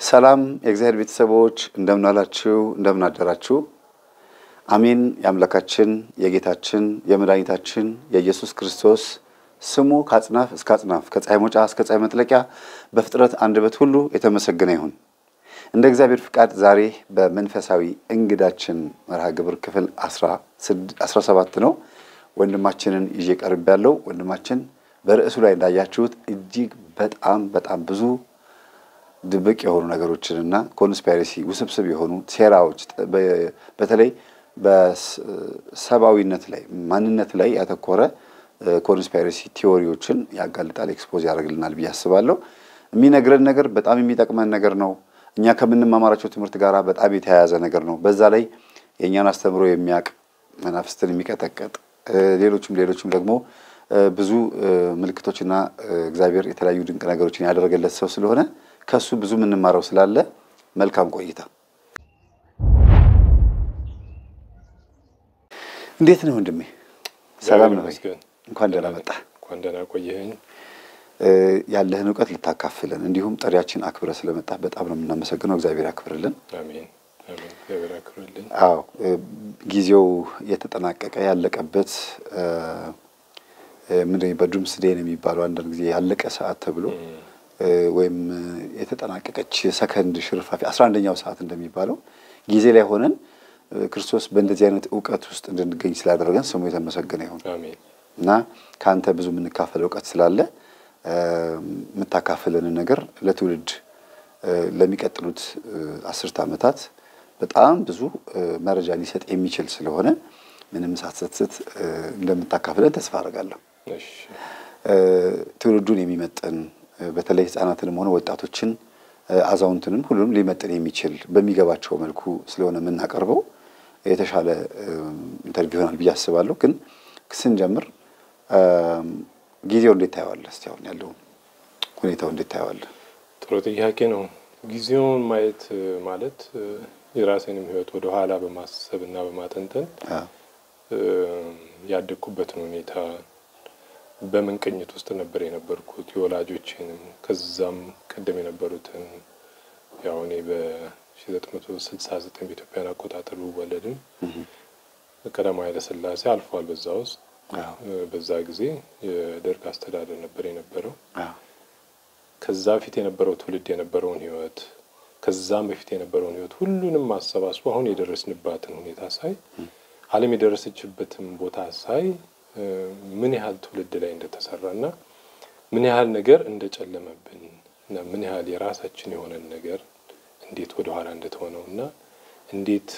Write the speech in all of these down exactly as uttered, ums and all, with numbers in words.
ሰላም የእግዚአብሔር ቤተሰቦች እንደምን አላችሁ እንደምን አደራችሁ አሜን ያምላካችን የጌታችን የመድኃኒታችን የኢየሱስ ክርስቶስ ስሙ ከአጽናፍ እስከ አጽናፍ ከፀሐይ መውጫ እስከ ፀሐይ መጥለቂያ በፍጥረት አንደበት ሁሉ የተመሰገነ ይሁን እንደ እግዚአብሔር ፍቃድ ዛሬ በመንፈሳዊ እንግዳችን መርሃ ግብር ክፍል አስራ ሰባት ነው ወንድማችንን ይዤ ቀርብ ያለው ወንድማችን በርዕሱ ላይ እንዳያችሁት እጅግ በጣም በጣም ብዙ ድብቅ የሆኑ ነገሮችንና ኮንስፓይረሲ ውስብስብ የሆኑ ሴራዎች በተለይ በሰባዊነት ላይ ማንነት ላይ ያተኮረ ኮንስፓይረሲ ቲዮሪዎችን ያጋልጣል ኤክስፖዝ ያደርግልናል ብያስባለሁ የሚነግረን ነገር በጣም የሚጠቅመን ነገር ነው እኛ ከምንማማራቸው ትምህርት ጋራ በጣም የተያያዘ ነገር ነው በዛ ላይ የኛን አስተምሮ የሚያቅ መናፍስትን የሚቀጠቀጥ ሌሎችም ሌሎችም ደግሞ ብዙ ምልክቶችና እግዚአብሔር የተለያዩ ድንቅ ነገሮችን ያደረገለት ሰው ስለሆነ ከሱ ብዙ ምንማረው ስላለ መልካም ቆይታ እንዴት ነው ወንድሜ ሰላም ነው እንኳን ደህና መጣ እንኳን ደህና ቆየኸኝ ያለህን ዕውቀት ልታካፍለን እንዲሁም ጥሪያችን አክብረ ስለመጣ በጣም ነው የምናመሰግነው እግዚአብሔር ያክብርልን አሜን አሜን እግዚአብሔር ያክብርልን አዎ ጊዜው የተጠናቀቀ ያለቀበት ምንድነው በድሩምስ ዴይ የሚባለው አንድ ጊዜ ያለቀ ሰዓት ተብሎ ወይም የተጠናቀቀች ሰከንድ ሽርፋፊ አስራ አንደኛው ሰዓት እንደሚባለው ጊዜ ላይ ሆነን ክርስቶስ በእንደዚህ አይነት ዕውቀት ውስጥ እንድንገኝ ስላደረገን ስሙ የተመሰገነ ይሁን አሜን እና ካንተ ብዙ ምንካፈለው ዕውቀት ስላለ ምታካፈለን ነገር ለትውልድ ለሚቀጥሉት አስርት ዓመታት በጣም ብዙ መረጃ ሊሰጥ የሚችል ስለሆነ ምንም ሳትሰስት እንደምታካፈለን ተስፋ አደርጋለሁ እሺ ትውልዱን የሚመጥን በተለይ ህፃናትንም ሆነ ወጣቶችን አዛውንትንም ሁሉንም ሊመጥን የሚችል በሚገባቸው መልኩ ስለሆነ ምናቀርበው የተሻለ ኢንተርቪው ይሆናል ብዬ አስባለሁ ግን ስንጀምር ጊዜው እንዴት ታየዋለህ እስቲ አሁን ያለው ሁኔታው እንዴት ታየዋለህ ጥሩ ጥያቄ ነው ጊዜውን ማየት ማለት የራሴንም ህይወት ወደ ኋላ በማሰብና በማጠንጠን ያደኩበትን ሁኔታ በመንቀኝት ውስጥ ነበር የነበርኩት የወላጆቼንም ከዛም ቀደም የነበሩትን ያው እኔ በ1969 በኢትዮጵያ አቆጣጠር ወለድም ቀዳማዊ ኃይለ ሥላሴ አልፏል በዛ ውስጥ በዛ ጊዜ የደርግ አስተዳደር ነበር የነበረው ከዛ ፊት የነበረው ትውልድ የነበረውን ህይወት ከዛም በፊት የነበረውን ህይወት ሁሉንም ማሰባስቦ አሁን የደረስንባትን ሁኔታ ሳይ ዓለም የደረሰችበትን ቦታ ሳይ ምን ያህል ትውልድ ላይ እንደተሰራና ምን ያህል ነገር እንደጨለመብን እና ምን ያህል የራሳችን የሆነ ነገር እንዴት ወደ ኋላ እንደተሆነውና እንዴት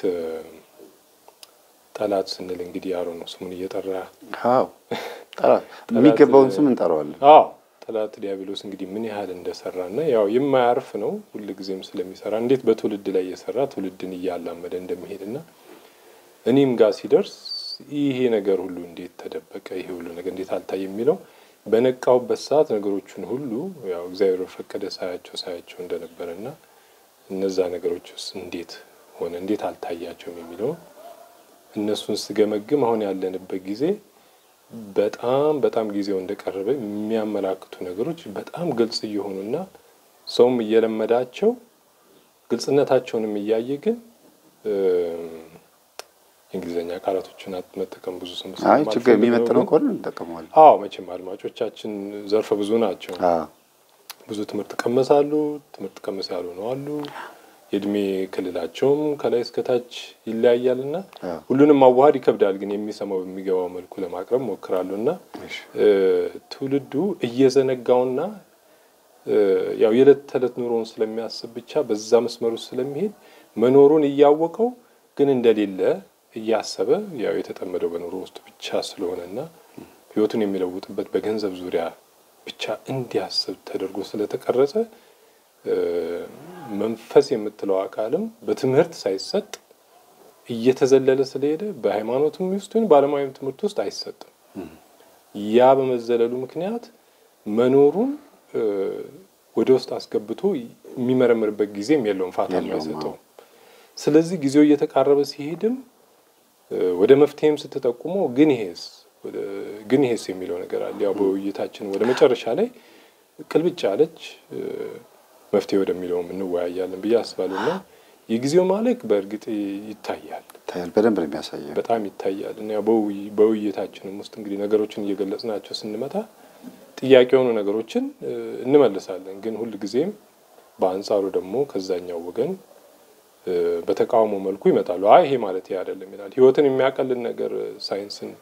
ጠላት ስንል እንግዲህ ያሮ ነው ስሙን እየጠራ አዎ ጠላት የሚገባውን ስም እንጠራዋለን አዎ ጠላት ዲያብሎስ እንግዲህ ምን ያህል እንደሰራና ያው የማያርፍ ነው ሁሉ ጊዜም ስለሚሰራ እንዴት በትውልድ ላይ የሰራ ትውልድን እያላመደ እንደሚሄድና እኔም ጋር ሲደርስ ይሄ ነገር ሁሉ እንዴት ተደበቀ ይሄ ሁሉ ነገር እንዴት አልታየ የሚለው በነቃውበት ሰዓት ነገሮችን ሁሉ ያው እግዚአብሔር ፈቀደ ሳያቸው ሳያቸው እንደነበረና እነዛ ነገሮችስ እንዴት ሆነ እንዴት አልታያቸውም የሚለው እነሱን ስገመግም አሁን ያለንበት ጊዜ በጣም በጣም ጊዜው እንደቀረበ የሚያመላክቱ ነገሮች በጣም ግልጽ እየሆኑና ሰውም እየለመዳቸው ግልጽነታቸውንም እያየ ግን እንግሊዘኛ ቃላቶችን መጠቀም ብዙ ስም አይ ችግር የሚመጥነው ቆን እንጠቀመዋለን አዎ መቼም አድማጮቻችን ዘርፈ ብዙ ናቸው አዎ ብዙ ትምህርት ቀመሳሉ ትምህርት ቀመስ ያሉ ነው አሉ የድሜ ክልላቸውም ከላይ እስከ ታች ይለያያልና ሁሉንም ማዋሃድ ይከብዳል ግን የሚሰማው በሚገባው መልኩ ለማቅረብ ሞክራሉና ትውልዱ እየዘነጋውና ያው የለት ተለት ኑሮውን ስለሚያስብ ብቻ በዛ መስመሩ ስለሚሄድ መኖሩን እያወቀው ግን እንደሌለ እያሰበ ያው የተጠመደው በኑሮ ውስጥ ብቻ ስለሆነና ህይወቱን የሚለውጥበት በገንዘብ ዙሪያ ብቻ እንዲያስብ ተደርጎ ስለተቀረጸ መንፈስ የምትለው አካልም በትምህርት ሳይሰጥ እየተዘለለ ስለሄደ በሃይማኖትም ውስጥ ግን ባለማዊም ትምህርት ውስጥ አይሰጥም ያ በመዘለሉ ምክንያት መኖሩን ወደ ውስጥ አስገብቶ የሚመረምርበት ጊዜም የለውም ፋታም አይሰጠው ስለዚህ ጊዜው እየተቃረበ ሲሄድም ወደ መፍትሄም ስትጠቁሞ ግን ይሄስ ወደ ግን ይሄስ የሚለው ነገር አለ ያው በውይይታችን ወደ መጨረሻ ላይ ቅልብጭ አለች መፍትሄ ወደሚለው እንወያያለን ብዬ አስባለሁና የጊዜው ማለቅ በእርግጥ ይታያል ታያል በደንብ ነው የሚያሳየው በጣም ይታያል እና በውይይታችንም ውስጥ እንግዲህ ነገሮችን እየገለጽናቸው ስንመጣ ጥያቄ የሆኑ ነገሮችን እንመልሳለን ግን ሁሉ ጊዜም በአንጻሩ ደግሞ ከዛኛው ወገን በተቃውሞ መልኩ ይመጣሉ አይ ይሄ ማለት ይሄ አይደለም ይላል ህይወትን የሚያቀልል ነገር ሳይንስን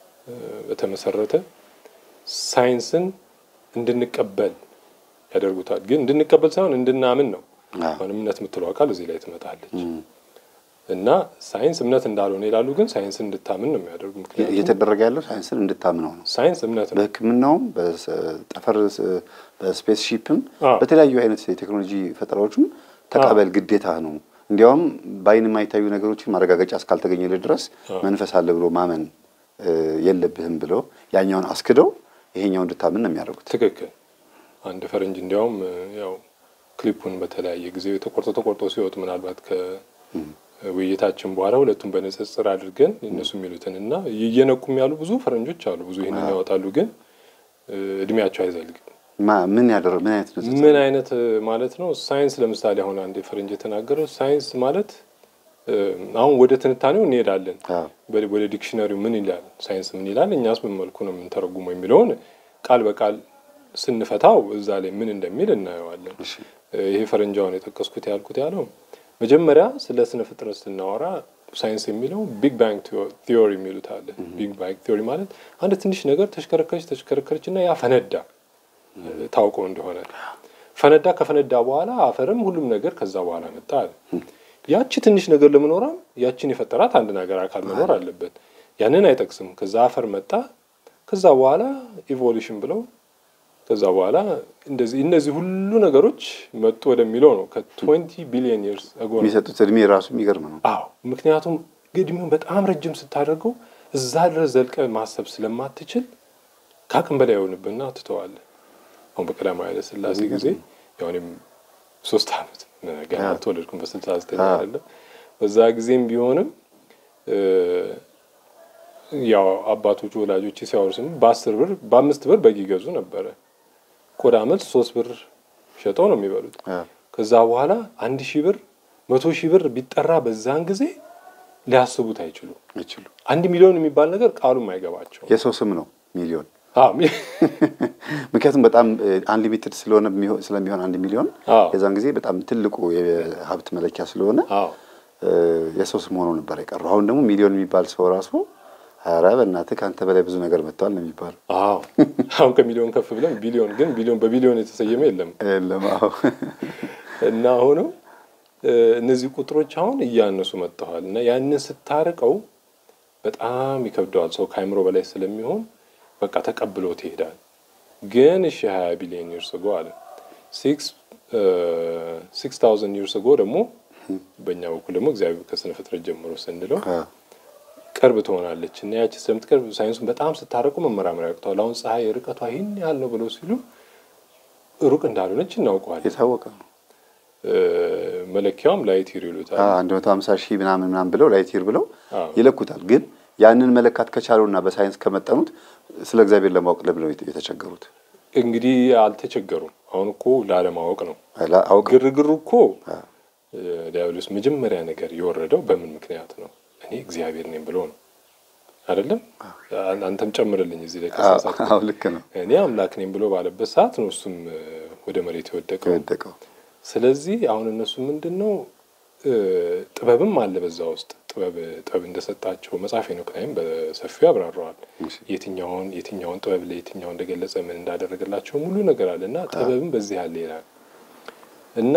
በተመሰረተ ሳይንስን እንድንቀበል ያደርጉታል ግን እንድንቀበል ሳይሆን እንድናምን ነው አሁን እምነት የምትለው አካል እዚህ ላይ ትመጣለች እና ሳይንስ እምነት እንዳልሆነ ይላሉ ግን ሳይንስን እንድታምን ነው የሚያደርጉ ምክንያቱም እየተደረገ ያለው ሳይንስን እንድታምነው ነው ሳይንስ እምነት ነው በህክምናውም በጠፈር በስፔስ ሺፕም በተለያዩ አይነት የቴክኖሎጂ ፈጠራዎችም ተቀበል ግዴታ ነው እንዲያውም ባይን የማይታዩ ነገሮችን ማረጋገጫ እስካልተገኘለ ድረስ መንፈስ አለ ብሎ ማመን የለብህም ብሎ ያኛውን አስክደው ይሄኛውን እንድታምን ነው የሚያደርጉት ትክክል አንድ ፈረንጅ እንዲያውም ያው ክሊፑን በተለያየ ጊዜ ተቆርጦ ተቆርጦ ሲወጥ ምናልባት ከውይይታችን በኋላ ሁለቱም በንጽጽር አድርገን እነሱ የሚሉትንና እየነቁም ያሉ ብዙ ፈረንጆች አሉ ብዙ ይሄንን ያወጣሉ ግን እድሜያቸው አይዘልግም ማ ምን ያደረ ምን አይነት ነው ምን አይነት ማለት ነው ሳይንስ ለምሳሌ አሁን አንድ ፈረንጅ የተናገረው ሳይንስ ማለት አሁን ወደ ትንታኔው እንሄዳለን ወደ ዲክሽነሪው ምን ይላል ሳይንስ ምን ይላል እኛስ ምን መልኩ ነው የምንተረጉመው የሚለውን ቃል በቃል ስንፈታው እዛ ላይ ምን እንደሚል እናየዋለን ይሄ ፈረንጃውን የተጠቀስኩት ያልኩት ያለው መጀመሪያ ስለ ስነ ፍጥረት ስናወራ ሳይንስ የሚለው ቢግ ባንግ ቲዮሪ የሚሉት አለ ቢግ ባንግ ቲዮሪ ማለት አንድ ትንሽ ነገር ተሽከረከረች ተሽከረከረችና ያ ፈነዳ ታውቆ እንደሆነ ፈነዳ ከፈነዳ በኋላ አፈርም ሁሉም ነገር ከዛ በኋላ መጣ ያቺ ትንሽ ነገር ለመኖራም ያቺን የፈጠራት አንድ ነገር አካል መኖር አለበት ያንን አይጠቅስም ከዛ አፈር መጣ ከዛ በኋላ ኢቮሉሽን ብለው ከዛ በኋላ እንደዚህ እነዚህ ሁሉ ነገሮች መጡ ወደሚለው ነው ከ20 ቢሊዮን years ago የሚሰጡት እድሜ ራሱ የሚገርም ነው አዎ ምክንያቱም እድሜው በጣም ረጅም ስታደርገው እዛ ድረስ ዘልቀ ማሰብ ስለማትችል ካቅም በላይ የሆነብና ትተዋለ አሁን በቀዳማዊ ኃይለ ሥላሴ ጊዜ ያውንም ሶስት አመት ገና ተወለድኩ በ69 አይደለም በዛ ጊዜም ቢሆንም ያው አባቶቹ ወላጆች ሲያወርሱም በ10 ብር በ5 ብር በግ ይገዙ ነበር ቆዳ አመት ሶስት ብር ሸጠው ነው የሚበሉት ከዛ በኋላ አንድ ሺህ ብር መቶ ሺህ ብር ቢጠራ በዛን ጊዜ ሊያስቡት አይችሉ አይችሉ አንድ ሚሊዮን የሚባል ነገር ቃሉም አይገባቸው የሰው ስም ነው ሚሊዮን አዎ ምክንያቱም በጣም አንሊሚትድ ስለሆነ ስለሚሆን አንድ ሚሊዮን የዛን ጊዜ በጣም ትልቁ የሀብት መለኪያ ስለሆነ አዎ የሰው ስም ሆኖ ነበር የቀረው አሁን ደግሞ ሚሊዮን የሚባል ሰው ራሱ አረ በእናትህ ካንተ በላይ ብዙ ነገር መጥቷል ነው የሚባለው አዎ አሁን ከሚሊዮን ከፍ ብለን ቢሊዮን ግን ቢሊዮን በቢሊዮን የተሰየመ የለም የለም አዎ እና አሁን እነዚህ ቁጥሮች አሁን እያነሱ መጥተዋል እና ያንን ስታርቀው በጣም ይከብዳል ሰው ካይምሮ በላይ ስለሚሆን በቃ ተቀብሎት ይሄዳል ግን እሺ ሃያ ቢሊዮን years ago አለ six thousand years ago ደግሞ በእኛ በኩል ደግሞ እግዚአብሔር ከስነ ፍጥረት ጀምሮ ስንለው ቅርብ ትሆናለች እና ያቺ ስለምትቀርብ ሳይንሱን በጣም ስታረቁ መመራመር ያቅተዋል አሁን ፀሐይ ርቀቷ ይሄን ያህል ነው ብለው ሲሉ ሩቅ እንዳልሆነች እናውቀዋለን የታወቀ ነው መለኪያውም ላይት ይር ይሉታል አንድ መቶ ሃምሳ ሺህ ምናምን ምናምን ብለው ላይት ይር ብለው ይለኩታል ግን ያንን መለካት ከቻሉና በሳይንስ ከመጠኑት ስለ እግዚአብሔር ለማወቅ ለብለው የተቸገሩት እንግዲህ አልተቸገሩም አሁን እኮ ላለማወቅ ነው አውቅ ግርግሩ እኮ ዲያብሎስ መጀመሪያ ነገር የወረደው በምን ምክንያት ነው እኔ እግዚአብሔር ነኝ ብሎ ነው አይደለም አንተም ጨምርልኝ እዚህ ላይ ከሳሳት አዎ ልክ ነው እኔ አምላክ ነኝ ብሎ ባለበት ሰዓት ነው እሱም ወደ መሬት የወደቀው ወደቀው ስለዚህ አሁን እነሱ ምንድነው ጥበብም አለ በዛ ውስጥ ጥበብ ጥበብ እንደሰጣቸው መጽሐፍ ሄኖክ ላይም በሰፊው ያብራራዋል የትኛውን የትኛውን ጥበብ ለየትኛው እንደገለጸ ምን እንዳደረገላቸው ሙሉ ነገር አለና ጥበብም በዚህ ያለ ይላል እና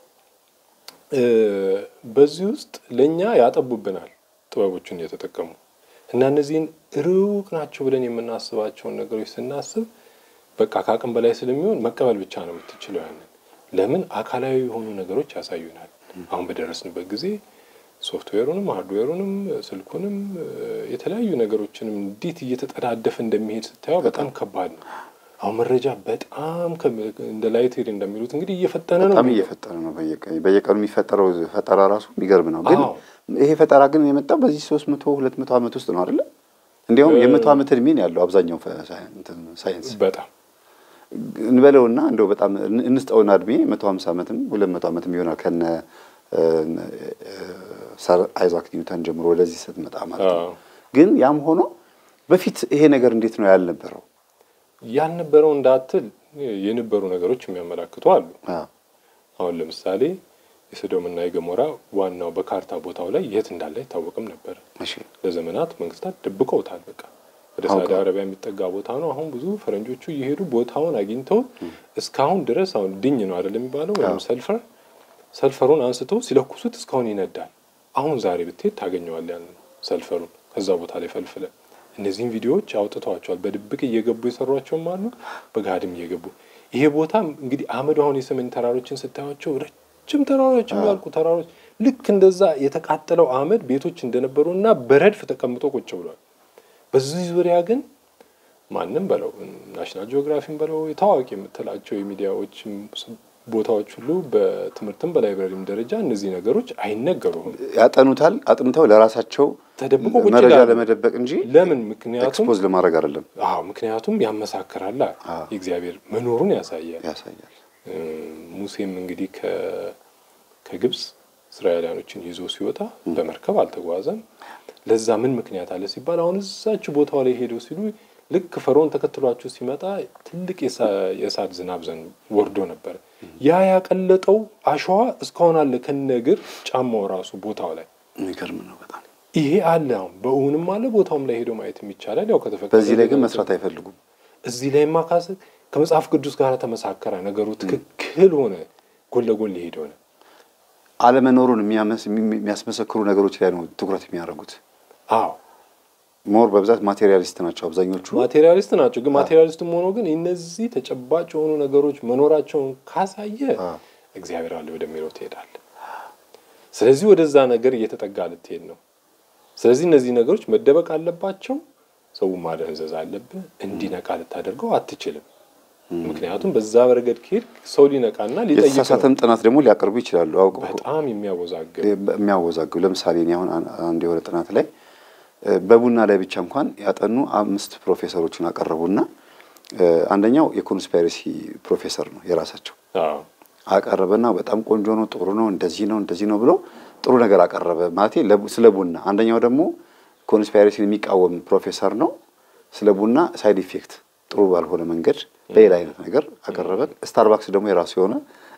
በዚህ ውስጥ ለኛ ያጠቡብናል ጥበቦችን እየተጠቀሙ እና እነዚህን ሩቅ ናቸው ብለን የምናስባቸው ነገሮች ስናስብ በቃ ካቅም በላይ ስለሚሆን መቀበል ብቻ ነው የምትችለው ያንን ለምን አካላዊ የሆኑ ነገሮች ያሳዩናል አሁን በደረስንበት ጊዜ ሶፍትዌሩንም ሃርድዌሩንም ስልኩንም የተለያዩ ነገሮችንም እንዴት እየተጠዳደፈ እንደሚሄድ ስታየው በጣም ከባድ ነው አሁን መረጃ በጣም እንደ ላይትሪ እንደሚሉት እንግዲህ እየፈጠነ ነው በጣም እየፈጠነ ነው በየቀኑ በየቀኑ የሚፈጠረው ፈጠራ ራሱ የሚገርም ነው ግን ይሄ ፈጠራ ግን የመጣው በዚህ ሶስት መቶ ሁለት መቶ አመት ውስጥ ነው አይደል እንዴው የመቶ አመት እድሜ ነው ያለው አብዛኛው ሳይንስ በጣም እንበለውና እንደው በጣም እንስጠውና እድሜ መቶ ሃምሳ ዓመትም ሁለት መቶ ዓመትም ይሆናል ከነ ሰር አይዛክ ኒውተን ጀምሮ ወደዚህ ስትመጣ ማለት ነው። ግን ያም ሆኖ በፊት ይሄ ነገር እንዴት ነው ያልነበረው? ያልነበረው እንዳትል የነበሩ ነገሮች የሚያመላክቱ አሉ። አሁን ለምሳሌ የሰዶምና የገሞራ ዋናው በካርታ ቦታው ላይ የት እንዳለ አይታወቅም ነበር። እሺ ለዘመናት መንግስታት ደብቀውታል። በቃ ወደ ሳውዲ አረቢያ የሚጠጋ ቦታ ነው። አሁን ብዙ ፈረንጆቹ እየሄዱ ቦታውን አግኝተው እስካሁን ድረስ አሁን ድኝ ነው አይደለም የሚባለው ወይም ሰልፈር ሰልፈሩን አንስተው ሲለኩሱት እስካሁን ይነዳል። አሁን ዛሬ ብትሄድ ታገኘዋለህ ያን ሰልፈሩን ከዛ ቦታ ላይ ፈልፍለ። እነዚህን ቪዲዮዎች አውጥተዋቸዋል። በድብቅ እየገቡ የሰሯቸውም አሉ፣ በጋድም እየገቡ። ይሄ ቦታ እንግዲህ አመድ አሁን የሰሜን ተራሮችን ስታያቸው ረጅም ተራሮች ያልቁ ተራሮች ልክ እንደዛ የተቃጠለው አመድ ቤቶች እንደነበሩና በረድፍ ተቀምጦ ቁጭ ብሏል። በዚህ ዙሪያ ግን ማንንም በለው ናሽናል ጂኦግራፊን በለው የታዋቂ የምትላቸው የሚዲያዎች ቦታዎች ሁሉ በትምህርትም በላይብረሪም ደረጃ እነዚህ ነገሮች አይነገሩም። ያጠኑታል አጥንተው ለራሳቸው ተደብቆ ቁጭ መረጃ ለመደበቅ እንጂ ለምን ምክንያቱም ኤክስፖዝ ለማድረግ አይደለም። አዎ ምክንያቱም ያመሳከራል የእግዚአብሔር መኖሩን ያሳያል ያሳያል። ሙሴም እንግዲህ ከ ከግብጽ እስራኤላውያኖችን ይዞ ሲወጣ በመርከብ አልተጓዘም። ለዛ ምን ምክንያት አለ ሲባል አሁን እዛችሁ ቦታው ላይ ሄዶ ሲሉ ልክ ፈርዖን ተከትሏቸው ሲመጣ ትልቅ የእሳት ዝናብ ዘን ወርዶ ነበር። ያ ያቀለጠው አሸዋ እስካሁን አለ ከነግር ጫማው ራሱ ቦታው ላይ የሚገርም ነው በጣም። ይሄ አለ አሁን በእውንም አለ ቦታውም ላይ ሄዶ ማየት ይቻላል። ያው ከተፈቀደ በዚህ ላይ ግን መስራት አይፈልጉም። እዚህ ላይ ማካስ ከመጽሐፍ ቅዱስ ጋር ተመሳከረ ነገሩ ትክክል ሆነ ጎን ለጎን ሊሄድ ሆነ። አለመኖሩን የሚያስመሰክሩ ነገሮች ላይ ነው ትኩረት የሚያደርጉት። አዎ ሞር በብዛት ማቴሪያሊስት ናቸው አብዛኞቹ ማቴሪያሊስት ናቸው። ግን ማቴሪያሊስትም ሆኖ ግን እነዚህ ተጨባጭ የሆኑ ነገሮች መኖራቸውን ካሳየ እግዚአብሔር አለ ወደሚለው ትሄዳል። ስለዚህ ወደዛ ነገር እየተጠጋ ልትሄድ ነው። ስለዚህ እነዚህ ነገሮች መደበቅ አለባቸው። ሰው ማደንዘዝ አለበት እንዲነቃ ልታደርገው አትችልም። ምክንያቱም በዛ በረገድ ከሄድ ሰው ሊነቃና ሊጠይቅ የተሳሳተም ጥናት ደግሞ ሊያቀርቡ ይችላሉ። አውቀው በጣም የሚያወዛግብ የሚያወዛግብ ለምሳሌ እኔ አሁን አንድ የሆነ ጥናት ላይ በቡና ላይ ብቻ እንኳን ያጠኑ አምስት ፕሮፌሰሮችን አቀረቡና አንደኛው የኮንስፓይረሲ ፕሮፌሰር ነው የራሳቸው አዎ አቀረበና በጣም ቆንጆ ነው ጥሩ ነው እንደዚህ ነው እንደዚህ ነው ብሎ ጥሩ ነገር አቀረበ ማለት ስለ ቡና። አንደኛው ደግሞ ኮንስፓይረሲን የሚቃወም ፕሮፌሰር ነው ስለ ቡና ሳይድ ኢፌክት ጥሩ ባልሆነ መንገድ በሌላ አይነት ነገር አቀረበ። ስታርባክስ ደግሞ የራሱ የሆነ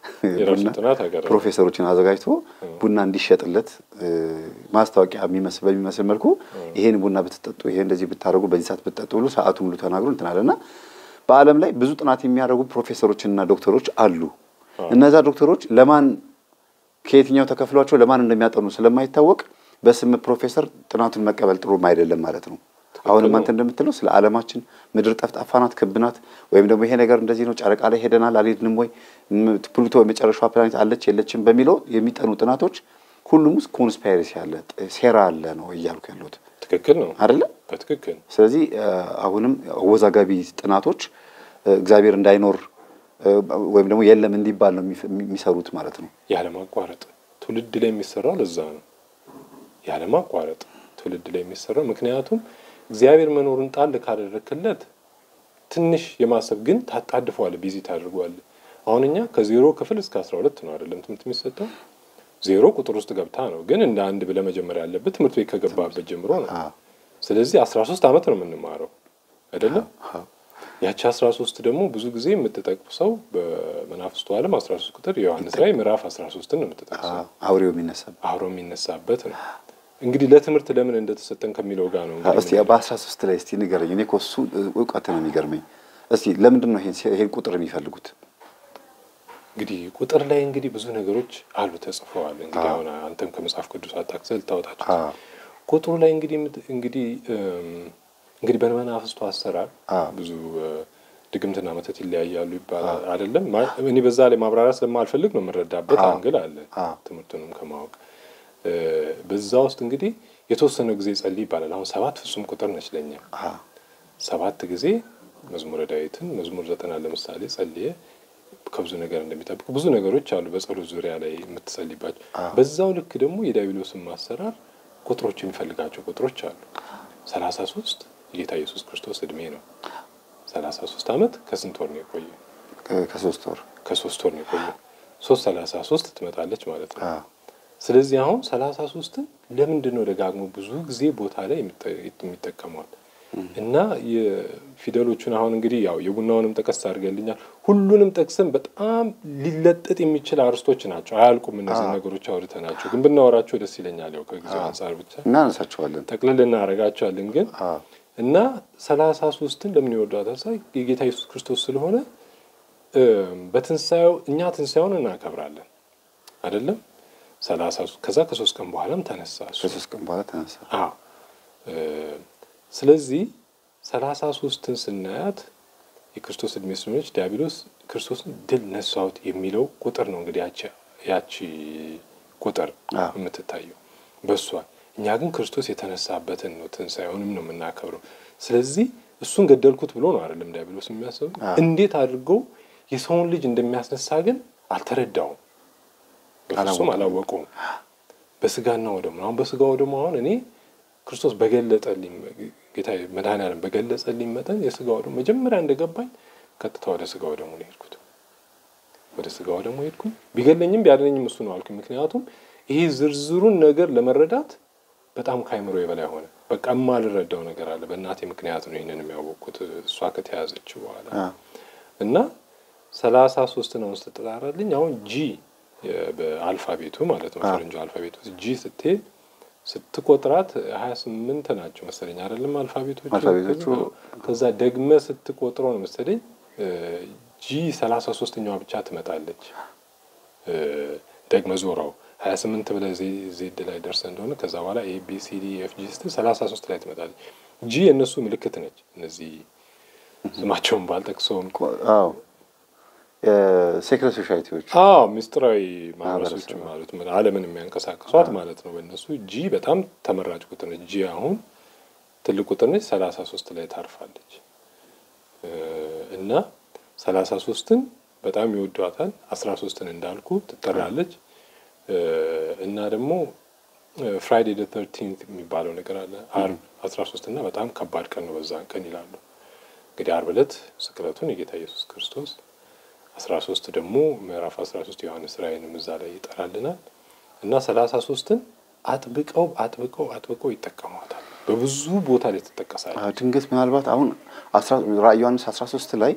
ፕሮፌሰሮችን አዘጋጅቶ ቡና እንዲሸጥለት ማስታወቂያ የሚመስል በሚመስል መልኩ ይሄን ቡና ብትጠጡ ይሄ እንደዚህ ብታረጉ በዚህ ሰዓት ብትጠጡ ሁሉ ሰዓቱ ሙሉ ተናግሮ እንተናለና በአለም ላይ ብዙ ጥናት የሚያደርጉ ፕሮፌሰሮችና ዶክተሮች አሉ። እነዛ ዶክተሮች ለማን ከየትኛው ተከፍሏቸው ለማን እንደሚያጠኑ ስለማይታወቅ በስም ፕሮፌሰር ጥናቱን መቀበል ጥሩም አይደለም ማለት ነው። አሁን ማንተ እንደምትለው ስለ ዓለማችን ምድር ጠፍጣፋናት ክብናት ወይም ደግሞ ይሄ ነገር እንደዚህ ነው ጨረቃ ላይ ሄደናል አልሄድንም ወይ ፕሉቶ የመጨረሻው ፕላኔት አለች የለችም በሚለው የሚጠኑ ጥናቶች ሁሉም ውስጥ ኮንስፓይረሲ አለ ሴራ አለ ነው እያልኩ ያለሁት። ትክክል ነው አይደለ? በትክክል። ስለዚህ አሁንም አወዛጋቢ ጥናቶች እግዚአብሔር እንዳይኖር ወይም ደግሞ የለም እንዲባል ነው የሚሰሩት ማለት ነው። ያለማቋረጥ ትውልድ ላይ የሚሰራው ለዛ ነው። ያለማቋረጥ ትውልድ ላይ የሚሰራው ምክንያቱም እግዚአብሔር መኖሩን ጣል ካደረክለት ትንሽ የማሰብ ግን ታጣድፈዋል ቢዚ ታደርጓል። አሁንኛ ከዜሮ ክፍል እስከ አስራ ሁለት ነው አይደለም ትምህርት የሚሰጠው። ዜሮ ቁጥር ውስጥ ገብታ ነው ግን እንደ አንድ ብለ መጀመሪያ ያለበት ትምህርት ቤት ከገባበት ጀምሮ ነው። ስለዚህ አስራ ሶስት አመት ነው የምንማረው አይደለም? ያቺ አስራ ሶስት ደግሞ ብዙ ጊዜ የምትጠቅሰው በመናፍስቱ ዓለም አስራ ሶስት ቁጥር ዮሐንስ ላይ ምዕራፍ አስራ ሶስት ነው የምትጠቅሰው። አውሬው የሚነሳበት አውሬው የሚነሳበት ነው። እንግዲህ ለትምህርት ለምን እንደተሰጠን ከሚለው ጋር ነው። እስቲ በአስራ ሶስት ላይ እስቲ ንገረኝ። እኔ ኮሱ ዕውቀት ነው የሚገርመኝ። እስቲ ለምንድን ነው ይሄን ይሄን ቁጥር የሚፈልጉት? እንግዲህ ቁጥር ላይ እንግዲህ ብዙ ነገሮች አሉ ተጽፈዋል። እንግዲህ አሁን አንተም ከመጽሐፍ ቅዱስ አጣቅሰል ታውጣችሁ ቁጥሩ ላይ እንግዲህ እንግዲህ እንግዲህ በመናፍስቱ አሰራር ብዙ ድግምትና መተት ይለያያሉ ይባላል አይደለም? እኔ በዛ ላይ ማብራሪያ ስለማልፈልግ ነው የምረዳበት አንግል አለ ትምህርቱንም ከማወቅ በዛ ውስጥ እንግዲህ የተወሰነ ጊዜ ጸልይ ይባላል። አሁን ሰባት ፍጹም ቁጥር ነች ለኛ። ሰባት ጊዜ መዝሙረ ዳዊትን መዝሙር ዘጠና ለምሳሌ ጸልየ ከብዙ ነገር እንደሚጠብቅ ብዙ ነገሮች አሉ በጸሎት ዙሪያ ላይ የምትጸልይባቸው። በዛው ልክ ደግሞ የዳዊሎስን ማሰራር ቁጥሮች የሚፈልጋቸው ቁጥሮች አሉ። ሰላሳ ሶስት የጌታ ኢየሱስ ክርስቶስ እድሜ ነው። ሰላሳ ሶስት አመት ከስንት ወር ነው የቆየው? ከሶስት ወር ከሶስት ወር ነው የቆየው። ሶስት ሰላሳ ሶስት ትመጣለች ማለት ነው። ስለዚህ አሁን ሰላሳ ሶስትን ለምንድን ነው ደጋግሞ ብዙ ጊዜ ቦታ ላይ የሚጠቀመው? እና የፊደሎቹን አሁን እንግዲህ ያው የቡናውንም ጠቀስ አድርገልኛል። ሁሉንም ጠቅሰን በጣም ሊለጠጥ የሚችል አርስቶች ናቸው፣ አያልቁም። እነዚህ ነገሮች አውርተናቸው ግን ብናወራቸው ደስ ይለኛል። ያው ከጊዜው አንፃር ብቻ እናነሳቸዋለን፣ ጠቅልል እናደርጋቸዋለን። ግን እና ሰላሳ ሶስትን ለምን ይወዷታል? ሳይ የጌታ ኢየሱስ ክርስቶስ ስለሆነ በትንሳኤው እኛ ትንሳኤውን እናከብራለን አይደለም? ሰላሳ ከዛ ከሶስት ቀን በኋላም ተነሳ። ከሶስት ቀን በኋላ ተነሳ። አዎ። ስለዚህ ሰላሳ ሶስትን ስናያት የክርስቶስ እድሜ ስለሆነች ዲያብሎስ ክርስቶስን ድል ነሳውት የሚለው ቁጥር ነው እንግዲህ ያቺ ያቺ ቁጥር የምትታየው በሷ። እኛ ግን ክርስቶስ የተነሳበትን ነው ትንሳኤውንም ነው የምናከብረው። ስለዚህ እሱን ገደልኩት ብሎ ነው አይደለም ዲያብሎስ የሚያስበው። እንዴት አድርገው የሰውን ልጅ እንደሚያስነሳ ግን አልተረዳውም፣ በፍጹም አላወቀውም። በስጋና ወደሙ አሁን በስጋ ወደሙ አሁን እኔ ክርስቶስ በገለጠልኝ ጌታ መድኃኒዓለም በገለጸልኝ መጠን የስጋ ወደሙ መጀመሪያ እንደገባኝ ቀጥታ ወደ ስጋ ወደሙ ነው የሄድኩት። ወደ ስጋ ወደሙ ሄድኩኝ። ቢገለኝም ቢያድነኝም እሱ ነው አልኩኝ። ምክንያቱም ይሄ ዝርዝሩን ነገር ለመረዳት በጣም ካይምሮ የበላይ ሆነ። በቃ የማልረዳው ነገር አለ። በእናቴ ምክንያት ነው ይሄንን የሚያወቅኩት እሷ ከተያዘች በኋላ እና ሰላሳ ሶስት ነው ስትጠራራልኝ። አሁን ጂ በአልፋቤቱ ማለት ነው ፈረንጆ አልፋቤቱ ጂ ስትሄድ ስትቆጥራት ሀያ ስምንት ናቸው መሰለኝ አይደለም አልፋቤቶቹ። አልፋቤቶቹ ከዛ ደግመ ስትቆጥረው ነው መሰለኝ ጂ ሰላሳ ሶስተኛዋ ብቻ ትመጣለች። ደግመ ዞራው ሀያ ስምንት ብለህ ዜድ ላይ ደርሰህ እንደሆነ ከዛ በኋላ ኤ ቢ ሲ ዲ ኤፍ ጂ ስትል ሰላሳ ሶስት ላይ ትመጣለች። ጂ የእነሱ ምልክት ነች። እነዚህ ስማቸውን ባልጠቅሰውም አዎ የሴክሬት ሶሳይቲዎች አዎ ሚስጥራዊ ማህበረሰቦች ማለት ነው ዓለምን የሚያንቀሳቅሷት ማለት ነው። በእነሱ ጂ በጣም ተመራጭ ቁጥር ነች። ጂ አሁን ትልቅ ቁጥር ነች። ሰላሳ ሶስት ላይ ታርፋለች እና ሰላሳ ሶስትን በጣም ይወዷታል። አስራ ሶስትን እንዳልኩ ትጠራለች እና ደግሞ ፍራይዴ ዘ ተርቲንዝ የሚባለው ነገር አለ። አርብ አስራ ሶስት እና በጣም ከባድ ቀን ነው በዛን ቀን ይላሉ። እንግዲህ አርብ ዕለት ስቅለቱን የጌታ ኢየሱስ ክርስቶስ አስራ ሶስት ደግሞ ምዕራፍ አስራ ሶስት ዮሐንስ ራእይንም እዛ ላይ ይጠራልናል እና ሰላሳ ሶስትን አጥብቀው አጥብቀው አጥብቀው ይጠቀሟታል። በብዙ ቦታ ላይ ተጠቀሳለች። አዎ ድንገት ምናልባት አሁን ራእይ ዮሐንስ አስራ ሶስት ላይ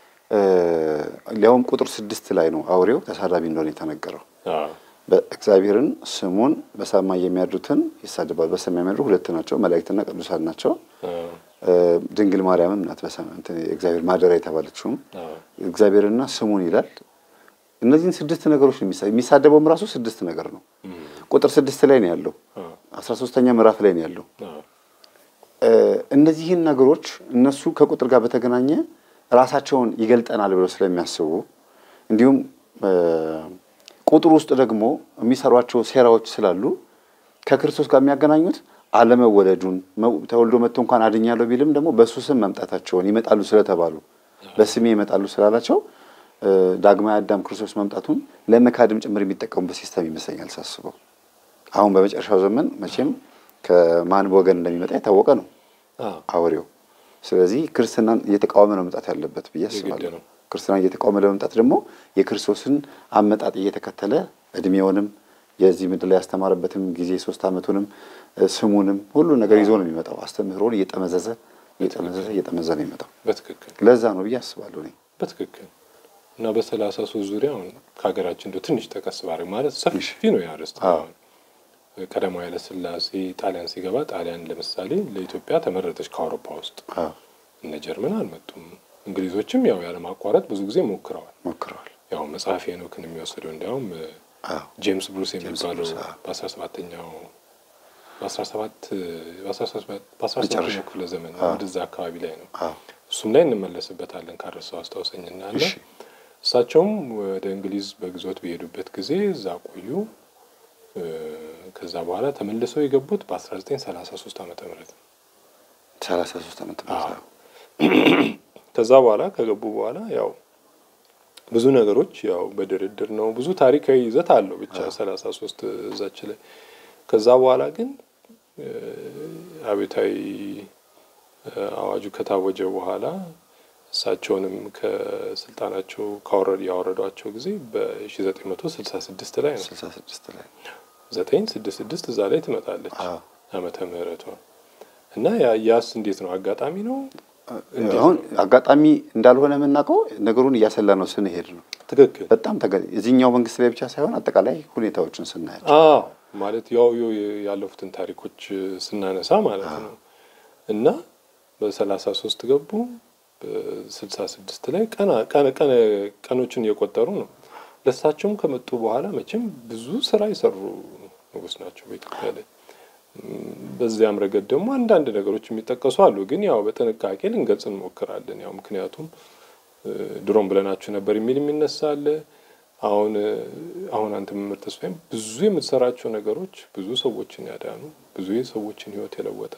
ሊያውም ቁጥር ስድስት ላይ ነው አውሬው ተሳዳቢ እንደሆነ የተነገረው። አዎ በእግዚአብሔርን ስሙን በሰማይ የሚያድሩትን ይሳደባል። በሰማይ የሚያድሩ ሁለት ናቸው፣ መላእክትና ቅዱሳን ናቸው። ድንግል ማርያምም ናት በሰማይ እንትን እግዚአብሔር ማደሪያ የተባለችው እግዚአብሔርና ስሙን ይላል። እነዚህን ስድስት ነገሮች የሚሳደበውም ራሱ ስድስት ነገር ነው። ቁጥር ስድስት ላይ ነው ያለው። አስራ ሶስተኛ ምዕራፍ ላይ ነው ያለው። እነዚህን ነገሮች እነሱ ከቁጥር ጋር በተገናኘ ራሳቸውን ይገልጠናል ብለው ስለሚያስቡ እንዲሁም ቁጥር ውስጥ ደግሞ የሚሰሯቸው ሴራዎች ስላሉ ከክርስቶስ ጋር የሚያገናኙት አለመወለዱን ተወልዶ መጥቶ እንኳን አድኛለሁ ቢልም ደግሞ በሱ ስም መምጣታቸውን ይመጣሉ ስለተባሉ በስሜ ይመጣሉ ስላላቸው ዳግማዊ አዳም ክርስቶስ መምጣቱን ለመካድም ጭምር የሚጠቀሙበት ሲስተም ይመስለኛል ሳስበው። አሁን በመጨረሻው ዘመን መቼም ከማን ወገን እንደሚመጣ የታወቀ ነው አውሬው። ስለዚህ ክርስትናን እየተቃወመ ነው መምጣት ያለበት ብዬ አስባለሁ። ክርስትናን እየተቃወመ ለመምጣት ደግሞ የክርስቶስን አመጣጥ እየተከተለ እድሜውንም የዚህ ምድር ላይ ያስተማረበትም ጊዜ ሶስት አመቱንም ስሙንም ሁሉ ነገር ይዞ ነው የሚመጣው። አስተምህሮን እየጠመዘዘ እየጠመዘዘ እየጠመዘዘ ነው የሚመጣው። በትክክል ለዛ ነው ብዬ አስባለሁ እኔ። በትክክል እና በሰላሳ ሶስት ዙሪያ አሁን ከሀገራችን እንደው ትንሽ ጠቀስ ባደርግ ማለት ሰፊ ነው ያርስት። ቀዳማዊ ኃይለ ሥላሴ ጣሊያን ሲገባ ጣሊያን ለምሳሌ ለኢትዮጵያ ተመረጠች ከአውሮፓ ውስጥ። እነ ጀርመን አልመጡም። እንግሊዞችም ያው ያለ ማቋረጥ ብዙ ጊዜ ሞክረዋል ሞክረዋል። ያው መጽሐፍ ሄኖክን የሚወስደው እንዲያውም ጄምስ ብሩስ የሚባለው በአስራ ሰባተኛው በአስራ ሰባት በአስራ ሰባት በአስራ ሰባተኛው ክፍለ ዘመን ወደዛ አካባቢ ላይ ነው። እሱም ላይ እንመለስበታለን ካረሳው አስታውሰኝና አለ። እሳቸውም ወደ እንግሊዝ በግዞት በሄዱበት ጊዜ እዛ ቆዩ። ከዛ በኋላ ተመልሰው የገቡት በ1933 ዓመተ ምህረት ነው። ሰላሳ ሶስት ዓመተ ምህረት ከዛ በኋላ ከገቡ በኋላ ያው ብዙ ነገሮች ያው በድርድር ነው ብዙ ታሪካዊ ይዘት አለው ብቻ ሰላሳ ሶስት እዛች ላይ። ከዛ በኋላ ግን አብዮታዊ አዋጁ ከታወጀ በኋላ እሳቸውንም ከስልጣናቸው ካወረዱ ያወረዷቸው ጊዜ በ1966 ላይ ነው። ስልሳ ስድስት ላይ ዘጠኝ ስድስት ስድስት እዛ ላይ ትመጣለች ዓመተ ምህረቷ እና ያ ያስ እንዴት ነው አጋጣሚ ነው? አሁን አጋጣሚ እንዳልሆነ የምናውቀው ነገሩን እያሰላ ነው ስንሄድ ነው። ትክክል። በጣም እዚህኛው መንግስት ላይ ብቻ ሳይሆን አጠቃላይ ሁኔታዎችን ስናያቸው አዎ ማለት ያው ያለፉትን ታሪኮች ስናነሳ ማለት ነው። እና በሰላሳ ሶስት ገቡ በስልሳ ስድስት ላይ ቀና ቀነ ቀነ ቀኖችን እየቆጠሩ ነው። ለሳቸውም ከመጡ በኋላ መቼም ብዙ ስራ ይሰሩ ንጉስ ናቸው በኢትዮጵያ ላይ። በዚያም ረገድ ደግሞ አንዳንድ ነገሮች የሚጠቀሱ አሉ ግን ያው በጥንቃቄ ልንገልጽ እንሞክራለን። ያው ምክንያቱም ድሮም ብለናችሁ ነበር የሚል የሚነሳል። አሁን አሁን አንተ መምህር ተስፋዬም ብዙ የምትሰራቸው ነገሮች ብዙ ሰዎችን ያዳኑ ብዙ የሰዎችን ህይወት የለወጠ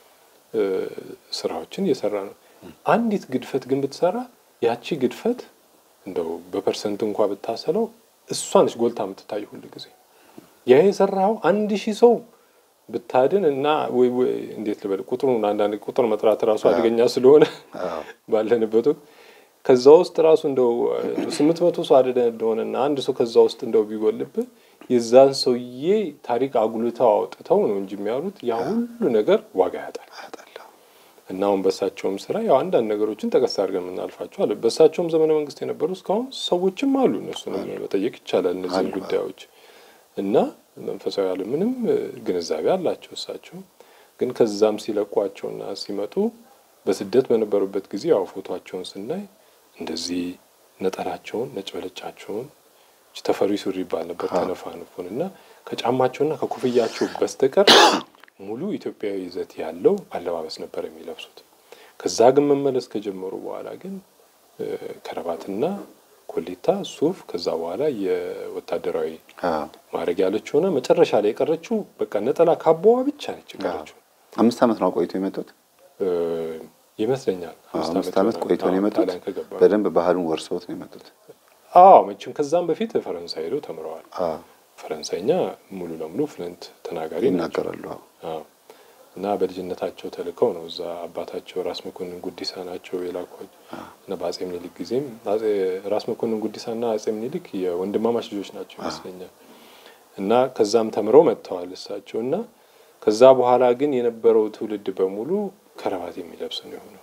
ስራዎችን እየሰራ ነው። አንዲት ግድፈት ግን ብትሰራ ያቺ ግድፈት እንደው በፐርሰንት እንኳን ብታሰለው እሷን ጎልታ የምትታይ ሁሉ ጊዜ ያ የሰራው አንድ ሺህ ሰው ብታድን እና ወይ ወይ እንዴት ልበል ቁጥሩን አንዳንድ ቁጥር መጥራት ራሱ አድገኛ ስለሆነ ባለንበት ከዛ ውስጥ ራሱ እንደው ስምንት መቶ ሰው አደደ እንደሆነና አንድ ሰው ከዛ ውስጥ እንደው ቢጎልብህ የዛን ሰውዬ ታሪክ አጉልተው አውጥተው ነው እንጂ የሚያሉት ያ ሁሉ ነገር ዋጋ ያጣል ያጣል። እና አሁን በሳቸውም ስራ ያው አንዳንድ ነገሮችን ተቀስ አድርገን የምናልፋቸው አለ። በሳቸውም ዘመነ መንግስት የነበሩ እስካሁን ሰዎችም አሉ እነሱንም መጠየቅ ይቻላል እነዚህ ጉዳዮች እና መንፈሳዊ ያለ ምንም ግንዛቤ አላቸው እሳቸው ግን ከዛም ሲለቋቸውና ሲመጡ በስደት በነበሩበት ጊዜ ያው ፎቶአቸውን ስናይ እንደዚህ ነጠላቸውን ነጭ በለጫቸውን ተፈሪ ሱሪ ይባል ነበር ተነፋንፉንና ከጫማቸውና ከኩፍያቸው በስተቀር ሙሉ ኢትዮጵያዊ ይዘት ያለው አለባበስ ነበር የሚለብሱት። ከዛ ግን መመለስ ከጀመሩ በኋላ ግን ከረባትና ኮሌታ ሱፍ ከዛ በኋላ የወታደራዊ ማረግ ያለችውና መጨረሻ ላይ የቀረችው በቃ ነጠላ ካባዋ ብቻ ነች የቀረችው። አምስት አመት ነው ቆይቶ የመጡት ይመስለኛል። አምስት አመት ቆይቶ ነው የመጡት። በደንብ ባህሉን ወርሰውት ነው የመጡት። አዎ መቼም ከዛም በፊት ፈረንሳይ ሄደው ተምረዋል። አዎ ፈረንሳይኛ ሙሉ ለሙሉ ፍሉንት ተናጋሪ ይናገራሉ። አዎ እና በልጅነታቸው ተልከው ነው እዛ አባታቸው ራስ መኮንን ጉዲሳ ናቸው የላኳቸው እና በአጼ ምኒልክ ጊዜም ራስ መኮንን ጉዲሳና አጼ ምኒልክ የወንድማማች ልጆች ናቸው ይመስለኛል። እና ከዛም ተምረው መጥተዋል እሳቸውና ከዛ በኋላ ግን የነበረው ትውልድ በሙሉ ከረባት የሚለብስ ነው የሆነው።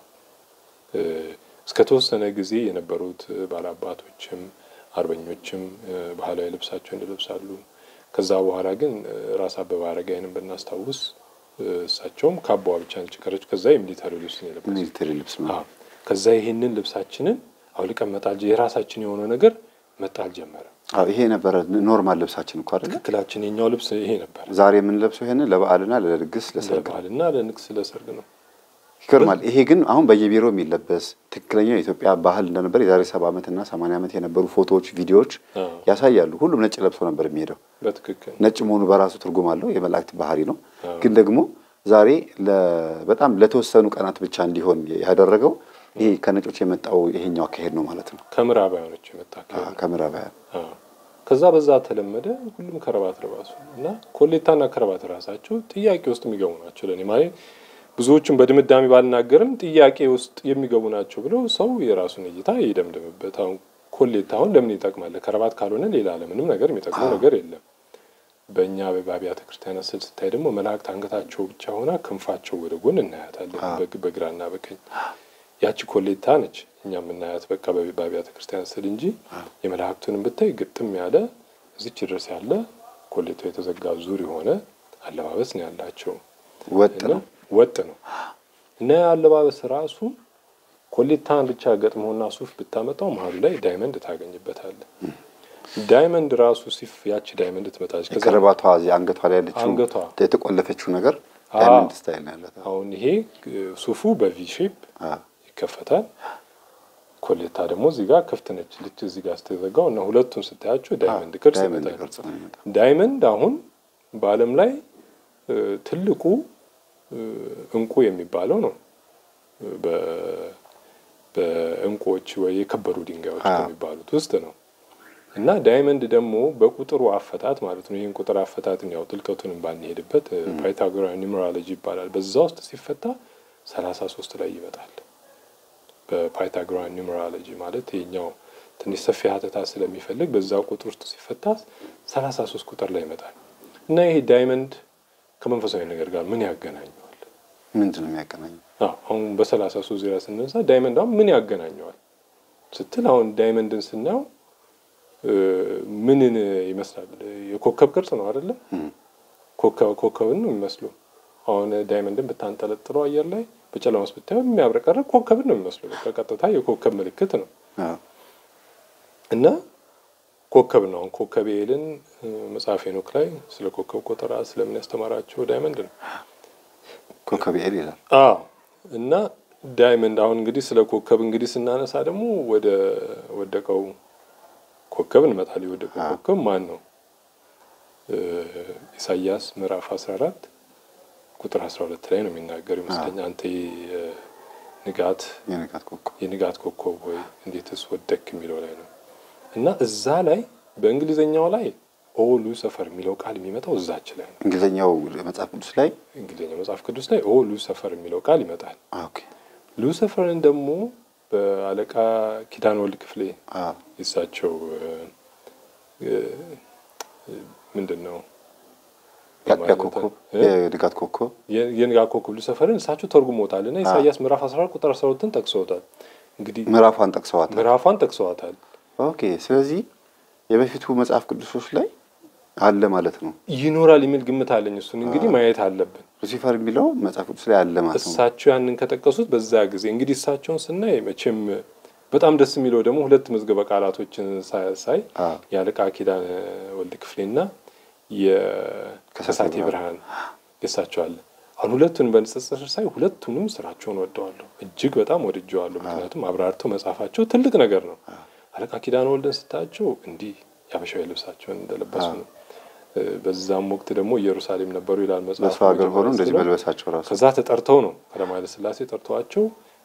እስከ ተወሰነ ጊዜ የነበሩት ባላባቶችም አርበኞችም ባህላዊ ልብሳቸውን ይለብሳሉ። ከዛ በኋላ ግን ራስ አበበ አረጋይንም ብናስታውስ እሳቸውም ካባዋ ብቻ ነች የቀረችው። ከዛ የሚሊተሪ ልብስ ነው የለበሱት። ሚሊተሪ ልብስ ነው። አዎ ከዛ ይሄንን ልብሳችንን አውልቀን መጣል የራሳችን የሆነ ነገር መጣል ጀመረ። አዎ ይሄ ነበር ኖርማል ልብሳችን እኮ አይደል? ትክክላችን የኛው ልብስ ይሄ ነበር። ዛሬ ምን ለብሰው ይሄንን ለበዓልና ለድግስ ለሰርግ ለበዓልና ለንግስ ለሰርግ ነው። ይገርማል። ይሄ ግን አሁን በየቢሮው የሚለበስ ትክክለኛው የኢትዮጵያ ባህል እንደነበር የዛሬ ሰባ አመት እና ሰማንያ አመት የነበሩ ፎቶዎች ቪዲዮዎች ያሳያሉ። ሁሉም ነጭ ለብሶ ነበር የሚሄደው። በትክክል ነጭ መሆኑ በራሱ ትርጉም አለው የመላእክት ባህሪ ነው። ግን ደግሞ ዛሬ በጣም ለተወሰኑ ቀናት ብቻ እንዲሆን ያደረገው ይሄ ከነጮች የመጣው ይሄኛው አካሄድ ነው ማለት ነው። ከምዕራባውያኖች የመጣ አካሄድ አዎ ከምዕራባውያን አዎ ከዛ በዛ ተለመደ። ሁሉም ከረባት ለባሱ እና ኮሌታና ከረባት ራሳቸው ጥያቄ ውስጥ የሚገቡ ናቸው ለኔ ማለት ብዙዎችን በድምዳሜ ባልናገርም ጥያቄ ውስጥ የሚገቡ ናቸው ብለው ሰው የራሱን እይታ ይደምድምበት። አሁን ኮሌታ አሁን ለምን ይጠቅማል? ከረባት ካልሆነ ሌላ ለምንም ነገር የሚጠቅመው ነገር የለም። በእኛ በአብያተ ክርስቲያናት ስል ስታይ ደግሞ መላእክት አንገታቸው ብቻ ሆና ክንፋቸው ወደ ጎን እናያታለን በግራና በቀኝ። ያቺ ኮሌታ ነች እኛ የምናያት በቃ በአብያተ ክርስቲያናት ስል እንጂ የመላእክቱንም ብታይ ግጥም ያለ እዚች ድረስ ያለ ኮሌታው የተዘጋ ዙር የሆነ አለባበስ ነው ያላቸው። ወጥ ነው ወጥ ነው እና አለባበስ ራሱ ኮሌታን ብቻ ገጥሞና ሱፍ ብታመጣው መሀሉ ላይ ዳይመንድ ታገኝበታለህ። ዳይመንድ ራሱ ሲፍ ያቺ ዳይመንድ ትመጣለች። ከረባቷ እዚህ አንገቷ ላይ ያለችው የተቆለፈችው ነገር ዳይመንድ ስታይል ነው ያለው። አሁን ይሄ ሱፉ በቪ ሼፕ ይከፈታል። ኮሌታ ደግሞ እዚህ ጋር ክፍት ነች ልጅ እዚህ ጋር ስትዘጋው እና ሁለቱን ስታያቸው ዳይመንድ ቅርጽ ይመጣል። ዳይመንድ አሁን በአለም ላይ ትልቁ እንቁ የሚባለው ነው። በ በእንቁዎች ወይ የከበሩ ድንጋዮች የሚባሉት ውስጥ ነው። እና ዳይመንድ ደግሞ በቁጥሩ አፈታት ማለት ነው። ይሄን ቁጥር አፈታትን ያው ጥልቀቱንም ባንሄድበት ፓይታጎራን ኒውመሮሎጂ ይባላል። በዛ ውስጥ ሲፈታ ሰላሳ ሶስት ላይ ይመጣል። በፓይታጎራን ኒውመሮሎጂ ማለት ይሄኛው ትንሽ ሰፊ ሀተታ ስለሚፈልግ በዛው ቁጥር ውስጥ ሲፈታ ሰላሳ ሶስት ቁጥር ላይ ይመጣል እና ይሄ ዳይመንድ ከመንፈሳዊ ነገር ጋር ምን ያገናኘዋል? ምንድነው የሚያገናኘው? አዎ አሁን በሰላሳ ሶስት ዙሪያ ስንነሳ ዳይመንድ አሁን ምን ያገናኘዋል ስትል አሁን ዳይመንድን ስናየው ምንን ይመስላል? የኮከብ ቅርጽ ነው አይደለ? ኮከብ ኮከብን ነው የሚመስለው። አሁን ዳይመንድን ብታንጠለጥለው አየር ላይ በጨለማ ውስጥ ብታየው የሚያብረቀርቅ ኮከብን ነው የሚመስለው። በቃ ቀጥታ የኮከብ ምልክት ነው። አዎ እና ኮከብ ነው። አሁን ኮከብ ኤልን መጽሐፈ ሄኖክ ላይ ስለ ኮከብ ቆጠራ ስለምን ያስተማራቸው ዳይመንድ ነው። ኮከብ ኤል ይላል። አዎ እና ዳይመንድ አሁን እንግዲህ ስለ ኮከብ እንግዲህ ስናነሳ ደግሞ ወደ ወደቀው ኮከብ እንመጣለን። ወደቀው ኮከብ ማን ነው? ኢሳይያስ ምዕራፍ አስራ አራት ቁጥር አስራ ሁለት ላይ ነው የሚናገር ይመስለኛል። አንተ ንጋት የንጋት ኮከብ የንጋት ኮከብ ወይ እንዴትስ ወደክ የሚለው ላይ ነው። እና እዛ ላይ በእንግሊዘኛው ላይ ኦ ሉሲፈር የሚለው ቃል የሚመጣው እዛች ላይ ነው። እንግሊዘኛው መጽሐፍ ቅዱስ ላይ እንግሊዘኛው መጽሐፍ ቅዱስ ላይ ኦ ሉሲፈር የሚለው ቃል ይመጣል። ኦኬ ሉሲፈርን ደግሞ በአለቃ ኪዳነ ወልድ ክፍሌ ይሳቸው ምንድነው ያኮኮብ የንጋት ኮከብ የንጋት ኮከብ ሉሲፈርን እሳቸው ተርጉሞታልና ኢሳይያስ ምዕራፍ አስራ አራት ቁጥር አስራ ሁለትን ጠቅሰውታል። እንግዲህ ምዕራፋን ጠቅሰዋታል ምዕራፋን ጠቅሰዋታል። ኦኬ ስለዚህ የበፊቱ መጽሐፍ ቅዱሶች ላይ አለ ማለት ነው። ይኖራል የሚል ግምት አለኝ። እሱን እንግዲህ ማየት አለብን። ሉሲፈር የሚለው መጽሐፍ ቅዱስ ላይ አለ ማለት ነው። እሳቸው ያንን ከጠቀሱት በዛ ጊዜ እንግዲህ እሳቸውን ስናይ መቼም በጣም ደስ የሚለው ደግሞ ሁለት መዝገበ ቃላቶችን ሳይ ያለቃ ኪዳነ ወልድ ክፍሌና የከሳቴ ብርሃን የሳቸው አለ። አሁን ሁለቱን በንጽጽር ሳይ ሁለቱንም ስራቸውን ወደዋለሁ፣ እጅግ በጣም ወድጀዋለሁ። ምክንያቱም አብራርተው መጻፋቸው ትልቅ ነገር ነው። አለቃ ኪዳነ ወልድን ስታቸው እንዲህ ያበሻዊ ልብሳቸውን እንደለበሱ ነው። በዛም ወቅት ደግሞ ኢየሩሳሌም ነበሩ ይላል መጽሐፍ። በሰው ሀገር ሆኖ እንደዚህ መልበሳቸው ራሱ ከዛ ተጠርተው ነው ቀዳማዊ ኃይለ ሥላሴ ጠርተዋቸው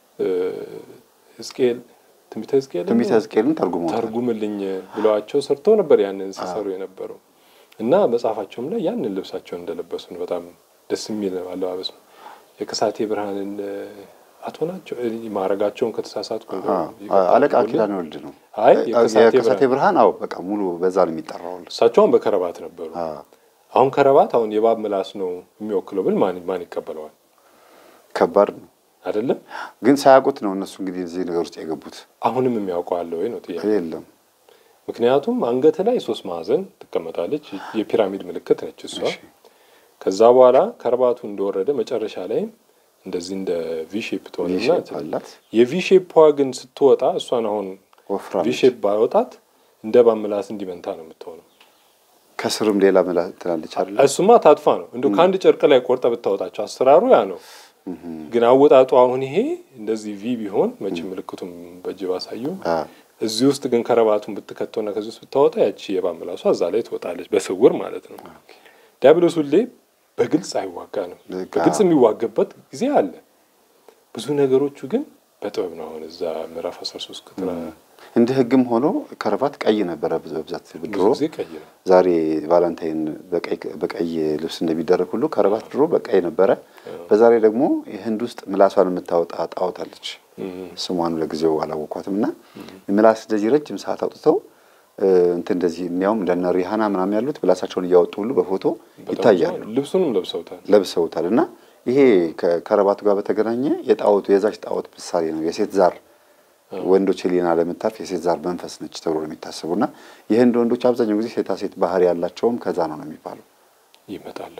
ሕዝቅኤል ትንቢተ ሕዝቅኤል ትንቢተ ሕዝቅኤልን ተርጉመው ተርጉምልኝ ብለዋቸው ሰርተው ነበር ያንን ሲሰሩ የነበረው እና መጽሐፋቸውም ላይ ያንን ልብሳቸውን እንደለበሱ ነው። በጣም ደስ የሚል አለባበስ ነው። የከሳቴ ብርሃንን አቶናቸው ማረጋቸውን ከተሳሳትኩ አለቃ ኪዳነ ወልድ ነው። አይ የከሳቴ ብርሃን አው በቃ ሙሉ በዛ ነው የሚጠራው። እሳቸውም በከረባት ነበሩ። አሁን ከረባት አሁን የባብ ምላስ ነው የሚወክለው ብል ማን ማን ይቀበለዋል? ከባድ ነው አይደለም? ግን ሳያውቁት ነው እነሱ እንግዲህ እዚህ ነገር ውስጥ የገቡት። አሁንም የሚያውቀው አለ ወይ ነው ጥያቄ? የለም። ምክንያቱም አንገት ላይ ሶስት ማዕዘን ትቀመጣለች፣ የፒራሚድ ምልክት ነች እሷ። ከዛ በኋላ ከረባቱ እንደወረደ መጨረሻ ላይ እንደዚህ እንደ ቪ ሼፕ ትሆንና የቪ ሼፕ ግን ስትወጣ እሷን አሁን ቪ ሼፕ ባወጣት እንደ ባምላስ እንዲመንታ ነው የምትሆነው። ከስርም ሌላ መላስ ትላለች አይደል? እሱማ ታጥፋ ነው እንደው ከአንድ ጨርቅ ላይ ቆርጠ ብታወጣቸው አሰራሩ ያ ነው። ግን አወጣጡ አሁን ይሄ እንደዚህ ቪ ቢሆን መቼ ምልክቱም በጅባ ሳዩ እዚህ ውስጥ ግን ከረባቱን ብትከተውና ከዚህ ውስጥ ብታወጣ ያቺ የባምላሷ እዛ ላይ ትወጣለች በስውር ማለት ነው። ዲያብሎስ ሁሌ በግልጽ አይዋጋ ነው። በግልጽ የሚዋገበት ጊዜ አለ። ብዙ ነገሮቹ ግን በጥበብ ነው። አሁን እዛ ምዕራፍ አስራ ሶስት ቁጥር እንደ ህግም ሆኖ ከረባት ቀይ ነበረ በብዛት ድሮ። ዛሬ ቫለንታይን በቀይ በቀይ ልብስ እንደሚደረግ ሁሉ ከረባት ድሮ በቀይ ነበረ። በዛሬ ደግሞ የህንድ ውስጥ ምላሷን የምታወጣ ጣውታለች። ስሟን ለጊዜው አላወቋትምና ምላስ እንደዚህ ረጅም ሰዓት አውጥተው እንትን እንደዚህ የሚያውም እንደነ ሪሃና ምናምን ያሉት ምላሳቸውን እያወጡ ሁሉ በፎቶ ይታያሉ። ልብሱንም ለብሰውታል ለብሰውታልና ይሄ ከከረባቱ ጋር በተገናኘ የጣውቱ የዛች ጣውት ምሳሌ ነው። የሴት ዛር ወንዶች ሊና ለምታፍ የሴት ዛር መንፈስ ነች ተብሎ ነው የሚታሰቡና የህንድ ወንዶች አብዛኛው ጊዜ ሴታ ሴት ባህሪ ያላቸውም ከዛ ነው ነው የሚባለው። ይመጣሉ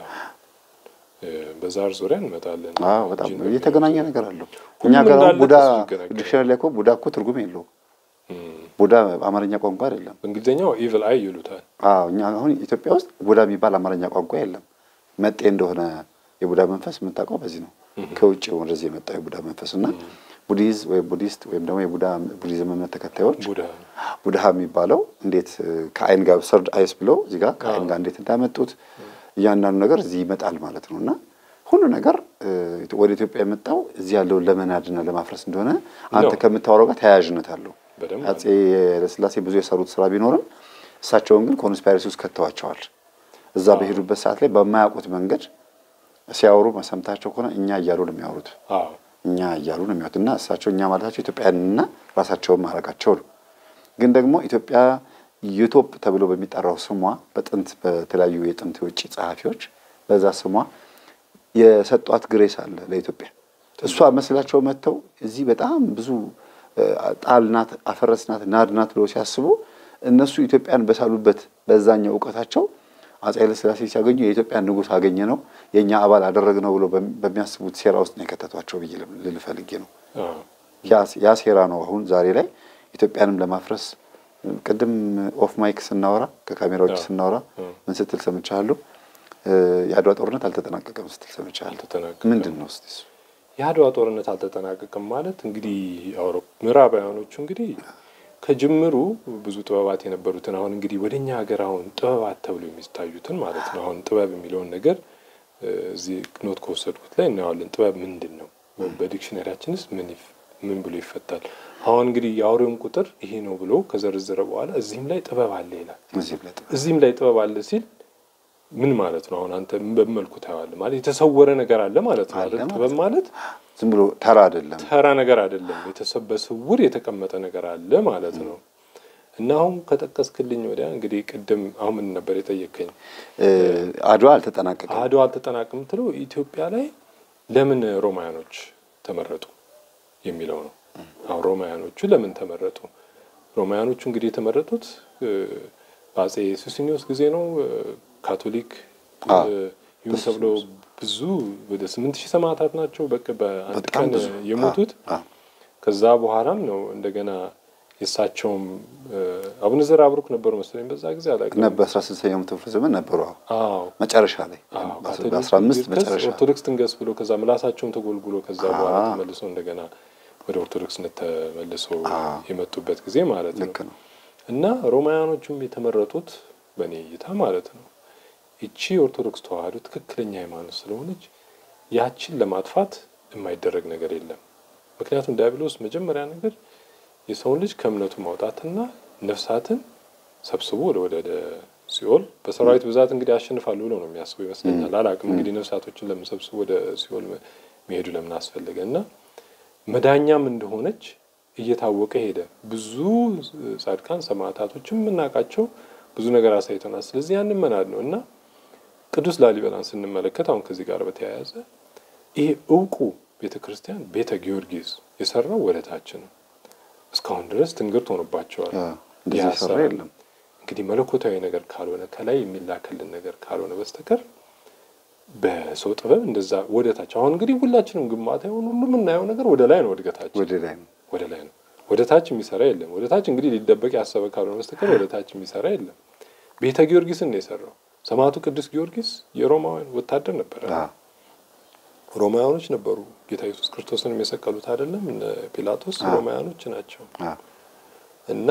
በዛር ዙሪያ እንመጣለን። አዎ በጣም የተገናኘ ነገር አለው። እኛ ጋር ቡዳ ዲክሽነሪ ላይ እኮ ቡዳ እኮ ትርጉም የለውም። ቡዳ አማርኛ ቋንቋ አይደለም። እንግሊዘኛው ኢቪል አይ ይሉታል። አዎ እኛ አሁን ኢትዮጵያ ውስጥ ቡዳ የሚባል አማርኛ ቋንቋ የለም። መጤ እንደሆነ የቡዳ መንፈስ የምታውቀው በዚህ ነው። ከውጭ ወደዚህ የመጣው የቡዳ መንፈስና ቡዲዝ ወይ ቡዲስት ወይም ደግሞ የቡዳ ቡዲዝም እምነት ተከታዮች ቡዳ ቡዳ የሚባለው እንዴት ከአይን ጋር ሰርድ አይስ ብሎ እዚህ ጋር ከአይን ጋር እንዴት እንዳመጡት እያንዳንዱ ነገር እዚህ ይመጣል ማለት ነውና ሁሉ ነገር ወደ ኢትዮጵያ የመጣው እዚህ ያለው ለመናድና ለማፍረስ እንደሆነ አንተ ከምታወራው ጋር ተያያዥነት አለው። አጼ ለስላሴ ብዙ የሰሩት ስራ ቢኖርም እሳቸውን ግን ኮንስፓይረሲ ውስጥ ከተዋቸዋል። እዛ በሄዱበት ሰዓት ላይ በማያውቁት መንገድ ሲያወሩ መሰምታቸው ከሆነ እኛ እያሉ ነው የሚያወሩት። አዎ እኛ እያሉ ነው የሚያዩትና እሳቸው እኛ ማለታቸው ኢትዮጵያንና ራሳቸውን ማረጋቸው ነው። ግን ደግሞ ኢትዮጵያ ዩቶፕ ተብሎ በሚጠራው ስሟ በጥንት በተለያዩ የጥንት ውጪ ጸሐፊዎች በዛ ስሟ የሰጧት ግሬስ አለ ለኢትዮጵያ። እሷ መስላቸው መተው እዚህ በጣም ብዙ ጣልናት አፈረስናት ናድናት ብለው ሲያስቡ እነሱ ኢትዮጵያን በሳሉበት በዛኛው ዕውቀታቸው አፄ ኃይለ ሥላሴ ሲያገኙ የኢትዮጵያን ንጉስ አገኘ ነው የኛ አባል አደረግነው ብሎ በሚያስቡት ሴራ ውስጥ ነው የከተቷቸው ብዬ ልልፈልጌ ነው። ያ ሴራ ነው አሁን ዛሬ ላይ ኢትዮጵያንም ለማፍረስ ቅድም ኦፍ ማይክ ስናወራ ከካሜራዎች ስናወራ ምን ስትል ሰምቻለሁ? የአድዋ ጦርነት አልተጠናቀቀም ስትል ሰምቻለሁ። ምንድነው እስቲ እሱ? የአድዋ ጦርነት አልተጠናቀቀም ማለት እንግዲህ አውሮፓ ምዕራባውያኖቹ እንግዲህ ከጅምሩ ብዙ ጥበባት የነበሩትን አሁን እንግዲህ ወደኛ ሀገር አሁን ጥበባት ተብሎ የሚታዩትን ማለት ነው። አሁን ጥበብ የሚለውን ነገር እዚህ ኖት ከወሰድኩት ላይ እናያለን። ጥበብ ምንድነው? በዲክሽነሪያችንስ ምን ምን ብሎ ይፈታል? አሁን እንግዲህ የአውሬውን ቁጥር ይሄ ነው ብሎ ከዘረዘረ በኋላ እዚህም ላይ ጥበብ አለ ይላል። እዚህም ላይ ጥበብ አለ ሲል ምን ማለት ነው? አሁን አንተ በመልኩ ታያለህ ማለት የተሰወረ ነገር አለ ማለት ነው አይደል? ጥበብ ማለት ዝም ብሎ ተራ አይደለም፣ ተራ ነገር አይደለም። የተሰበሰውር የተቀመጠ ነገር አለ ማለት ነው። እና አሁን ከጠቀስክልኝ ወዲያ እንግዲህ ቅድም አሁን ምን ነበር የጠየቀኝ? አድዋ አልተጠናቀቀም። አድዋ አልተጠናቀቀም ትለው ኢትዮጵያ ላይ ለምን ሮማያኖች ተመረጡ የሚለው ነው። አሁን ሮማያኖቹ ለምን ተመረጡ? ሮማያኖቹ እንግዲህ የተመረጡት በአፄ ሱስንዮስ ጊዜ ነው። ካቶሊክ ይሁን ተብሎ ብዙ ወደ ስምንት ሺህ ሰማዕታት ናቸው በቃ በአንድ ቀን የሞቱት። ከዛ በኋላም ነው እንደገና የሳቸውም አቡነ ዘርዓ ብሩክ ነበሩ መሰለኝ በዛ ጊዜ አላውቅም ነበር አስራ ስድስተኛው መቶ ክፍለ ዘመን ነበሩ። አዎ መጨረሻ ላይ በአስራ አምስት መጨረሻ ኦርቶዶክስ ትንገስ ብሎ ከዛ ምላሳቸውም ተጎልጉሎ ከዛ በኋላ ተመልሶ እንደገና ወደ ኦርቶዶክስነት ተመልሶ የመጡበት ጊዜ ማለት ነው። እና ሮማያኖቹም የተመረጡት በኔ እይታ ማለት ነው እቺ ኦርቶዶክስ ተዋህዶ ትክክለኛ ሃይማኖት ስለሆነች ያችን ለማጥፋት የማይደረግ ነገር የለም። ምክንያቱም ዲያብሎስ መጀመሪያ ነገር የሰው ልጅ ከእምነቱ ማውጣትና ነፍሳትን ሰብስቦ ወደ ወደ ሲኦል በሰራዊት ብዛት እንግዲህ ያሸንፋሉ ብሎ ነው የሚያስበው ይመስለኛል። አላቅም እንግዲህ ነፍሳቶችን ለምሰብስቦ ወደ ሲኦል መሄዱ ለምን አስፈልገና መዳኛም እንደሆነች እየታወቀ ሄደ። ብዙ ጻድቃን ሰማዕታቶችም እናቃቸው ብዙ ነገር አሳይተናል። ስለዚህ ያን መናድ ነውና ቅዱስ ላሊበላን ስንመለከት አሁን ከዚህ ጋር በተያያዘ ይሄ ዕውቁ ቤተክርስቲያን ቤተ ጊዮርጊስ የሰራው ወለታችን ነው። እስካሁን ድረስ ትንግርት ሆኖባቸዋል። ያሰራ የለም እንግዲህ መለኮታዊ ነገር ካልሆነ ከላይ የሚላከልን ነገር ካልሆነ በስተቀር በሰው ጥበብ እንደዛ ወደታች አሁን እንግዲህ ሁላችንም ግማታ ይሁን ሁሉም እናየው ነገር ወደ ላይ ነው ወድገታች ወደ ላይ ነው ወደ ላይ ነው ወደታች የሚሰራ የለም። ወደታች እንግዲህ ሊደበቅ ያሰበ ካልሆነ በስተቀር ወደታች የሚሰራ የለም። ቤተ ጊዮርጊስን ነው የሰራው። ሰማዕቱ ቅዱስ ጊዮርጊስ የሮማውያን ወታደር ነበር። ሮማውያኖች ነበሩ ጌታ ኢየሱስ ክርስቶስን የሚሰቀሉት አይደለም እነ ጲላጦስ ሮማውያኖች ናቸው። እና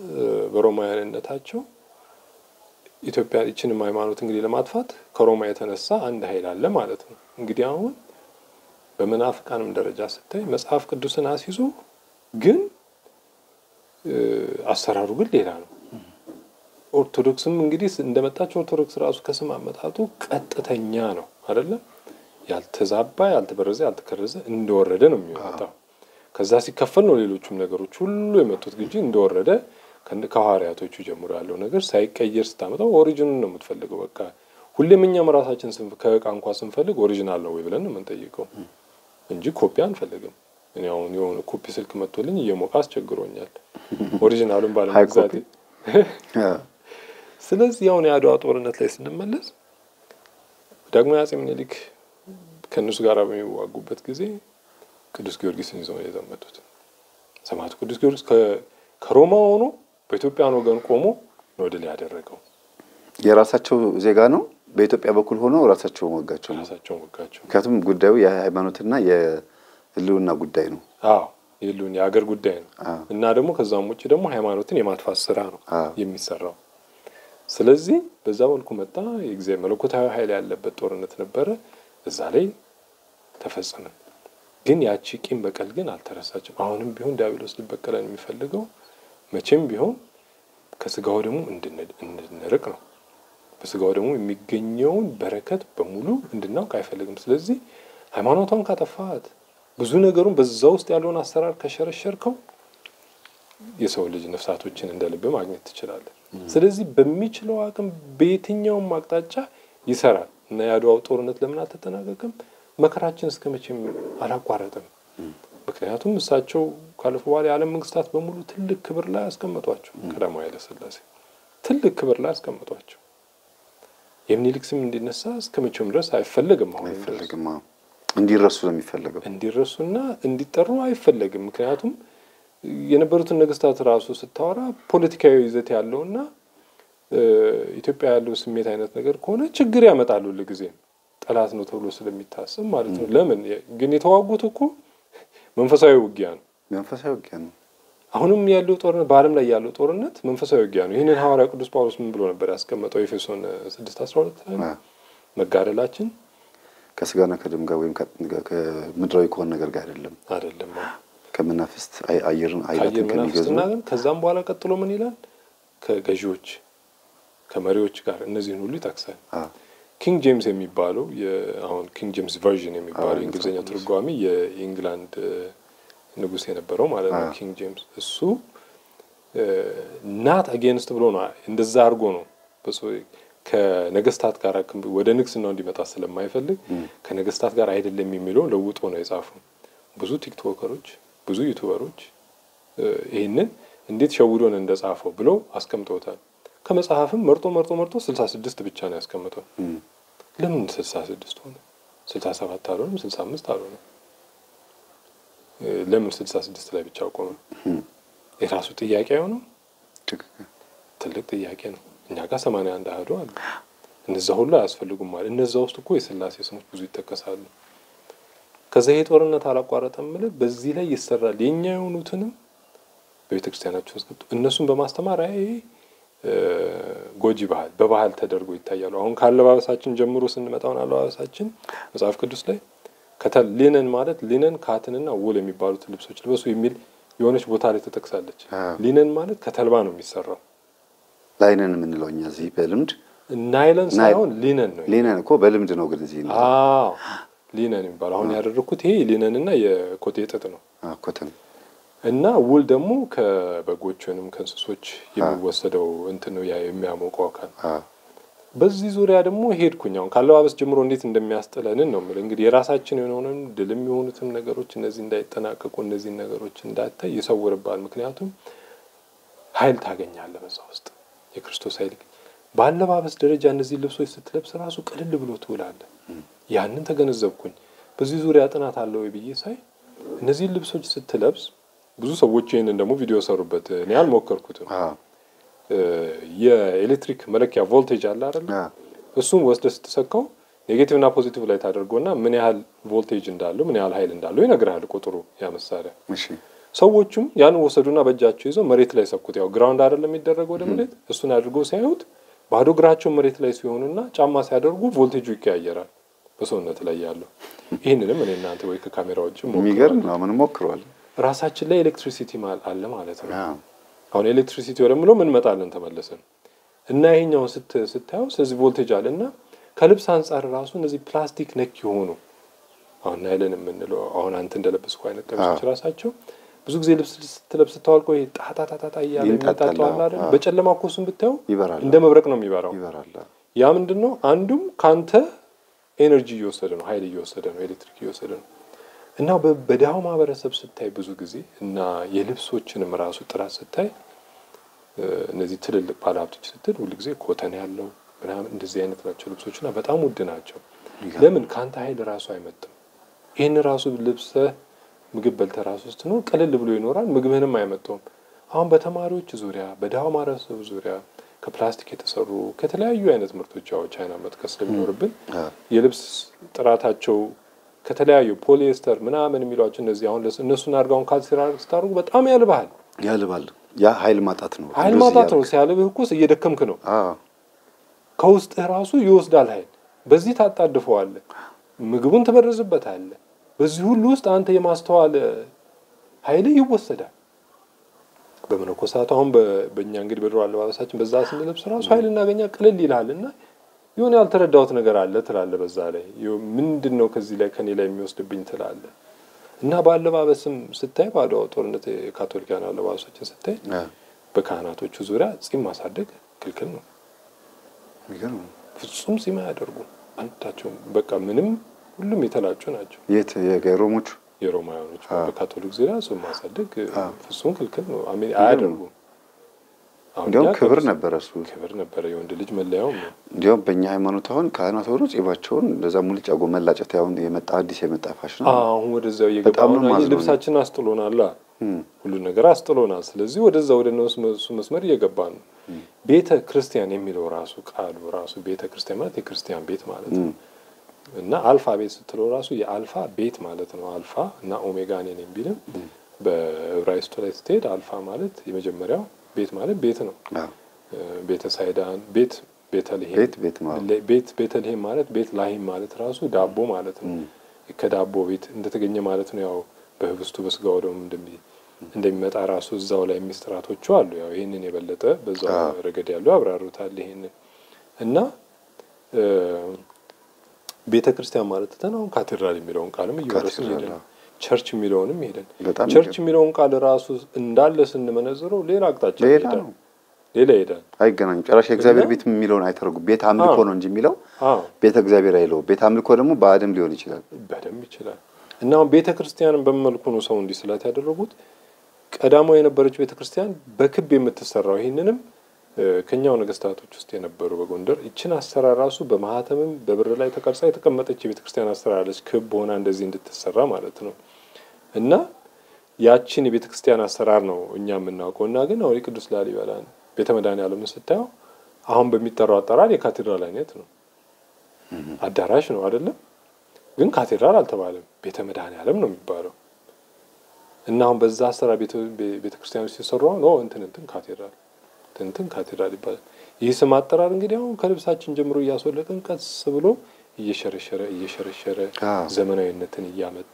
በሮማውያንነታቸው ኢትዮጵያ እቺንም ሃይማኖት እንግዲህ ለማጥፋት ከሮማ የተነሳ አንድ ኃይል አለ ማለት ነው። እንግዲህ አሁን በመናፍቃንም ደረጃ ስታይ መጽሐፍ ቅዱስን አስይዞ ግን አሰራሩ ግን ሌላ ነው። ኦርቶዶክስም እንግዲህ እንደመጣች ኦርቶዶክስ ራሱ ከስም አመጣጡ ቀጥተኛ ነው አይደለም። ያልተዛባ ያልተበረዘ ያልተከረዘ እንደወረደ ነው የሚወጣው። ከዛ ሲከፈል ነው ሌሎችም ነገሮች ሁሉ የመጡት እንጂ እንደወረደ ከሐዋርያቶቹ ጀምሮ ያለው ነገር ሳይቀየር ስታመጣው ኦሪጂኑን ነው የምትፈልገው። በቃ ሁሌም እኛም ራሳችን ስንፍ ከቋንቋ ስንፈልግ ኦሪጂናል ነው ወይ ብለን ነው የምንጠይቀው እንጂ ኮፒ አንፈልግም። እኔ አሁን የሆነ ኮፒ ስልክ መጥቶልኝ እየሞቀ አስቸግሮኛል ኦሪጂናሉን ባለመግዛት። ስለዚህ ያው ነው የአድዋ ጦርነት ላይ ስንመለስ ዳግማዊ አፄ ምኒልክ ከነሱ ጋር በሚዋጉበት ጊዜ ቅዱስ ጊዮርጊስን ይዘው የዘመቱት ሰማዕቱ ቅዱስ ጊዮርጊስ ከሮማ ሆኖ በኢትዮጵያን ወገን ቆሞ ነው ድል ያደረገው። የራሳቸው ዜጋ ነው በኢትዮጵያ በኩል ሆኖ ራሳቸው ወጋቸው ራሳቸው ወጋቸው። ምክንያቱም ጉዳዩ የሃይማኖትና የህልውና ጉዳይ ነው። አዎ የህልውና የሀገር ጉዳይ ነው። እና ደግሞ ከዛም ውጪ ደግሞ ሃይማኖትን የማጥፋት ስራ ነው የሚሰራው። ስለዚህ በዛ መልኩ መጣ የእግዚአብሔር መለኮታዊ ኃይል ያለበት ጦርነት ነበረ። እዛ ላይ ተፈጸመ። ግን ያቺ ቂም በቀል ግን አልተረሳችም። አሁንም ቢሆን ዲያብሎስ ሊበቀለን የሚፈልገው መቼም ቢሆን ከስጋው ደግሞ እንድንርቅ ነው። በስጋው ደግሞ የሚገኘውን በረከት በሙሉ እንድናውቅ አይፈልግም። ስለዚህ ሃይማኖቷን ካጠፋት ብዙ ነገሩን በዛው ውስጥ ያለውን አሰራር ከሸረሸርከው የሰው ልጅ ነፍሳቶችን እንደልብ ማግኘት ትችላለህ። ስለዚህ በሚችለው አቅም በየትኛውም አቅጣጫ ይሰራል እና ያድዋው ጦርነት ለምን አልተጠናቀቀም? መከራችን እስከመቼም አላቋረጠም። ምክንያቱም እሳቸው ካለፉ በኋላ የዓለም መንግስታት በሙሉ ትልቅ ክብር ላይ አስቀመጧቸው። ቀዳማዊ ኃይለ ሥላሴ ትልቅ ክብር ላይ አስቀመጧቸው። የምኒልክ ስም እንዲነሳ እስከመቼም ድረስ አይፈለግም። አሁን አይፈለግም። እንዲረሱ ነው የሚፈልገው። እንዲረሱና እንዲጠሩ አይፈለግም። ምክንያቱም የነበሩትን ነገስታት ራሱ ስታወራ ፖለቲካዊ ይዘት ያለውና ኢትዮጵያ ያለው ስሜት አይነት ነገር ከሆነ ችግር ያመጣሉ። ለጊዜ ጠላት ነው ተብሎ ስለሚታሰብ ማለት ነው። ለምን ግን የተዋጉት እኮ መንፈሳዊ ውጊያ ነው። መንፈሳዊ ውጊያ ነው። አሁንም ያለው ጦርነት በዓለም ላይ ያለው ጦርነት መንፈሳዊ ውጊያ ነው። ይሄንን ሐዋርያ ቅዱስ ጳውሎስ ምን ብሎ ነበር ያስቀመጠው? ኤፌሶን ስድስት አስራ ሁለት ላይ መጋደላችን ከስጋና ከደም ጋር ወይም ከምድራዊ ከሆነ ነገር ጋር አይደለም አይደለም ከመናፍስት አየርን አይላትን ከሚገዙና ከዛም በኋላ ቀጥሎ ምን ይላል? ከገዢዎች ከመሪዎች ጋር እነዚህን ሁሉ ይጠቅሳል። ኪንግ ጄምስ የሚባለው የአሁን ኪንግ ጄምስ ቨርዥን የሚባለው እንግሊዘኛ ትርጓሜ የኢንግላንድ ንጉስ የነበረው ማለት ነው። ኪንግ ጄምስ እሱ ናት አጌንስት ብሎ ነው እንደዛ አድርጎ ነው ከነገስታት ጋር ወደ ንግስናው እንዲመጣ ስለማይፈልግ ከነገስታት ጋር አይደለም የሚለው ለውጦ ነው የጻፈው። ብዙ ቲክቶከሮች ብዙ ዩቲዩበሮች ይሄንን እንዴት ሸውዶን እንደጻፈው ብለው አስቀምጠውታል። ከመጽሐፍም መርጦ መርጦ መርጦ ስልሳ ስድስት ብቻ ነው ያስቀመጠው። ለምን ስልሳ ስድስት ሆነ? ስልሳ ሰባት አልሆነም? ስልሳ አምስት አልሆነም? ለምን ስልሳ ስድስት ላይ ብቻ ቆመ? የራሱ ጥያቄ አይሆንም? ትልቅ ጥያቄ ነው። እኛ ጋር ሰማንያ አንድ አሃዱ አለ። እነዛ ሁሉ አያስፈልጉም ማለት እነዛ ውስጥ እኮ የሥላሴ ስሞች ብዙ ይጠቀሳሉ። ከዛ የጦርነት አላቋረጠም ማለት በዚህ ላይ ይሰራል። የኛ የሆኑትንም በቤተክርስቲያናችን ውስጥ እነሱን በማስተማር አይ ጎጂ ባህል በባህል ተደርጎ ይታያሉ። አሁን ካለባበሳችን ጀምሮ ስንመጣው አለባበሳችን መጽሐፍ ቅዱስ ላይ ከተል ሊነን ማለት ሊነን ካትንና ውል የሚባሉት ልብሶች ልበሱ የሚል የሆነች ቦታ ላይ ተጠቅሳለች። ሊነን ማለት ከተልባ ነው የሚሰራው። ላይነን የምንለው እኛ እዚህ በልምድ ናይለን ሳይሆን ሊነን ነው። ሊነን እኮ በልምድ ነው ግን እዚህ ነው። አዎ ሊነን የሚባለው አሁን ያደረኩት ይሄ ሊነንና የኮቴ ጥጥ ነው። አዎ ኮተን እና ውል ደግሞ ከበጎች ወይንም ከእንስሶች የሚወሰደው እንትን ነው ያ የሚያሞቀው አካል። በዚህ ዙሪያ ደግሞ ሄድኩኝ። አሁን ካለባበስ ጀምሮ እንዴት እንደሚያስጠለን ነው ማለት እንግዲህ የራሳችን የሆነውን ድልም የሆኑትን ነገሮች እነዚህ እንዳይጠናቀቁ እነዚህ ነገሮች እንዳታይ ይሰውርባል። ምክንያቱም ኃይል ታገኛለህ በዛ ውስጥ የክርስቶስ ኃይል ባለባበስ ደረጃ እነዚህ ልብሶች ስትለብስ ራሱ ቀልል ብሎ ትውላለህ። ያንን ተገነዘብኩኝ። በዚህ ዙሪያ ጥናት አለው ብዬ ሳይ እነዚህ ልብሶች ስትለብስ ብዙ ሰዎች ይሄንን ደግሞ ቪዲዮ ሰሩበት። እኔ አልሞከርኩትም። የኤሌክትሪክ መለኪያ ቮልቴጅ አለ አይደል? እሱም ወስደህ ስትሰካው ኔጌቲቭ እና ፖዚቲቭ ላይ ታደርጎና ምን ያህል ቮልቴጅ እንዳለው ምን ያህል ኃይል እንዳለው ይነግራል ቁጥሩ ያ መሳሪያ። እሺ ሰዎችም ያን ወሰዱና በእጃቸው ይዘው መሬት ላይ ሰኩት። ያው ግራውንድ አይደለም የሚደረገው ወደ መሬት እሱን አድርገው ሲያዩት ባዶ እግራቸው መሬት ላይ ሲሆኑና ጫማ ሲያደርጉ ቮልቴጁ ይቀያየራል በሰውነት ላይ ያለው። ይሄንንም እኔ እናንተ ወይ ከካሜራው ውጭ ሞክረው የሚገርም ነው ምን ሞክረዋል። ራሳችን ላይ ኤሌክትሪሲቲ ማለት አለ ማለት ነው። አሁን ኤሌክትሪሲቲ ወደምለው ምን መጣለን ተመለሰን እና ይሄኛው ስት ስታዩ ስለዚህ ቮልቴጅ አለና ከልብስ አንፃር ራሱ እነዚህ ፕላስቲክ ነክ ይሆኑ አሁን ናይለን የምንለው አሁን አንተ እንደለበስኩ አይነት ቀሚሶች ራሳቸው ብዙ ጊዜ ልብስ ስትለብስ ታውልቆ ይሄ ጣጣ ጣጣ ጣ ያለ የሚጣጣው አይደል? በጨለማ እኮ እሱን ብታዩ እንደ መብረቅ ነው የሚበራው። ያ ምንድነው? አንዱም ካንተ ኤነርጂ እየወሰደ ነው፣ ኃይል እየወሰደ ነው፣ ኤሌክትሪክ እየወሰደ ነው። እና በዳው ማህበረሰብ ስታይ ብዙ ጊዜ እና የልብሶችንም ራሱ ጥራት ስታይ እነዚህ ትልልቅ ባለሀብቶች ስትል ሁሉ ጊዜ ኮተን ያለው ምናምን እንደዚህ አይነት ናቸው ልብሶችና በጣም ውድ ናቸው። ለምን ካንተ ኃይል ራሱ አይመጣም። ይሄን ራሱ ልብሰ ምግብ በልተህ ራሱ ስትኖር ቀለል ብሎ ይኖራል፣ ምግብህንም አይመጣውም። አሁን በተማሪዎች ዙሪያ በዳው ማህበረሰብ ዙሪያ ከፕላስቲክ የተሰሩ ከተለያዩ አይነት ምርቶች ያው ቻይና መጥቀስ ስለሚኖርብን የልብስ ጥራታቸው ከተለያዩ ፖሊኤስተር ምናምን የሚሏቸው እነዚህ አሁን እነሱን አድርጋውን ካልሲራር ስታርጉ በጣም ያልባል ያልባል። ያ ኃይል ማጣት ነው። ኃይል ማጣት ነው። ሲያልብህ እኮ እየደከምክ ነው። አዎ ከውስጥ ራሱ ይወስዳል ኃይል። በዚህ ታጣድፈዋለህ፣ ምግቡን ትበርዝበታለህ። በዚህ ሁሉ ውስጥ አንተ የማስተዋል ኃይል ይወሰዳል። በመነኮሳቱ አሁን በእኛ እንግዲህ በድሮ አለባበሳችን በዛ ስንለብስ ራሱ ኃይል እናገኛ ቅልል ይላልና የሆነ ያልተረዳሁት ነገር አለ ትላለህ። በዛ ላይ ምንድነው ከዚህ ላይ ከኔ ላይ የሚወስድብኝ ትላለህ። እና ባለባበስም ስታይ ባለው ጦርነት ካቶሊካን አለባበሶችን ስታይ በካህናቶቹ ዙሪያ ጺም ማሳደግ ክልክል ነው። የሚገርም ፍጹም ጺም አያደርጉ አንዳቸው በቃ ምንም ሁሉም የተላጩ ናቸው። የት የሮሞቹ የሮማውያኖች በካቶሊክ ዙሪያ ጺም ማሳደግ ፍጹም ክልክል ነው። አሜን አያደርጉ። እንዲያውም ክብር ነበር እሱ ክብር ነበር የወንድ ልጅ መለያው ነው። እንዲያውም በእኛ ሃይማኖት አሁን ካህናት ሆኖ ጺማቸውን እንደዛ ሙልጭ አጎ መላጨት ያው የመጣ አዲስ የመጣ ፋሽን ነው። አሁን ወደዛው እየገባው ነው። ልብሳችን አስጥሎናል ሁሉ ነገር አስጥሎናል። ስለዚህ ወደዛው ወደ እነሱ መስመር እየገባ ነው። ቤተ ክርስቲያን የሚለው ራሱ ቃሉ ራሱ ቤተ ክርስቲያን ማለት የክርስቲያን ቤት ማለት ነው። እና አልፋ ቤት ስትለው ራሱ የአልፋ ቤት ማለት ነው። አልፋ እና ኦሜጋ ነን የሚልም በዕብራይስጡ ላይ ስትሄድ አልፋ ማለት የመጀመሪያው ቤት ማለት ቤት ነው። ቤተ ሳይዳን ቤት ቤተልሔም ቤት ቤት ማለት ቤት ቤተልሔም ማለት ቤት ላሂም ማለት ራሱ ዳቦ ማለት ነው። ከዳቦ ቤት እንደተገኘ ማለት ነው። ያው በህብስቱ በስጋው ደም እንደሚ እንደሚመጣ ራሱ እዛው ላይ ሚስጥራቶቹ አሉ። ያው ይሄንን የበለጠ በዛው ረገድ ያለው አብራሩታል ይሄንን እና ቤተ ክርስቲያን ማለት ተናው ካቴድራል የሚለውን ቃልም እየወረስን ሄደን ቸርች የሚለውንም ሄደን ቸርች የሚለውን ቃል ራሱ እንዳለ ስንመነዝረው ሌላ አቅጣጫ ይሄዳል። ሌላ ይሄዳል አይገናኝም። ጭራሽ የእግዚአብሔር ቤት የሚለውን አይተረጉም። ቤት አምልኮ ነው እንጂ የሚለው ቤተ እግዚአብሔር አይለው። ቤት አምልኮ ደግሞ በአደም ሊሆን ይችላል በደም ይችላል። እና ቤተ ክርስቲያንን በመልኩ ነው ሰው እንዲስላት ያደረጉት። ቀዳማው የነበረች ቤተ ክርስቲያን በክብ የምትሰራው ይሄንንም ከኛው ነገስታቶች ውስጥ የነበሩ በጎንደር እቺን አሰራር ራሱ በማህተምም በብር ላይ ተቀርጻ የተቀመጠች ቤተ ክርስቲያን አሰራራለች። ክብ ሆና እንደዚህ እንድትሰራ ማለት ነው። እና ያቺን የቤተ ክርስቲያን አሰራር ነው እኛ የምናውቀውና ግን አሁን የቅዱስ ላሊበላን ቤተ መድኃኔዓለም ስታየው አሁን በሚጠራው አጠራር የካቴድራል አይነት ነው። አዳራሽ ነው አይደለም? ግን ካቴድራል አልተባለም። ቤተ መድኃኔዓለም ነው የሚባለው። እና አሁን በዛ አሰራር ቤተ ቤተ ክርስቲያኖች ሲሰሩ ነው እንትን እንትን ካቴድራል እንትን ካቴድራል ይባላል። ይህ ስም አጠራር እንግዲህ አሁን ከልብሳችን ጀምሮ እያስወለቀን ቀስ ብሎ እየሸረሸረ እየሸረሸረ ዘመናዊነትን እያመጣ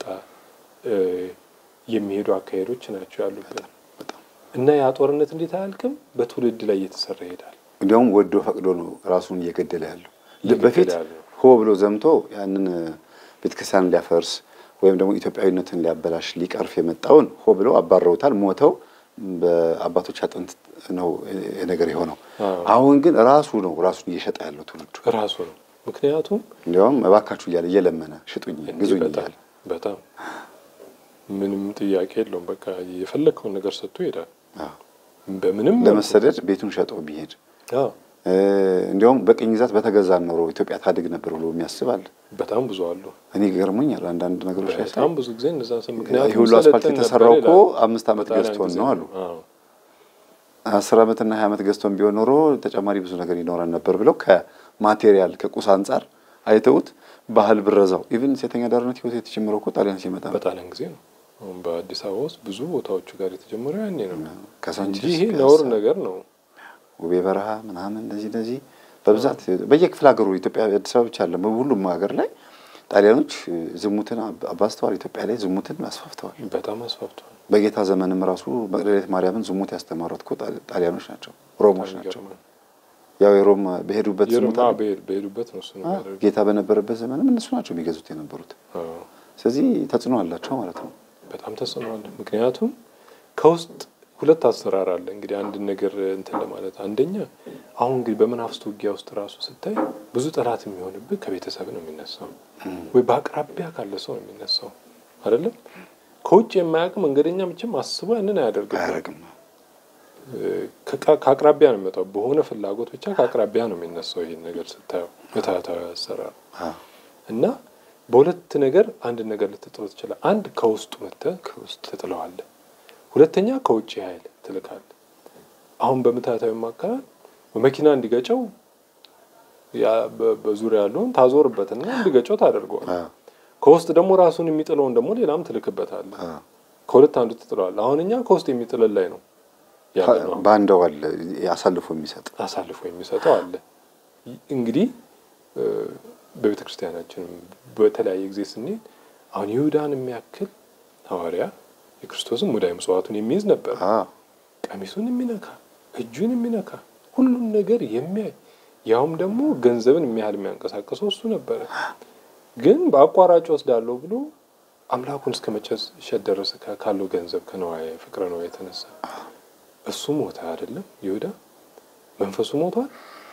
የሚሄዱ አካሄዶች ናቸው ያሉበት። እና ያ ጦርነት እንዴት አያልቅም? በትውልድ ላይ እየተሰራ ይሄዳል። እንዲያውም ወዶ ፈቅዶ ነው ራሱን እየገደለ ያለው። በፊት ሆ ብሎ ዘምቶ ያንን ቤተክርስቲያን ሊያፈርስ ወይም ደግሞ ኢትዮጵያዊነትን ሊያበላሽ ሊቀርፍ የመጣውን ሆ ብሎ አባረውታል። ሞተው በአባቶች አጥንት ነው ነገር የሆነው። አሁን ግን ራሱ ነው ራሱን እየሸጠ ያለው ትውልዱ ራሱ ነው። ምክንያቱም እንዲያውም እባካችሁ እያለ እየለመነ ሽጡኝ ግዙኝ ይላል። በጣም ምንም ጥያቄ የለውም። በቃ የፈለከውን ነገር ሰጥቶ ይሄዳል። በምንም ለመሰደድ ቤቱን ሸጦ ቢሄድ አዎ እንዲያውም በቅኝ ግዛት በተገዛ ኖሮ ኢትዮጵያ ታድግ ነበር ብሎ የሚያስባል በጣም ብዙ አሉ። እኔ ገርሞኛል አንዳንድ ነገሮች ላይ በጣም ብዙ ጊዜ እንደዛ ሰም ምክንያቱም ይሁሉ አስፋልት የተሰራው እኮ አምስት አመት ገዝቶን ነው አሉ። አስር አመት እና ሃያ አመት ገዝቶን ቢሆን ኖሮ ተጨማሪ ብዙ ነገር ይኖረን ነበር ብለው ከማቴሪያል ከቁስ አንፃር አይተውት ባህል ብረዛው ኢቭን ሴተኛ ዳርነት ህይወት የተጀመረው እኮ ጣሊያን ሲመጣ በጣሊያን ጊዜ ነው። አሁን በአዲስ አበባ ውስጥ ብዙ ቦታዎች ጋር የተጀመረው ያኔ ነው። ከሳንቺስ ይሄ ነውር ነገር ነው። ውቤ በረሃ ምናምን እንደዚህ እንደዚህ በብዛት በየክፍለ ሀገሩ ኢትዮጵያ አዲስ አበባ ብቻ አይደለም በሁሉም ሀገር ላይ ጣሊያኖች ዝሙትን አባስተዋል። ኢትዮጵያ ላይ ዝሙትን አስፋፍተዋል። በጣም አስፋፍተዋል። በጌታ ዘመንም ራሱ መቅደላዊት ማርያምን ዝሙት ያስተማሩት እኮ ጣሊያኖች ናቸው፣ ሮሞች ናቸው። ያው የሮም በሄዱበት ዝሙት በሄዱበት ነው እሱ ነው። ጌታ በነበረበት ዘመንም እነሱ ናቸው የሚገዙት የነበሩት። ስለዚህ ተጽዕኖ አላቸው ማለት ነው። በጣም ተጽዕኖ አለ። ምክንያቱም ከውስጥ ሁለት አሰራር አለ። እንግዲህ አንድ ነገር እንትን ለማለት አንደኛ አሁን እንግዲህ በመናፍስት ውጊያ ውስጥ ራሱ ስታይ ብዙ ጠላት የሚሆንብህ ከቤተሰብ ነው የሚነሳው ወይ በአቅራቢያ ካለ ሰው ነው የሚነሳው አይደለም? ከውጭ የማያውቅ መንገደኛ ብቻም አስቦ ያንን አያደርግም አያደርግም። ከአቅራቢያ ነው የሚመጣው። በሆነ ፍላጎት ብቻ ከአቅራቢያ ነው የሚነሳው። ይሄን ነገር ስታየው ምታታዊ አሰራር እና በሁለት ነገር አንድ ነገር ልትጥለው ትችላለህ። አንድ ከውስጡ መተህ ከውስጥ ትጥለዋለህ። ሁለተኛ ከውጭ ኃይል ትልካለህ። አሁን በምታታዊ ማከራ መኪና እንዲገጨው ያ በዙሪያ ያለውን ታዞርበትና እንዲገጨው ታደርገዋለህ። ከውስጥ ደግሞ ራሱን የሚጥለውን ደግሞ ሌላም ትልክበታለህ። ከሁለት አንዱ ትጥለዋለህ። አሁን እኛ ከውስጥ የሚጥል ላይ ነው ያለው። ባንዳው አለ ያሳልፎ የሚሰጥ አሳልፎ የሚሰጠው አለ። እንግዲህ በቤተ ክርስቲያናችን በተለያየ ጊዜ ስንሄድ አሁን ይሁዳን የሚያክል ሐዋርያ የክርስቶስን ሙዳየ ምጽዋቱን የሚይዝ ነበር። ቀሚሱን የሚነካ እጁን የሚነካ ሁሉን ነገር የሚያይ ያውም ደግሞ ገንዘብን የሚያህል የሚያንቀሳቅሰው እሱ ነበር። ግን በአቋራጭ ወስዳለሁ ብሎ አምላኩን እስከ መጨረስ ሸደረሰ ካለው ገንዘብ ከነዋይ ፍቅረ ነው የተነሳ እሱ ሞተ አይደለም ይሁዳ መንፈሱ ሞቷል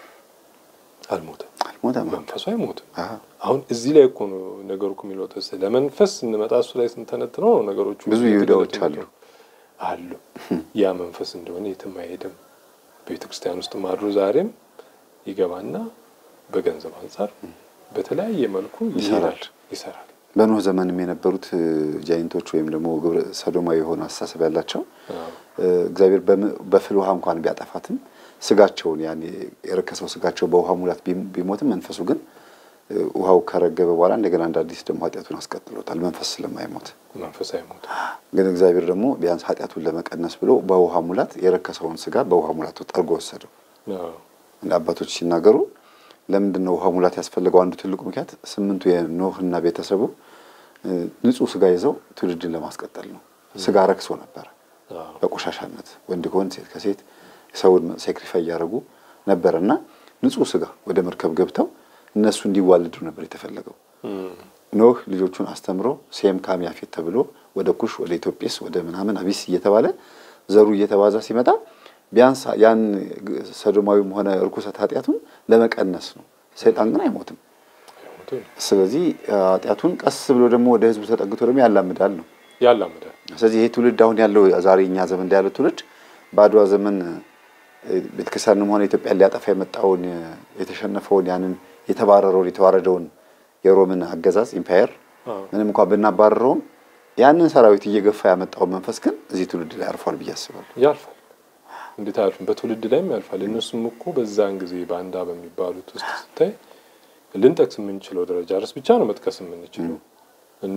አልሞተም አልሞተም መንፈሱ አይሞትም አሁን እዚህ ላይ እኮ ነው ነገሩ እኮ የሚለወጠው ለመንፈስ እንመጣ እሱ ላይ ስንተነትነው ነገሮቹ ብዙ ይሁዳዎች አሉ አሉ ያ መንፈስ እንደሆነ የትም አይሄድም ቤተክርስቲያን ውስጥ ማድሮ ዛሬም ይገባና በገንዘብ አንፃር በተለያየ መልኩ ይሰራል ይሰራል በኖህ ዘመንም የነበሩት ጃይንቶች ወይም ደግሞ ግብረ ሰዶማዊ የሆነ አስተሳሰብ ያላቸው እግዚአብሔር በፍል ውሃ እንኳን ቢያጠፋትም ስጋቸውን ያኔ የረከሰው ስጋቸው በውሃ ሙላት ቢሞትም መንፈሱ ግን ውሃው ከረገበ በኋላ እንደገና እንደ አዲስ ደግሞ ኃጢያቱን አስቀጥሎታል መንፈስ ስለማይሞት መንፈስ አይሞት ግን እግዚአብሔር ደግሞ ቢያንስ ኃጢያቱን ለመቀነስ ብሎ በውሃ ሙላት የረከሰውን ስጋ በውሃ ሙላት ጠርጎ ወሰደው እንደ አባቶች ሲናገሩ ለምንድነው ውሃ ሙላት ያስፈልገው አንዱ ትልቁ ምክንያት ስምንቱ የኖህና ቤተሰቡ ንጹህ ስጋ ይዘው ትውልድን ለማስቀጠል ነው ስጋ ረክሶ ነበር በቆሻሻነት ወንድ ከሆነ ሴት ከሴት ሰውን ሳክሪፋይ ያደርጉ ነበርና ንጹህ ስጋ ወደ መርከብ ገብተው እነሱ እንዲዋለዱ ነበር የተፈለገው ኖህ ልጆቹን አስተምሮ ሴም ካም ያፌት ተብሎ ወደ ኩሽ ወደ ኢትዮጵያስ ወደ ምናምን አቢስ እየተባለ ዘሩ እየተባዛ ሲመጣ ቢያንስ ያን ሰዶማዊም ሆነ ርኩሰት ኃጢያቱን ለመቀነስ ነው ሰይጣን ግን አይሞትም ስለዚህ ኃጢያቱን ቀስ ብሎ ደግሞ ወደ ህዝቡ ተጠግቶ ደግሞ ያላምዳል ነው ያላምዳል ስለዚህ ይሄ ትውልድ አሁን ያለው ዛሬኛ ዘመን ላይ ያለው ትውልድ ባድዋ ዘመን ቤተክርስቲያንም ሆነ ኢትዮጵያ ሊያጠፋ የመጣውን የተሸነፈውን ያንን የተባረረውን የተዋረደውን የሮምን አገዛዝ ኢምፓየር ምንም እንኳን ብናባረረው ያንን ሰራዊት እየገፋ ያመጣው መንፈስ ግን እዚህ ትውልድ ላይ አርፏል በያስባል ያልፋል እንዴት አልፈን በትውልድ ላይም ያልፋል እነሱም እኮ በዛን ጊዜ ባንዳ በሚባሉት ውስጥ ስታይ ልንጠቅስ የምንችለው ደረጃ ድረስ ብቻ ነው መጥቀስ የምንችለው እና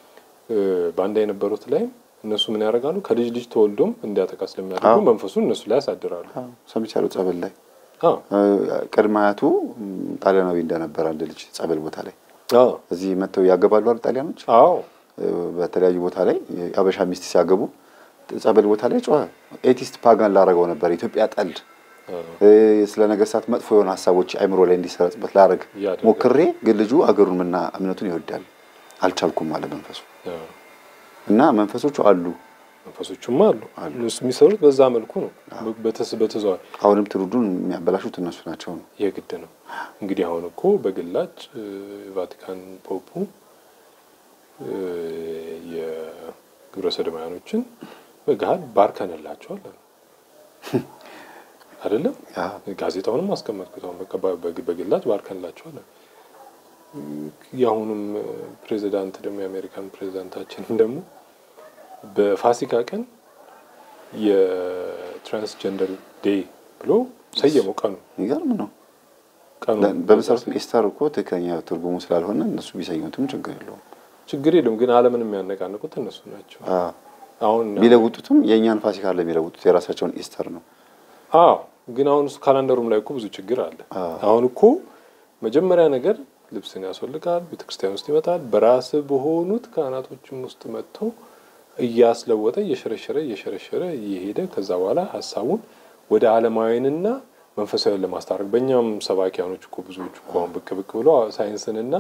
ባንዳ የነበሩት ላይ እነሱ ምን ያደርጋሉ ከልጅ ልጅ ተወልዶም እንዲያጠቃ ስለሚያደርጉ መንፈሱን እነሱ ላይ ያሳድራሉ ሰምቻለሁ ጸበል ላይ አዎ ቀድማያቱ ጣሊያናዊ እንደነበር አንድ ልጅ ጸበል ቦታ ላይ አዎ እዚህ መተው ያገባሉ አይደል ጣሊያኖች አዎ በተለያዩ ቦታ ላይ አበሻ ሚስት ሲያገቡ ጸበል ቦታ ላይ ጮኸ ኤቲስት ፓጋን ላረገው ነበር ኢትዮጵያ ጠልድ ስለ ነገስታት መጥፎ የሆነ ሐሳቦች አይምሮ ላይ እንዲሰረጽበት ላረግ ሞክሬ ግን ልጁ አገሩንና እምነቱን ይወዳል አልቻልኩም ማለት መንፈሱ እና መንፈሶቹ አሉ መንፈሶቹም አሉ እነሱ የሚሰሩት በዛ መልኩ ነው በተስ በተዛው አሁንም ትሩዱን የሚያበላሹት እነሱ ናቸው ነው የግድ ነው እንግዲህ አሁን እኮ በግላጭ ቫቲካን ፖፑ የግብረ ሰዶማውያኖችን በጋድ ባርከንላቸዋል አይደለም ጋዜጣውንም አስቀመጥኩታው በግላጭ ባርከንላቸዋል ያሁንም ፕሬዝዳንት ደግሞ የአሜሪካን ፕሬዝዳንታችን ደግሞ በፋሲካ ቀን የትራንስጀንደር ዴይ ብሎ ሰየመው ቀኑ ይገርም ነው ቀኑ በመሰረቱ ኢስታር እኮ ትክክለኛ ትርጉሙ ስላልሆነ እነሱ ቢሰዩትም ችግር የለውም ችግር የለውም ግን ዓለምን የሚያነቃንቁት እነሱ ናቸው አሁን ቢለውጡትም የኛን ፋሲካ ለሚለውጡት የራሳቸውን ኢስታር ነው አዎ ግን አሁን ካላንደሩም ላይ እኮ ብዙ ችግር አለ አሁን እኮ መጀመሪያ ነገር ልብስን ያስፈልጋል ቤተክርስቲያን ውስጥ ይመጣል በራስ በሆኑት ካህናቶችም ውስጥ መጥቶ እያስለወጠ እየሸረሸረ እየሸረሸረ እየሄደ ከዛ በኋላ ሐሳቡን ወደ ዓለማዊንና መንፈሳዊ ለማስታረቅ በእኛም ሰባኪያኖች እኮ ብዙዎች እኮ አሁን ብቅ ብቅ ብሎ ሳይንስንና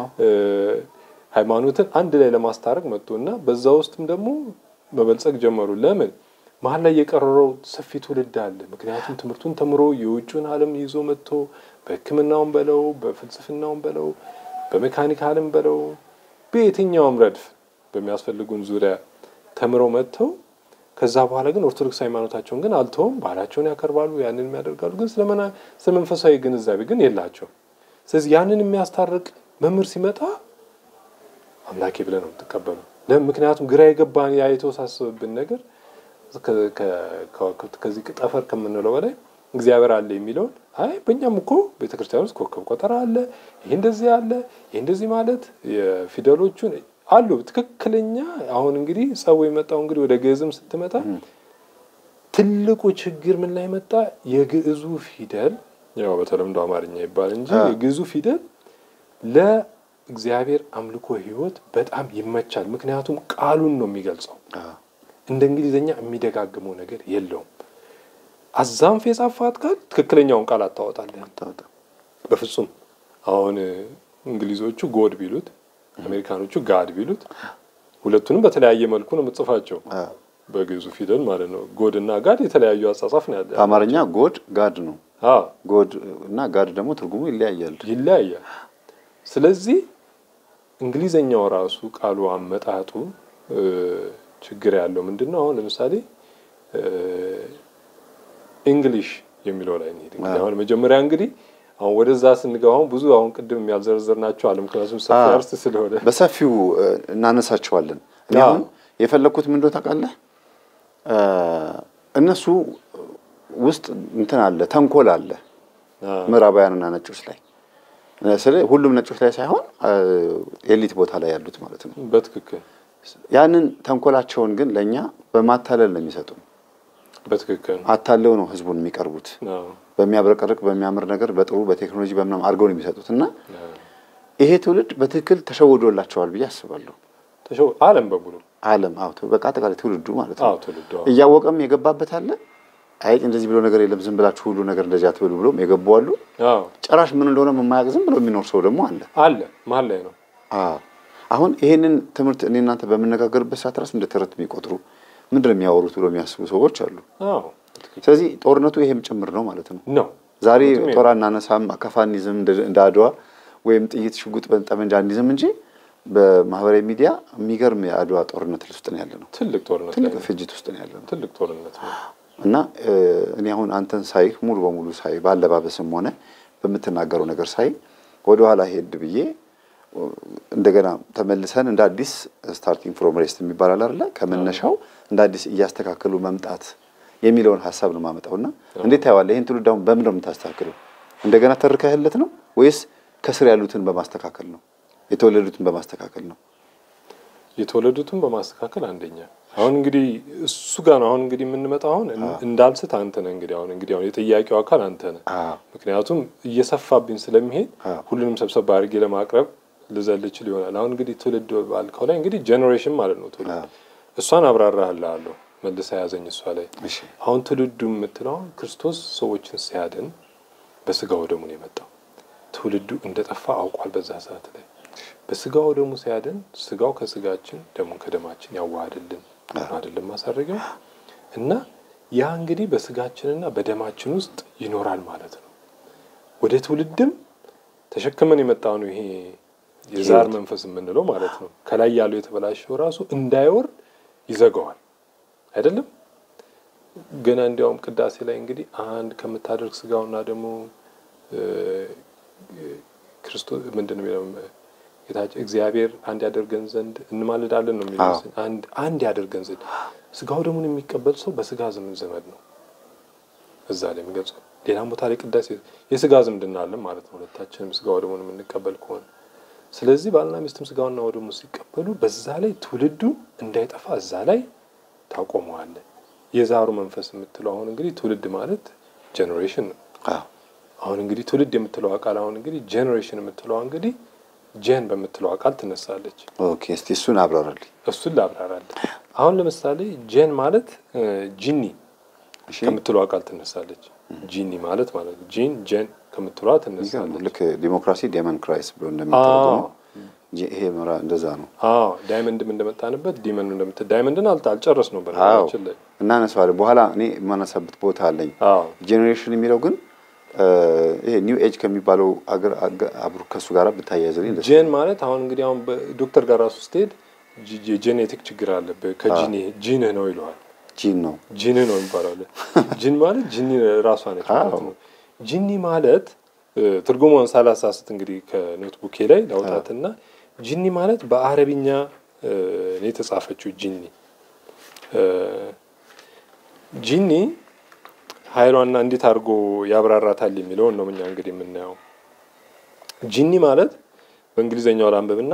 ሃይማኖትን አንድ ላይ ለማስታረቅ መጥቶና በዛ ውስጥም ደግሞ መበልጸግ ጀመሩ ለምን መሀል ላይ የቀረረው ሰፊ ትውልድ አለ ምክንያቱም ትምህርቱን ተምሮ የውጭውን ዓለም ይዞ መጥቶ በሕክምናውም በለው በፍልስፍናውም በለው በሜካኒካልም በለው በየትኛውም ረድፍ በሚያስፈልጉን ዙሪያ ተምረው መጥተው ከዛ በኋላ ግን ኦርቶዶክስ ሃይማኖታቸውን ግን አልተውም ባህላቸውን ያከርባሉ ያንንም ያደርጋሉ ግን ስለመና ስለመንፈሳዊ ግንዛቤ ግን የላቸው ስለዚህ ያንን የሚያስታርቅ መምህር ሲመጣ አምላኬ ብለን ነው ተቀበሉ ለምክንያቱም ግራ የገባን ያይተው ሳስብብን ነገር ከዚህ ጠፈር ከምንለው በላይ እግዚአብሔር አለ የሚለው አይ በእኛም እኮ ቤተክርስቲያን ውስጥ ኮከብ ቆጠራ አለ ይሄ እንደዚህ አለ ይሄ እንደዚህ ማለት የፊደሎቹን አሉ ትክክለኛ አሁን እንግዲህ ሰው የመጣው እንግዲህ ወደ ግዕዝም ስትመጣ ትልቁ ችግር ምን ላይ መጣ የግዕዙ ፊደል ያው በተለምዶ አማርኛ ይባል እንጂ የግዕዙ ፊደል ለእግዚአብሔር አምልኮ ህይወት በጣም ይመቻል ምክንያቱም ቃሉን ነው የሚገልጸው እንደ እንግሊዘኛ የሚደጋግመው ነገር የለውም አዛንፍ የጻፋት ቃል ትክክለኛውን ቃል አታወጣለህ አታወጣ በፍጹም አሁን እንግሊዞቹ ጎድ ቢሉት አሜሪካኖቹ ጋድ ቢሉት ሁለቱንም በተለያየ መልኩ ነው የምጽፋቸው በግዕዙ ፊደል ማለት ነው ጎድ እና ጋድ የተለያዩ አጻጻፍ ነው ያለው አማርኛ ጎድ ጋድ ነው አዎ ጎድ እና ጋድ ደግሞ ትርጉሙ ይለያያል ይለያያል ስለዚህ እንግሊዘኛው ራሱ ቃሉ አመጣጡ ችግር ያለው ምንድነው አሁን ለምሳሌ እንግሊሽ የሚለው ላይ ነው እንግዲህ አሁን መጀመሪያ እንግዲህ አሁን ወደዛ ስንገባው ብዙ አሁን ቅድም ያልዘረዘርናቸው አለም ክላሱም ሰፊ አርስ ስለሆነ በሰፊው እናነሳቸዋለን እኔ አሁን የፈለኩት ምን እንደው ታውቃለህ እነሱ ውስጥ እንትን አለ ተንኮል አለ ምዕራባውያንና ነጮች ላይ ስለዚህ ሁሉም ነጮች ላይ ሳይሆን ኤሊት ቦታ ላይ ያሉት ማለት ነው በትክክል ያንን ተንኮላቸውን ግን ለኛ በማታለል ነው የሚሰጡን በትክክል አታለው ነው ህዝቡን የሚቀርቡት በሚያብረቀርቅ በሚያምር ነገር በጥሩ በቴክኖሎጂ በመናም አርገው ነው የሚሰጡትና ይሄ ትውልድ በትክክል ተሸውዶላቸዋል ብዬ አስባለሁ ተሸው ዓለም በሙሉ ዓለም አውቶ በቃ ተቃለ ትውልዱ ማለት ነው አዎ ትውልዱ እያወቀም የገባበት አለ አይ እንደዚህ ብሎ ነገር የለም ዝም ብላችሁ ሁሉ ነገር እንደዚህ አትበሉ ብሎም የገባዋሉ አዎ ጭራሽ ምን እንደሆነ የማያውቅ ዝም ብሎ የሚኖር ሰው ደግሞ አለ አለ ማለ ላይ ነው አዎ አሁን ይሄንን ትምህርት እኔ እናንተ በመነጋገርበት ሰዓት ራስ እንደ ተረት የሚቆጥሩ ምንድነው የሚያወሩት ብሎ የሚያስቡ ሰዎች አሉ አዎ ስለዚህ ጦርነቱ ይሄም ጭምር ነው ማለት ነው ነው ዛሬ ጦራና ነሳም አካፋኒዝም እንዳድዋ ወይም ጥይት ሽጉጥ በጠመንጃ አንዲዝም እንጂ በማህበራዊ ሚዲያ የሚገርም የአድዋ ጦርነት ውስጥ ነው ያለነው ትልቅ ጦርነት ትልቅ ፍጅት ውስጥ ነው ያለነው ትልቅ ጦርነት ነው እና እኔ አሁን አንተን ሳይ ሙሉ በሙሉ ሳይ ባለባበስም ሆነ በመተናገረው ነገር ሳይ ወደ ኋላ ሄድ ብዬ እንደገና ተመልሰን እንደ አዲስ ስታርቲንግ ፍሮም ሬስት የሚባል አይደለ ከመነሻው እንደ አዲስ እያስተካከሉ መምጣት የሚለውን ሐሳብ ነው ማመጣውና እንዴት ታያዋለህ ይሄን ትውልድ አሁን በምን ነው የምታስተካክለው እንደገና ተርከህለት ነው ወይስ ከስር ያሉትን በማስተካከል ነው የተወለዱትን በማስተካከል ነው የተወለዱትን በማስተካከል አንደኛ አሁን እንግዲህ እሱ ጋር ነው አሁን እንግዲህ የምንመጣው አሁን እንዳልስት አንተ ነህ እንግዲህ አሁን እንግዲህ አሁን የጥያቄው አካል አንተ ነህ ምክንያቱም እየሰፋብኝ ስለሚሄድ ሁሉንም ሰብሰብ አድርጌ ለማቅረብ ልዘልች ይሆናል አሁን እንግዲህ ትውልድ ባልከው ላይ እንግዲህ ጄነሬሽን ማለት ነው ትውልድ እሷን አብራራህልሃለሁ መልሰ ያዘኝ እሷ ላይ አሁን ትውልዱ የምትለው ክርስቶስ ሰዎችን ሲያድን በስጋው ደሙ ነው የመጣው ትውልዱ እንደጠፋ አውቋል በዛ ሰዓት ላይ በስጋው ደሙ ሲያድን ስጋው ከስጋችን ደሙን ከደማችን ያዋሃድልን አይደለም ማሳረጊያው እና ያ እንግዲህ በስጋችንና በደማችን ውስጥ ይኖራል ማለት ነው ወደ ትውልድም ተሸክመን የመጣው ነው ይሄ የዛር መንፈስ የምንለው ማለት ነው ከላይ ያለው የተበላሸው ራሱ እንዳይወርድ ይዘጋዋል አይደለም ገና እንዲያውም ቅዳሴ ላይ እንግዲህ አንድ ከምታደርግ ስጋውና ደግሞ ክርስቶስ ምንድነው የሚለው ጌታችን እግዚአብሔር አንድ ያደርገን ዘንድ እንማልዳለን ነው የሚለው አንድ አንድ ያደርገን ዘንድ ስጋው ደሙን የሚቀበል ሰው በስጋ ዘመን ዘመድ ነው እዛ ላይ የሚገልጸው ሌላም ቦታ ላይ ቅዳሴ የስጋ ዝምድና አለ ማለት ነው ሁለታችንም ስጋው ደሙን የምንቀበል ከሆነ ስለዚህ ባልና ሚስትም ስጋውና ደሙ ሲቀበሉ በዛ ላይ ትውልዱ እንዳይጠፋ እዛ ላይ ታቆመዋል የዛሩ መንፈስ የምትለው አሁን እንግዲህ ትውልድ ማለት ጄነሬሽን አዎ አሁን እንግዲህ ትውልድ የምትለው አቃል አሁን እንግዲህ ጄነሬሽን የምትለው እንግዲህ ጄን በመትለው አቃል ትነሳለች ኦኬ እስቲ እሱን አብራራልኝ እሱን ላብራራልኝ አሁን ለምሳሌ ጄን ማለት ጂኒ ከምትለው አቃል ትነሳለች ጂኒ ማለት ማለት ጂን ጄን ከምትለው ትነሳለች ልክ ዲሞክራሲ ዴመን ክራይስ ብሎ እንደምትጠቀመው ይሄ መራ እንደዛ ነው አዎ ዳይመንድም እንደመጣንበት ዲመን እንደምት ዳይመንድን አልጨረስ ነው በራችን ላይ እና ነሳለ በኋላ እኔ ማነሳበት ቦታ አለኝ ጄነሬሽን የሚለው ግን ይሄ ኒው ኤጅ ከሚባለው አገር አብሩ ከሱ ጋር ብታያይዘልኝ ጄን ማለት አሁን እንግዲህ አሁን ዶክተር ጋር ራሱ ስትሄድ ጄኔቲክ ችግር አለበት ከጂኒ ጂን ነው ይሏል ጂን ነው ጂን ነው ይባላል ጂን ማለት ጂኒ ራሷ ነች ማለት ነው ጂኒ ማለት ትርጉሙን ሳላሳስት እንግዲህ ከኖትቡኬ ላይ ላውጣትና ጂኒ ማለት በአረብኛ ነው የተጻፈችው ጂኒ ጂኒ ኃይሏና እንዴት አድርጎ ያብራራታል የሚለው ነው ምኛ እንግዲህ የምናየው ጂኒ ማለት በእንግሊዘኛው ላንብብና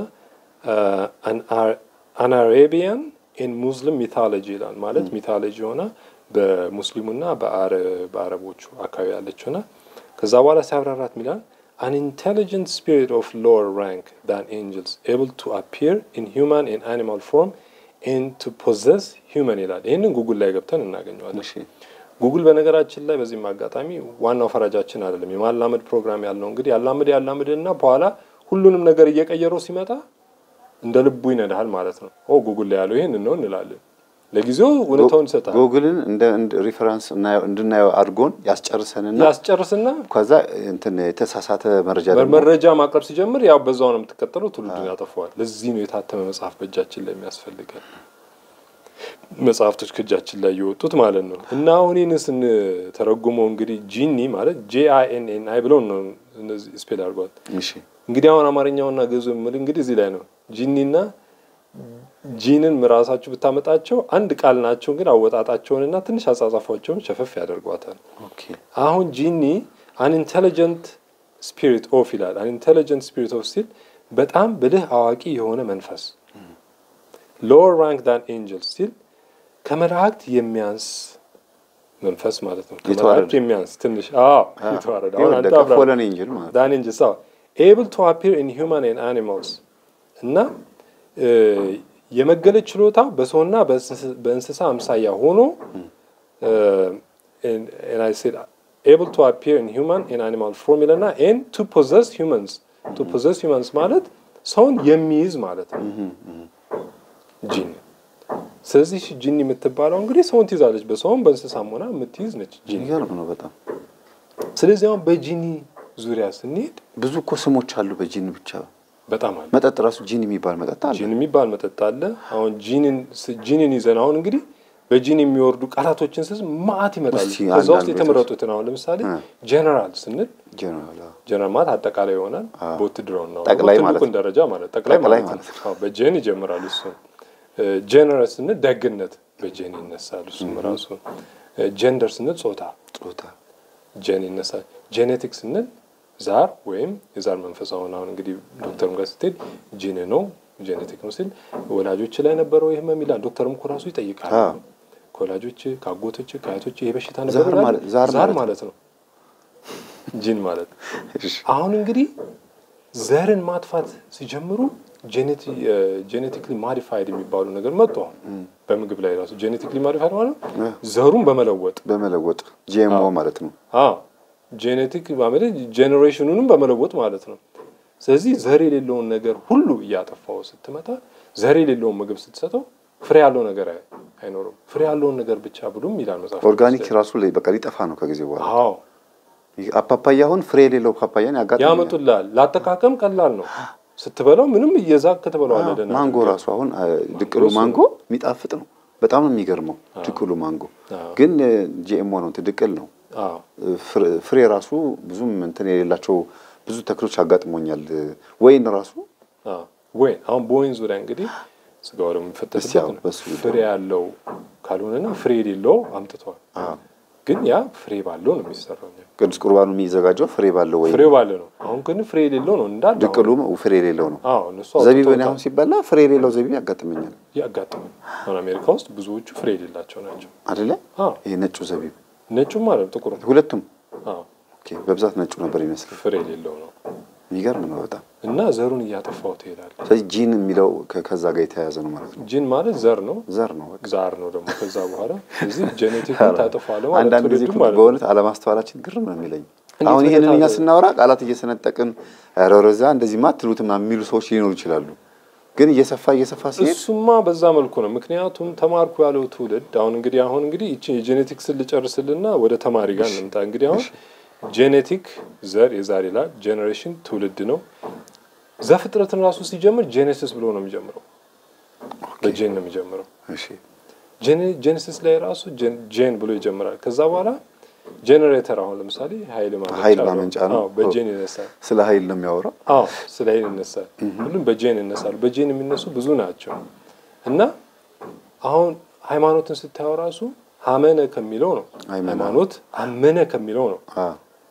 an Arabian in Muslim mythology ይላል ማለት ሚቶሎጂ ሆና በሙስሊሙና በአረቦቹ አካባቢ ያለችውና ከዛ በኋላ ሲያብራራት ሚላል an intelligent spirit of lower rank than angels able to appear in human and animal form and to possess human ይላል ይሄንን ጉግል ላይ ገብተን እናገኘዋለን እሺ ጉግል በነገራችን ላይ በዚህ ማጋጣሚ ዋናው ፈራጃችን አይደለም የማላመድ ፕሮግራም ያለው እንግዲህ ያላመድ ያላመድና በኋላ ሁሉንም ነገር እየቀየረው ሲመጣ እንደ ልቡ ይነዳል ማለት ነው። ኦ ጉግል ላይ ያለው ይሄን ነው እንላለን። ለጊዜው እውነታውን ሰጣ ጉግልን እንደ ሪፈረንስ እና እንድናየው አድርጎን ያስጨርሰንና ያስጨርስና ከዛ እንትን የተሳሳተ መረጃ ደግሞ መረጃ ማቅረብ ሲጀምር ያው በዛው ነው የምትከተለው ትውልዱን ያጠፋዋል። ለዚህ ነው የታተመ መጽሐፍ በእጃችን ላይ የሚያስፈልገን መጽሐፍቶች ከእጃችን ላይ የወጡት ማለት ነው። እና አሁን ይህንን ተረጉመው እንግዲህ ጂኒ ማለት ጄ አይ ኤን ኤን አይ ብለው ነው እነዚህ ስፔል አድርጓል። እሺ እንግዲህ አሁን አማርኛውና ግዕዙ ምን እንግዲህ እዚህ ላይ ነው ጂኒና ጂንን ምራሳችሁ ብታመጣቸው አንድ ቃል ናቸው ግን አወጣጣቸውንና ትንሽ አጻጻፋቸውን ሸፈፍ ያደርጓታል። ኦኬ አሁን ጂኒ an intelligent spirit of ይላል an intelligent spirit of ሲል በጣም ብልህ አዋቂ የሆነ መንፈስ lower rank than angels ሲል ከመላእክት የሚያንስ መንፈስ ማለት ነው። ከመላእክት የሚያንስ ትንሽ አዎ ይተዋረደ አሁን አንተ fallen angel ማለት than angels so able to appear in human and animals እና የመገለጥ ችሎታ በሰውና በእንስሳ አምሳያ ሆኖ and I said able to appear in human and animal form እና and to possess humans to possess humans ማለት ሰውን የሚይዝ ማለት ነው ጂኒ። ስለዚህ ጂኒ የምትባለው እንግዲህ ሰውን ትይዛለች በሰውም በእንስሳም ሆና የምትይዝ ነች ጂኒ። ይገርም ነው በጣም። ስለዚህ አሁን በጂኒ ዙሪያ ስንሄድ ብዙ እኮ ስሞች አሉ በጂኒ ብቻ በጣም አለ። መጠጥ ራሱ ጂኒ የሚባል መጠጥ አለ። ጂኒ የሚባል መጠጥ አለ። አሁን ጂኒን ጂኒን ይዘን አሁን እንግዲህ በጂኒ የሚወርዱ ቃላቶችን ስስ ማአት ይመጣሉ። ከዛ ውስጥ የተመረጡትን አሁን ለምሳሌ ጀነራል ስንል ጀነራል ጀነራል ማለት አጠቃላይ ይሆናል። ቦትድሮን ነው ጠቅላይ ማለት ነው ደረጃ ማለት ጠቅላይ ማለት ነው። በጄኒ ይጀምራል እሱ። ጀነራል ስንል ደግነት በጄኒ ይነሳል እሱ ራሱ። ጀንደር ስንል ጾታ ጾታ ጄኒ ይነሳል። ጄኔቲክስ ስንል ዛር ወይም የዛር መንፈስ አሁን አሁን እንግዲህ ዶክተርም ጋር ስትሄድ ጂን ነው ጄኔቲክ ነው ሲል ወላጆች ላይ ነበረው ይሄ የሚላል ዶክተርም እኮ ራሱ ይጠይቃል። ወላጆች ካጎቶች ካያቶች ይሄ በሽታ ነበረ ዛር ማለት ነው ጂን ማለት። አሁን እንግዲህ ዘርን ማጥፋት ሲጀምሩ ጄኔቲክ ጄኔቲክሊ ማዲፋይድ የሚባሉ ነገር መጡ። በምግብ ላይ ራሱ ጄኔቲክሊ ማዲፋይድ ማለት ዘሩን በመለወጥ በመለወጥ ጂኤምኦ ማለት ነው። አዎ ጄኔቲክ ማለት ጄኔሬሽኑንም በመለወጥ ማለት ነው። ስለዚህ ዘር የሌለውን ነገር ሁሉ እያጠፋው ስትመጣ ዘር የሌለውን ምግብ ስትሰጠው ፍሬ ያለው ነገር አይኖርም። ፍሬ ያለውን ነገር ብቻ ብሉም ይላል መጽሐፍ። ኦርጋኒክ ራሱ ላይ በቃ ሊጠፋ ነው ከጊዜ በኋላ። አዎ ፓፓያ አሁን ፍሬ የሌለው ፓፓያን ያጋጥማል ያመጡላል። ላጠቃቀም ቀላል ነው። ስትበላው ምንም እየዛክ ከተበላው አለደና ማንጎ ራሱ አሁን ድቅሉ ማንጎ የሚጣፍጥ ነው። በጣም ነው የሚገርመው ድቅሉ ማንጎ ግን ጂኤምኦ ነው ድቅል ነው። አዎ ፍሬ ራሱ ብዙም እንትን የሌላቸው ብዙ ተክሎች አጋጥሞኛል። ወይን ራሱ አዎ ወይን አሁን በወይን ዙሪያ እንግዲህ ስጋው ደግሞ ፈተሰበት ነው ፍሬ ያለው ካልሆነና ፍሬ የሌለው አምጥቷል። አዎ ግን ያ ፍሬ ባለው ነው የሚሰራው። ቅዱስ ቁርባኑ የሚዘጋጀው ፍሬ ባለው ወይ ፍሬ ባለው ነው። አሁን ግን ፍሬ የሌለው ነው እንዳለ ድቅሉ ፍሬ የሌለው ነው። አዎ እነሱ ዘቢብ ነው ሲበላ ፍሬ የሌለው ዘቢብ ያጋጥመኛል ያጋጥመኛል። አሁን አሜሪካ ውስጥ ብዙዎቹ ፍሬ የሌላቸው ናቸው አይደለ? አዎ ይሄ ነጩ ዘቢብ ነጩ ማለት ጥቁሩ ሁለቱም አዎ ኦኬ በብዛት ነጩ ነበር ይመስል ፍሬ የሌለው ነው። የሚገርም ነው በጣም እና ዘሩን እያጠፋው ትሄዳል። ስለዚህ ጂን የሚለው ከዛ ጋር የተያያዘ ነው ማለት ነው። ጂን ማለት ዘር ነው ዘር ነው በቃ ዛር ነው ደግሞ ከዛ በኋላ እዚህ ጄኔቲክ ታጠፋለው ማለት አንዳንድ ጊዜ በእውነት አለማስተዋላችን ግርም ነው የሚለኝ። አሁን ይሄንን እኛ ስናወራ ቃላት እየሰነጠቅን አረረዛ እንደዚህ ማትሉትም የሚሉ ሰዎች ሊኖሩ ይችላሉ። ግን እየሰፋ እየሰፋ ሲሄድ እሱማ በዛ መልኩ ነው። ምክንያቱም ተማርኩ ያለው ትውልድ አሁን እንግዲህ አሁን እንግዲህ እቺ ጄኔቲክስ ልጨርስልና ወደ ተማሪ ጋር እንምጣ። እንግዲህ አሁን ጄኔቲክ ዘር የዛር ይላል ጄኔሬሽን ትውልድ ነው። ዘፍጥረትን ራሱ ሲጀምር ጄኔሲስ ብሎ ነው የሚጀምረው። በጄን ነው የሚጀምረው። እሺ ጄኔሲስ ላይ ራሱ ጄን ብሎ ይጀምራል። ከዛ በኋላ ጄነሬተር አሁን ለምሳሌ ኃይል ማመንጫ ኃይል ማመንጫ ነው። አዎ በጄን ይነሳል። ስለ ኃይል ነው የሚያወራው። አዎ ስለ ኃይል ይነሳል። ሁሉም በጄን ይነሳሉ። በጄን የሚነሱ ብዙ ናቸው። እና አሁን ሃይማኖትን ስታየው ራሱ አመነ ከሚለው ነው። ሃይማኖት አመነ ከሚለው ነው። አዎ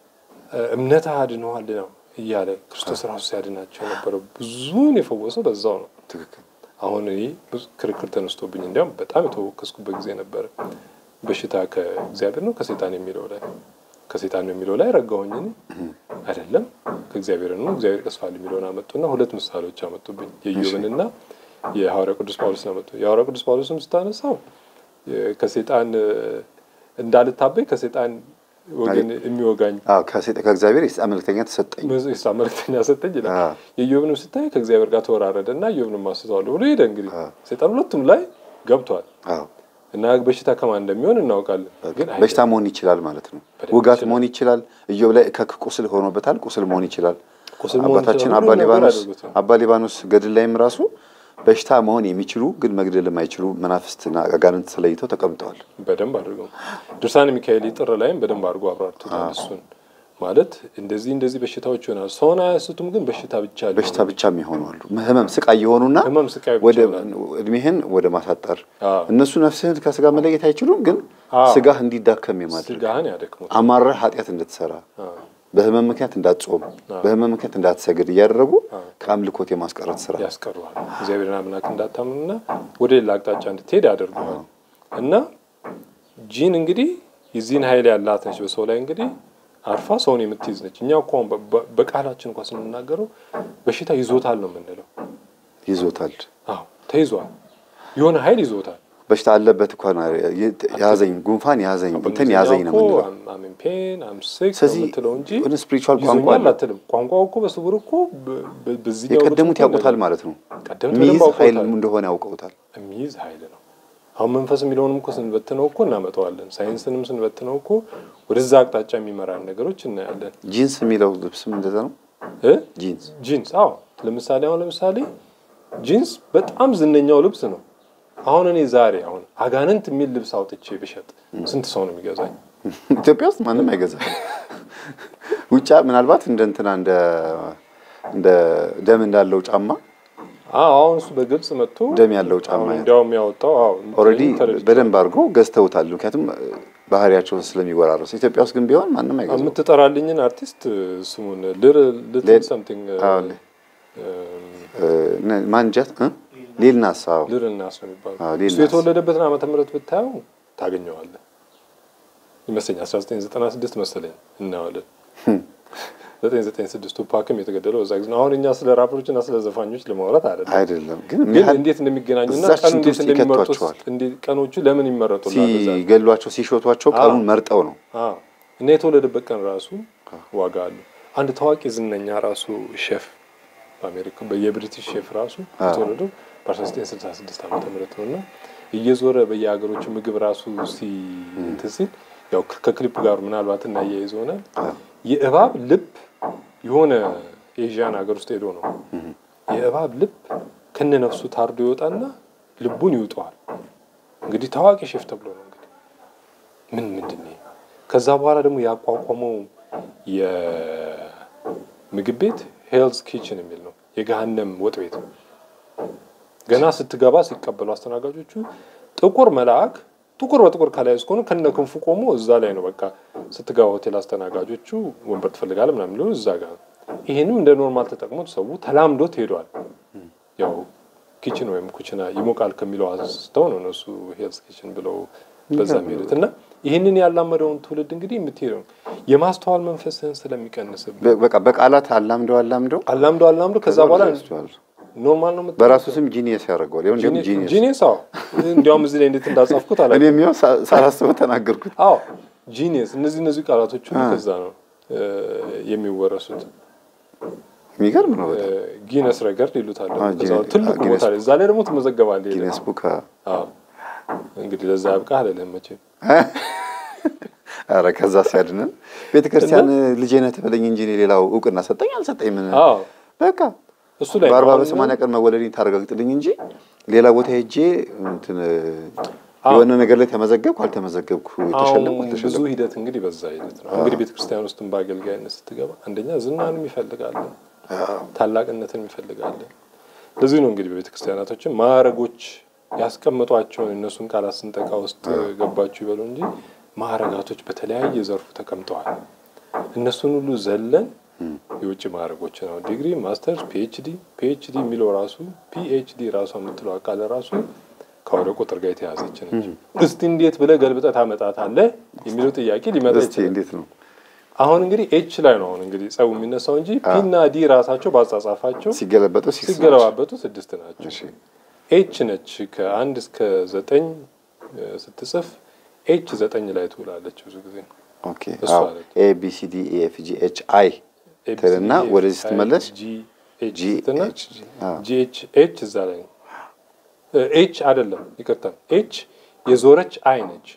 እምነት አድነዋል ነው እያለ ክርስቶስ ራሱ ሲያድናቸው የነበረው ብዙን የፈወሰው በዛው ነው። ትክክል። አሁን እኔ ብዙ ክርክር ተነስቶብኝ እንዲያውም በጣም የተወከስኩበት ጊዜ ነበር። በሽታ ከእግዚአብሔር ነው ከሰይጣን የሚለው ላይ ከሰይጣን ነው የሚለው ላይ ረጋውኝ እኔ አይደለም ከእግዚአብሔር ነው እግዚአብሔር ቀስፋል የሚለውን አመጡና ሁለት ምሳሌዎች አመጡብኝ የኢዮብንና የሐዋርያው ቅዱስ ጳውሎስን አመጡ። የሐዋርያው ቅዱስ ጳውሎስም ስታነሳው ከሰይጣን እንዳልታበይ ከሰይጣን ወገን የሚወጋኝ አዎ ከሰይጣን ከእግዚአብሔር የሰይጣን መልእክተኛ ተሰጠኝ የሰይጣን መልእክተኛ ሰጠኝ ይላል የኢዮብንም ስታይ ከእግዚአብሔር ጋር ተወራረደና ኢዮብንም አስተዋለ ብሎ ሄደ እንግዲህ ሰይጣን ሁለቱም ላይ ገብቷል አዎ እና በሽታ ከማን እንደሚሆን እናውቃለን ግን በሽታ መሆን ይችላል ማለት ነው ውጋት መሆን ይችላል ኢዮብ ላይ ከቁስል ሆኖበታል ቁስል መሆን ይችላል አባታችን አባ ሊባኖስ አባ ሊባኖስ ገድል ላይም ራሱ በሽታ መሆን የሚችሉ ግን መግደል የማይችሉ መናፍስትና አጋንንት ስለይተው ተቀምጠዋል በደንብ አድርገው ድርሳነ ሚካኤል ይጥር ላይም በደንብ አድርጎ አብራርቶታል እሱን ማለት እንደዚህ እንደዚህ በሽታዎች ይሆናል ሰውና ያስቱም ግን በሽታ ብቻ አይደለም በሽታ ብቻ የሚሆኑሉ ህመም ስቃይ ይሆኑና ወደ እድሜህን ወደ ማሳጠር እነሱ ነፍስህን ከስጋ መለየት አይችሉም ግን ስጋህ እንዲዳከም የማድረግ ስጋህን ያደክሙት አማራ ኃጢያት እንድትሰራ በህመም ምክንያት እንዳትጾም በህመም ምክንያት እንዳትሰግድ ያደረጉ ከአምልኮት የማስቀረት ስራ ያስቀሩዋል እግዚአብሔርን አምላክ እንዳታምንና ወደ ሌላ አቅጣጫ እንድትሄድ ያደርጉዋል እና ጂን እንግዲህ የዚህን ኃይል ያላት ነች በሰው ላይ እንግዲህ አርፋ ሰውን የምትይዝ ነች እኛው እኮ በቃላችን እንኳን ስንናገረው በሽታ ይዞታል ነው የምንለው ይዞታል አዎ ተይዟል የሆነ ኃይል ይዞታል በሽታ አለበት እንኳን ያዘኝ ጉንፋን ያዘኝ እንትን ያዘኝ ነው የምንለው አሜን ፔን አም ሲክ ነው እንጂ ወደ ስፒሪቹዋል ቋንቋ አላተለም ቋንቋው እኮ በስውር እኮ በዚህ ያው የቀደሙት ያውቁታል ማለት ነው ሚዝ ኃይል እንደሆነ ያውቁታል ሚዝ ኃይል ነው አሁን መንፈስ የሚለውንም እኮ ስንበትነው እኮ እናመጣዋለን ሳይንስንም ስንበትነው እኮ ወደዛ አቅጣጫ የሚመራን ነገሮች እናያለን ጂንስ የሚለው ልብስም እንደዛ ነው እ ጂንስ ጂንስ አዎ ለምሳሌ አሁን ለምሳሌ ጂንስ በጣም ዝነኛው ልብስ ነው አሁን እኔ ዛሬ አሁን አጋንንት የሚል ልብስ አውጥቼ ብሸጥ ስንት ሰው ነው የሚገዛኝ ኢትዮጵያ ውስጥ ማንንም አይገዛም ውጫ ምናልባት እንደ እንትና እንደ እንደ ደም እንዳለው ጫማ አዎ አሁን እሱ በግልጽ መጥቶ ደም ያለው ጫማ እንደውም ያወጣው አዎ ኦሬዲ በደንብ አድርጎ ገዝተውታል ምክንያቱም ባህሪያቸው ስለሚወራረስ ኢትዮጵያ ውስጥ ግን ቢሆን ማንንም አይገዛም የምትጠራልኝን አርቲስት ስሙን ሊትል ሰምቲንግ ማንጀት ሊልናስ አዎ ሊልናስ ነው የሚባለው እሱ የተወለደበትን ዓመተ ምህረት ብታየው ታገኘዋለህ ይመስለኛል አስራ ዘጠኝ ዘጠና ስድስት መሰለኝ እናዋለን ዘጠኝ ዘጠኝ ስድስት ቱፓክም የተገደለው እዛ ግን አሁን እኛ ስለ ራፐሮችና ስለ ዘፋኞች ለማውራት አይደለም አይደለም ግን እንዴት እንደሚገናኙና ቀኑ እንዴት እንደሚመርጡ እንዴ ቀኖቹ ለምን ይመረጡላል ሲገሏቸው ሲሾቷቸው ቀኑን መርጠው ነው አዎ እና የተወለደበት ቀን ራሱ ዋጋ አለው አንድ ታዋቂ ዝነኛ ራሱ ሼፍ በአሜሪካ በየብሪቲሽ ሼፍ ራሱ የተወለደው በአስራ ዘጠኝ ስልሳ ስድስት ዓመተ ምህረት ነውና እየዞረ በየሀገሮቹ ምግብ ራሱ ሲ እንትሲል ያው ከክሊፕ ጋር ምናልባት እና ያይዞና የእባብ ልብ የሆነ ኤዥያን ሀገር ውስጥ ሄዶ ነው የእባብ ልብ ከነነፍሱ ታርዶ ይወጣና ልቡን ይውጣዋል እንግዲህ ታዋቂ ሼፍ ተብሎ ነው እንግዲህ ምን ምንድነው ከዛ በኋላ ደግሞ ያቋቋመው የምግብ ቤት ሄልስ ኪችን የሚል ነው የገሃነም ወጥ ቤት ገና ስትገባ ሲቀበሉ አስተናጋጆቹ ጥቁር መልአክ ጥቁር በጥቁር ከላይ እስኮኑ ከነከንፉ ቆሞ እዛ ላይ ነው በቃ ስትገባ ሆቴል አስተናጋጆቹ ወንበር ትፈልጋለህ ምናምን ነው እዛ ጋር ይሄንም እንደ ኖርማል ተጠቅሞት ሰው ተላምዶት ሄዷል ያው ኪችን ወይም ኩችና ይሞቃል ከሚለው አስተው ነው እሱ ሄልስ ኪችን ብለው በዛ የሚሉትና ይሄንን ያላመደውን ትውልድ እንግዲህ የምትሄደው የማስተዋል መንፈስን ስለሚቀንስብ በቃ በቃላት አላምደው አላምደው አላምደው አላምደው ከዛ በኋላ ኖርማል ነው በራሱ ስም ጂኒየስ ያደርጋል ይሁን ደግሞ ጂኒየስ ጂኒየስ አዎ እንዲያውም እዚህ ላይ እንዴት እንዳጻፍኩት አላውቅም እኔ የሚያው ሳላስበው ተናገርኩት አዎ ጂኒየስ እነዚህ እነዚህ ቃላቶች ሁሉ ከዛ ነው የሚወረሱት የሚገርም ነው በጣም ጊነስ ሬከርድ ይሉታል ከዛው ትልቁ ቦታ ላይ እዛ ላይ ደግሞ ተመዘገባል ጊነስ ቡክ አዎ እንግዲህ ለዛ ያብቃ አይደለም መቼ አረ ከዛ ሲያድነን ቤተክርስቲያን ልጄነ ተበለኝ እንጂ ሌላው ዕውቅና ሰጠኝ አልሰጠኝ ምን አዎ በቃ እሱ ላይ በአርባ በሰማንያ ቀን መወለድን ታረጋግጥልኝ እንጂ ሌላ ቦታ ሄጄ እንትን የሆነ ነገር ላይ ተመዘገብኩ አልተመዘገብኩ ተሸለምኩ ተሸለምኩ ብዙ ሂደት እንግዲህ በዛ ሂደት ነው እንግዲህ ቤተክርስቲያን ውስጥም ባገልጋይነት ስትገባ አንደኛ ዝናንም ይፈልጋል ታላቅነትን ይፈልጋል ለዚህ ነው እንግዲህ በቤተክርስቲያናቶችን ማዕረጎች ያስቀምጧቸው እነሱን ቃላት ስንጠቃ ውስጥ ገባችሁ ይበሉ እንጂ ማዕረጋቶች በተለያየ ዘርፉ ተቀምጠዋል እነሱን ሁሉ ዘለን የውጭ ማዕረጎች ነው ዲግሪ ማስተርስ ፒኤችዲ ፒኤችዲ የሚለው ራሱ ፒኤችዲ ራሱ የምትለው አቃለ ራሱ ከወደ ቁጥር ጋር የተያዘች ነች እስቲ እንዴት ብለ ገልብጠህ ታመጣታለህ የሚለው ጥያቄ ሊመጣ ይችላል እንዴት ነው አሁን እንግዲህ ኤች ላይ ነው እንግዲህ ጸው የሚነሳው እንጂ ፒ እና ዲ ራሳቸው ባጻጻፋቸው ሲገለበጡ ሲገለባበጡ ስድስት ናቸው እሺ ኤች ነች ከአንድ እስከ ዘጠኝ ስትጽፍ ኤች ዘጠኝ ላይ ትውላለች ብዙ ጊዜ ኦኬ አዎ ኤ ቢ ሲ ዲ ኢ ኤፍ ጂ ኤች አይ ተልና ወደዚህ ስትመለስ ጂ ኤች ትና ጂ ኤች ኤች እዛ ላይ ኤች አይደለም ይቅርታ ኤች የዞረች አይ ነች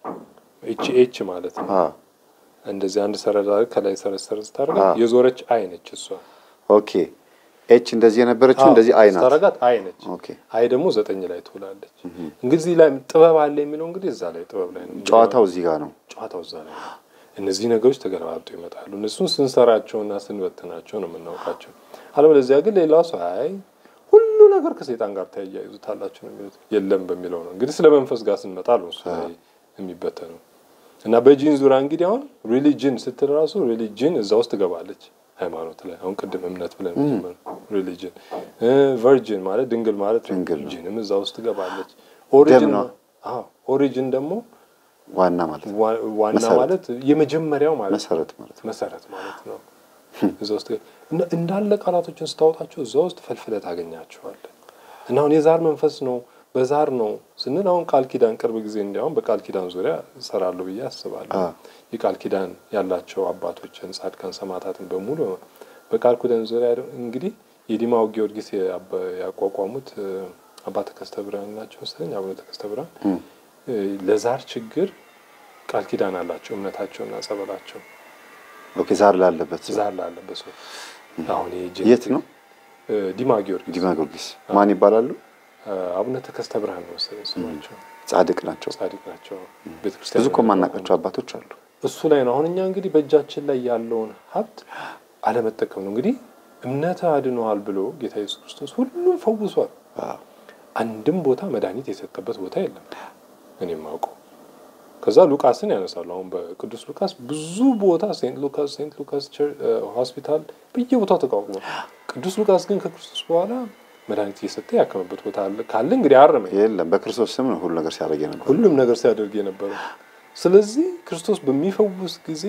ኤች ኤች ማለት ነው እንደዚህ አንድ ሰረዝ ከላይ ሰረዝ ሰረዝ ታርጋ የዞረች አይ ነች እሷ ኦኬ ኤች እንደዚህ የነበረችው እንደዚህ አይ ናት ሰረጋት አይ ነች ኦኬ አይ ደግሞ ዘጠኝ ላይ ትውላለች እንግዲህ ላይ ጥበብ አለ የሚለው እንግዲህ እዛ ላይ ጥበብ ላይ ነው ጨዋታው እዚህ ጋር ነው ጨዋታው እዛ ላይ እነዚህ ነገሮች ተገራባብጠው ይመጣሉ እነሱን ስንሰራቸውና ስንበትናቸው ነው የምናውቃቸው አለበለዚያ ግን ሌላው ሰው አይ ሁሉ ነገር ከሰይጣን ጋር ተያይዙታላችሁ ነው የሚሉት የለም በሚለው ነው እንግዲህ ስለ መንፈስ ጋር ስንመጣ ነው እሱ የሚበተነው እና በጂን ዙሪያ እንግዲህ አሁን ሪሊጅን ስትል ራሱ ሪሊጅን እዛ ውስጥ ገባለች ሃይማኖት ላይ አሁን ቅድም እምነት ብለን ነው ሪሊጅን ቨርጂን ማለት ድንግል ማለት ጂንም እዛ ውስጥ ገባለች ኦሪጂን አዎ ኦሪጂን ደግሞ ዋና ማለት ዋና ማለት የመጀመሪያው ማለት መሰረት ማለት መሰረት ማለት ነው እዛ ውስጥ እንዳለ ቃላቶችን ስታወጣቸው እዛ ውስጥ ፈልፍለ ታገኛቸዋለህ እና አሁን የዛር መንፈስ ነው በዛር ነው ስንል አሁን ቃል ኪዳን ቅርብ ጊዜ እንዲያውም በቃል ኪዳን ዙሪያ ሰራለሁ ብዬ አስባለሁ የቃል ኪዳን ያላቸው አባቶችን ጻድቃን ሰማዕታትን በሙሉ በቃል ኪዳን ዙሪያ እንግዲህ የዲማው ጊዮርጊስ ያቋቋሙት አባተ ከስተብራን ናቸው ስለኝ አቡነ ተከስተብራን ለዛር ችግር ቃል ኪዳን አላቸው እምነታቸውና ጸበላቸው ኦኬ ዛር ላለበት ዛር ላለበት ሰው አሁን የት ነው ዲማ ጊዮርጊስ ዲማ ጊዮርጊስ ማን ይባላሉ አቡነ ተከስተብራን ነው ስማቸው ጻድቅ ናቸው ጻድቅ ናቸው ቤተክርስቲያን ብዙ ኮማናቃቸው አባቶች አሉ እሱ ላይ ነው አሁን እኛ እንግዲህ በእጃችን ላይ ያለውን ሀብት አለመጠቀም ነው እንግዲህ እምነት አድኗል ብሎ ጌታ ኢየሱስ ክርስቶስ ሁሉም ፈውሷል አንድም ቦታ መድኃኒት የሰጠበት ቦታ የለም እኔም ማውቀው ከዛ ሉቃስን ያነሳሉ አሁን በቅዱስ ሉቃስ ብዙ ቦታ ሴንት ሉቃስ ሴንት ሉቃስ ሆስፒታል በየቦታው ተቋቁሞ ቅዱስ ሉቃስ ግን ከክርስቶስ በኋላ መድኃኒት እየሰጠ ያከመበት ቦታ አለ ካለ እንግዲህ አረመ የለም በክርስቶስ ስም ነው ሁሉ ነገር ሲያደርግ የነበረው ሁሉም ነገር ሲያደርግ የነበረው ስለዚህ ክርስቶስ በሚፈውስ ጊዜ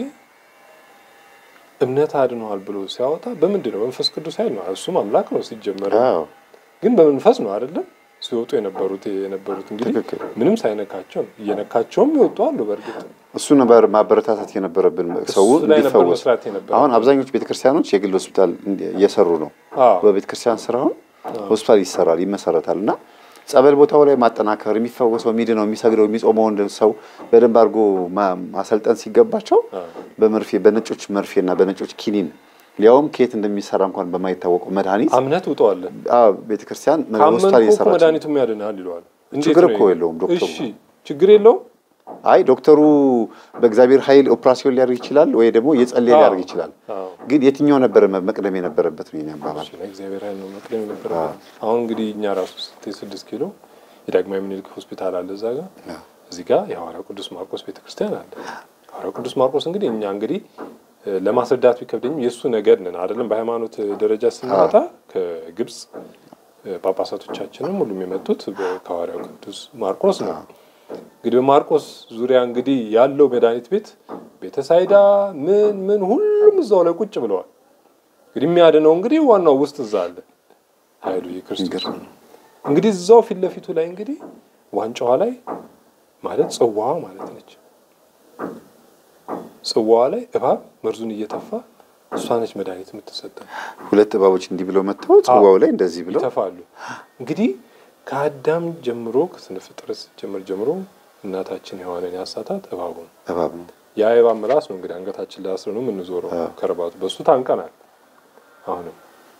እምነት አድኗል ብሎ ሲያወጣ በምንድነው መንፈስ ቅዱስ ኃይል ነው እሱም አምላክ ነው ሲጀመር ግን በመንፈስ ነው አይደለም ሲወጡ የነበሩት የነበሩት እንግዲህ ምንም ሳይነካቸው እየነካቸውም ይወጣሉ በርግጥ እሱ ነበር ማበረታታት የነበረብን ሰው እንዲፈወስ አሁን አብዛኞቹ ቤተክርስቲያኖች የግል ሆስፒታል እየሰሩ ነው በቤተክርስቲያን ስራው ሆስፒታል ይሰራል ይመሰረታልና ጸበል ቦታው ላይ ማጠናከር የሚፈወሰው ሚድነው የሚሰግደው የሚጾመው እንደሰው በደንብ አርጎ ማሰልጠን ሲገባቸው በመርፌ በነጮች መርፌና በነጮች ኪኒን ሊያውም ከየት እንደሚሰራ እንኳን በማይታወቀው መድኃኒት አምነት ውጣዋል አዎ ቤተክርስቲያን ሆስፒታል ይሰራል መድኃኒቱ የሚያድናል ይሏል ችግር እኮ የለውም ዶክተሩ እሺ ችግር የለውም አይ ዶክተሩ በእግዚአብሔር ኃይል ኦፕራሲዮን ሊያደርግ ይችላል ወይ ደግሞ የጸለየ ሊያደርግ ይችላል ግን የትኛው ነበር መቅደም የነበረበት ነው የሚያባባል እግዚአብሔር ኃይል ነው መቅደም የነበረበት አሁን እንግዲህ እኛ ራሱ ስድስት ኪሎ የዳግማዊ ምኒልክ ሆስፒታል አለ እዛ ጋር እዚህ ጋር የሐዋርያው ቅዱስ ማርቆስ ቤተክርስቲያን አለ ሐዋርያው ቅዱስ ማርቆስ እንግዲህ እኛ እንግዲህ ለማስረዳት ቢከብደኝም የሱ ነገድ ነን አይደለም በሃይማኖት ደረጃ ስንመጣ ከግብጽ ጳጳሳቶቻችንም ሁሉም የመጡት በሐዋርያው ቅዱስ ማርቆስ ነው እንግዲህ በማርቆስ ዙሪያ እንግዲህ ያለው መድኃኒት ቤት ቤተሳይዳ ምን ምን ሁሉም እዛው ላይ ቁጭ ብለዋል እንግዲህ የሚያድነው እንግዲህ ዋናው ውስጥ እዛ አለ ኃይሉ የክርስቶስ እንግዲህ እዛው ፊት ለፊቱ ላይ እንግዲህ ዋንጫዋ ላይ ማለት ጽዋዋ ማለት ነች ጽዋዋ ላይ እባብ መርዙን እየተፋ እሷ ነች መድኃኒት የምትሰጠው ሁለት እባቦች እንዲህ ብለው መተው ጽዋው ላይ እንደዚህ ብለው ይተፋሉ እንግዲህ ከአዳም ጀምሮ ከስነ ፍጥረት ጀምር ጀምሮ እናታችን ሔዋንን ያሳታት እባቡ ነው እባብ ነው ያ እባብ ምላስ ነው እንግዲህ አንገታችን ላይ አስረን ነው የምንዞረው ከርባቱ በሱ ታንቀናል አሁንም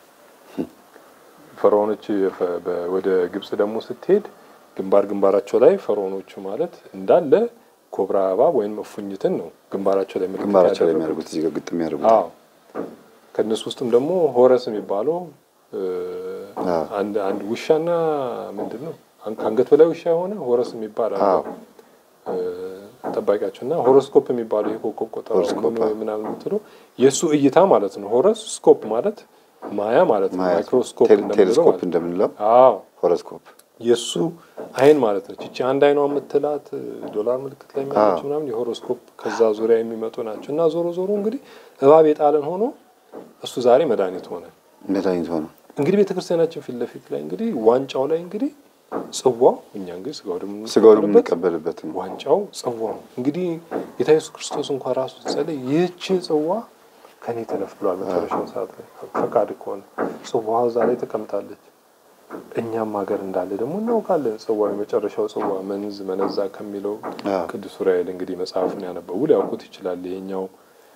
ፈርዖኖች ወደ ግብጽ ደግሞ ስትሄድ ግንባር ግንባራቸው ላይ ፈርዖኖቹ ማለት እንዳለ ኮብራ እባብ ወይም እፉኝትን ነው ግንባራቸው ላይ ግንባራቸው ላይ የሚያደርጉት እዚህ ጋር ግጥም ያደርጉት አዎ ከነሱ ውስጥም ደግሞ ሆረስ የሚባለው አንድ አንድ ውሻና ምንድነው አንገት በላይ ውሻ የሆነ ሆረስ የሚባል አለ ተባይቃቸውና ሆሮስኮፕ የሚባለው የኮከብ ቆጠራ ምናምን እንትሉ የሱ እይታ ማለት ነው ሆሮስኮፕ ማለት ማያ ማለት ነው ማይክሮስኮፕ ቴሌስኮፕ እንደምንለው አዎ ሆሮስኮፕ የሱ አይን ማለት ነው እቺ አንድ አይኗ የምትላት ዶላር ምልክት ላይ ማለት ምናምን የሆሮስኮፕ ከዛ ዙሪያ የሚመጡ ናቸው እና ዞሮ ዞሮ እንግዲህ እባብ የጣለን ሆኖ እሱ ዛሬ መድኃኒት ሆነ መድኃኒት ሆነ እንግዲህ ቤተክርስቲያናችን ፊት ለፊት ላይ እንግዲህ ዋንጫው ላይ እንግዲህ ጽዋው እኛ እንግዲህ ስጋው ደግሞ ስጋው ደግሞ እንቀበልበት ነው ዋንጫው ጽዋው እንግዲህ ጌታ ኢየሱስ ክርስቶስ እንኳን ራሱ ሲጸልይ ይህች ጽዋ ከኔ ተለፍ ብሏል መጨረሻው ሰዓት ላይ ፈቃድ ከሆነ ጽዋው እዛ ላይ ተቀምጣለች እኛም ሀገር እንዳለ ደግሞ እናውቃለን ጽዋው የመጨረሻው ጽዋ መንዝ መነዛ ከሚለው ቅዱስ ዑራኤል እንግዲህ መጽሐፉን ያነበቡ ሊያውቁት ይችላል ይሄኛው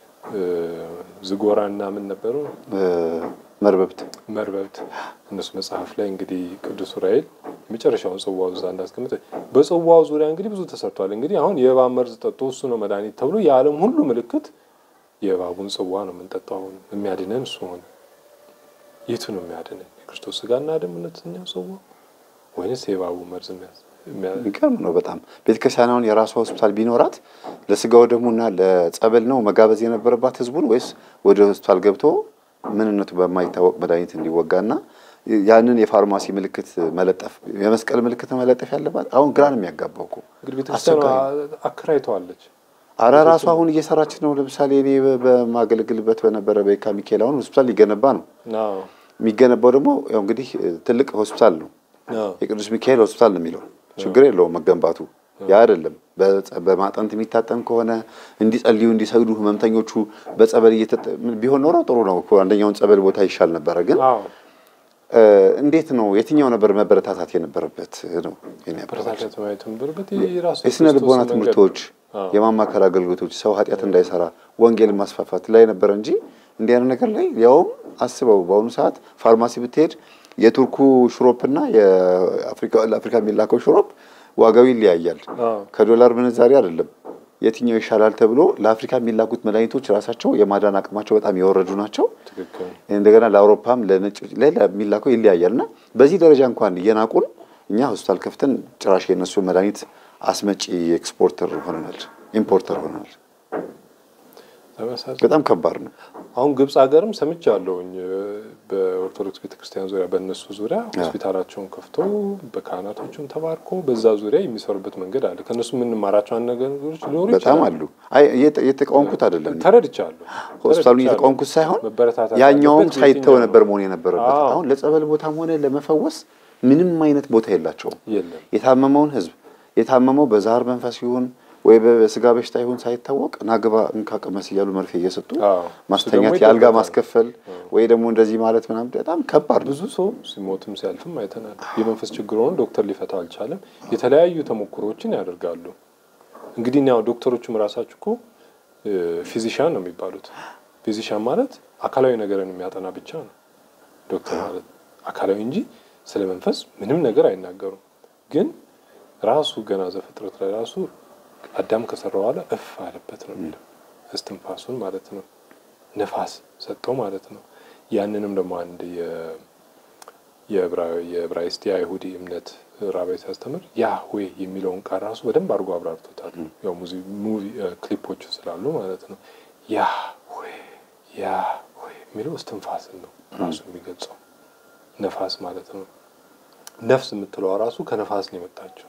ዝጎራና ምን ነበረው መርበብት መርበብት እነሱ መጽሐፍ ላይ እንግዲህ ቅዱስ ዑራኤል መጨረሻውን ጽዋው እዛ እንዳስቀመጠ በጽዋው ዙሪያ እንግዲህ ብዙ ተሰርቷል እንግዲህ አሁን የእባብ መርዝ ጠጥቶ እሱ ነው መድኃኒት ተብሎ የዓለም ሁሉ ምልክት የእባቡን ጽዋ ነው የምንጠጣው የሚያድነን እሱ ሆነ የቱ ነው የሚያድነን የክርስቶስ ስጋና ደም እውነተኛው ጽዋ ወይስ የእባቡ መርዝ የሚገርም ነው በጣም ቤተክርስቲያናውን የራሷ ሆስፒታል ቢኖራት ለስጋው ደሙና ለጸበል ነው መጋበዝ የነበረባት ህዝቡን ወይስ ወደ ሆስፒታል ገብቶ ምንነቱ በማይታወቅ መድኃኒት እንዲወጋና ያንን የፋርማሲ ምልክት መለጠፍ የመስቀል ምልክት መለጠፍ ያለባት አሁን ግራን የሚያጋባው እኮ እንግዲህ ቤተክርስቲያኗ አከራይተዋለች አራ ራሷ አሁን እየሰራች ነው ለምሳሌ እኔ በማገለግልበት በነበረ በየካ ሚካኤል አሁን ሆስፒታል ሊገነባ ነው አዎ የሚገነባው ደግሞ ያው እንግዲህ ትልቅ ሆስፒታል ነው አዎ የቅዱስ ሚካኤል ሆስፒታል ነው የሚለው ችግር የለውም መገንባቱ ያ አይደለም በማጠንት የሚታጠን ከሆነ እንዲጸልዩ እንዲሰግዱ ህመምተኞቹ በጸበል ቢሆን ኖሮ ጥሩ ነው እኮ አንደኛውን ጸበል ቦታ ይሻል ነበር ግን አዎ እንዴት ነው የትኛው ነበር መበረታታት የነበረበት ነው የኔ መበረታታት ማለት ምንበርበት ይራስ የስነ ልቦና ትምህርቶች የማማከር አገልግሎቶች ሰው ኃጢአት እንዳይሰራ ወንጌል ማስፋፋት ላይ ነበር እንጂ እንዲህ አይነት ነገር ላይ ያው አስበው በአሁኑ ሰዓት ፋርማሲ ብትሄድ የቱርኩ ሽሮፕና የአፍሪካ ለአፍሪካ የሚላከው ሽሮፕ ዋጋው ይለያያል ከዶላር ምንዛሪ አይደለም የትኛው ይሻላል ተብሎ ለአፍሪካ የሚላኩት መድኃኒቶች ራሳቸው የማዳን አቅማቸው በጣም የወረዱ ናቸው ትክክል እንደገና ለአውሮፓም ለነጭ ለሚላከው ይለያያልና በዚህ ደረጃ እንኳን እየናቁን እኛ ሆስፒታል ከፍተን ጭራሽ የነሱ መድኃኒት አስመጪ ኤክስፖርተር ሆነናል ኢምፖርተር ሆነናል በጣም ከባድ ነው አሁን ግብጽ ሀገርም ሰምቻለሁኝ በኦርቶዶክስ ቤተክርስቲያን ዙሪያ በእነሱ ዙሪያ ሆስፒታላቸውን ከፍተው በካህናቶቹም ተባርኮ በዛ ዙሪያ የሚሰሩበት መንገድ አለ ከነሱ ምን ማራቸው ነገሮች ሊኖሩ ይችላል በጣም አሉ አይ የተቃወምኩት አይደለም ተረድቻለሁ ሆስፒታሉን የተቃወምኩት ሳይሆን ያኛውም ሳይተው ነበር መሆን የነበረበት አሁን ለጸበል ቦታም ሆነ ለመፈወስ ምንም አይነት ቦታ የላቸውም የታመመውን ህዝብ የታመመው በዛር መንፈስ ይሁን ወይ በስጋ በሽታ ይሁን ሳይታወቅ ናግባ እንካቀመስ ይያሉ መርፌ እየሰጡ ማስተኛት ያልጋ ማስከፈል ወይ ደግሞ እንደዚህ ማለት ምናምን በጣም ከባድ ብዙ ሰው ሲሞትም ሲያልፍም አይተናል የመንፈስ ችግሩን ዶክተር ሊፈታው አልቻለም የተለያዩ ተሞክሮችን ያደርጋሉ እንግዲህ ነው ዶክተሮቹም ራሳቸው እኮ ፊዚሻን ነው የሚባሉት ፊዚሻን ማለት አካላዊ ነገርን የሚያጠና ብቻ ነው ዶክተር ማለት አካላዊ እንጂ ስለ መንፈስ ምንም ነገር አይናገሩም ግን ራሱ ገና ዘፍጥረት ላይ ራሱ አዳም ከሰራው አለ እፍ አለበት ነው የሚለው እስትንፋሱን ማለት ነው ነፋስ ሰጠው ማለት ነው ያንንም ደግሞ አንድ የ የዕብራዊ የዕብራይስጥ የአይሁዲ እምነት ራባይ ሲያስተምር ያህዌ የሚለውን ቃል ራሱ በደንብ አድርጎ አብራርቶታል ያው ሙዚ ሙቪ ክሊፖች ስላሉ ማለት ነው ያህዌ ያህዌ የሚለው እስትንፋስ ነው ራሱ የሚገልጸው ነፋስ ማለት ነው ነፍስ የምትለው ራሱ ከነፋስ ነው የመጣችው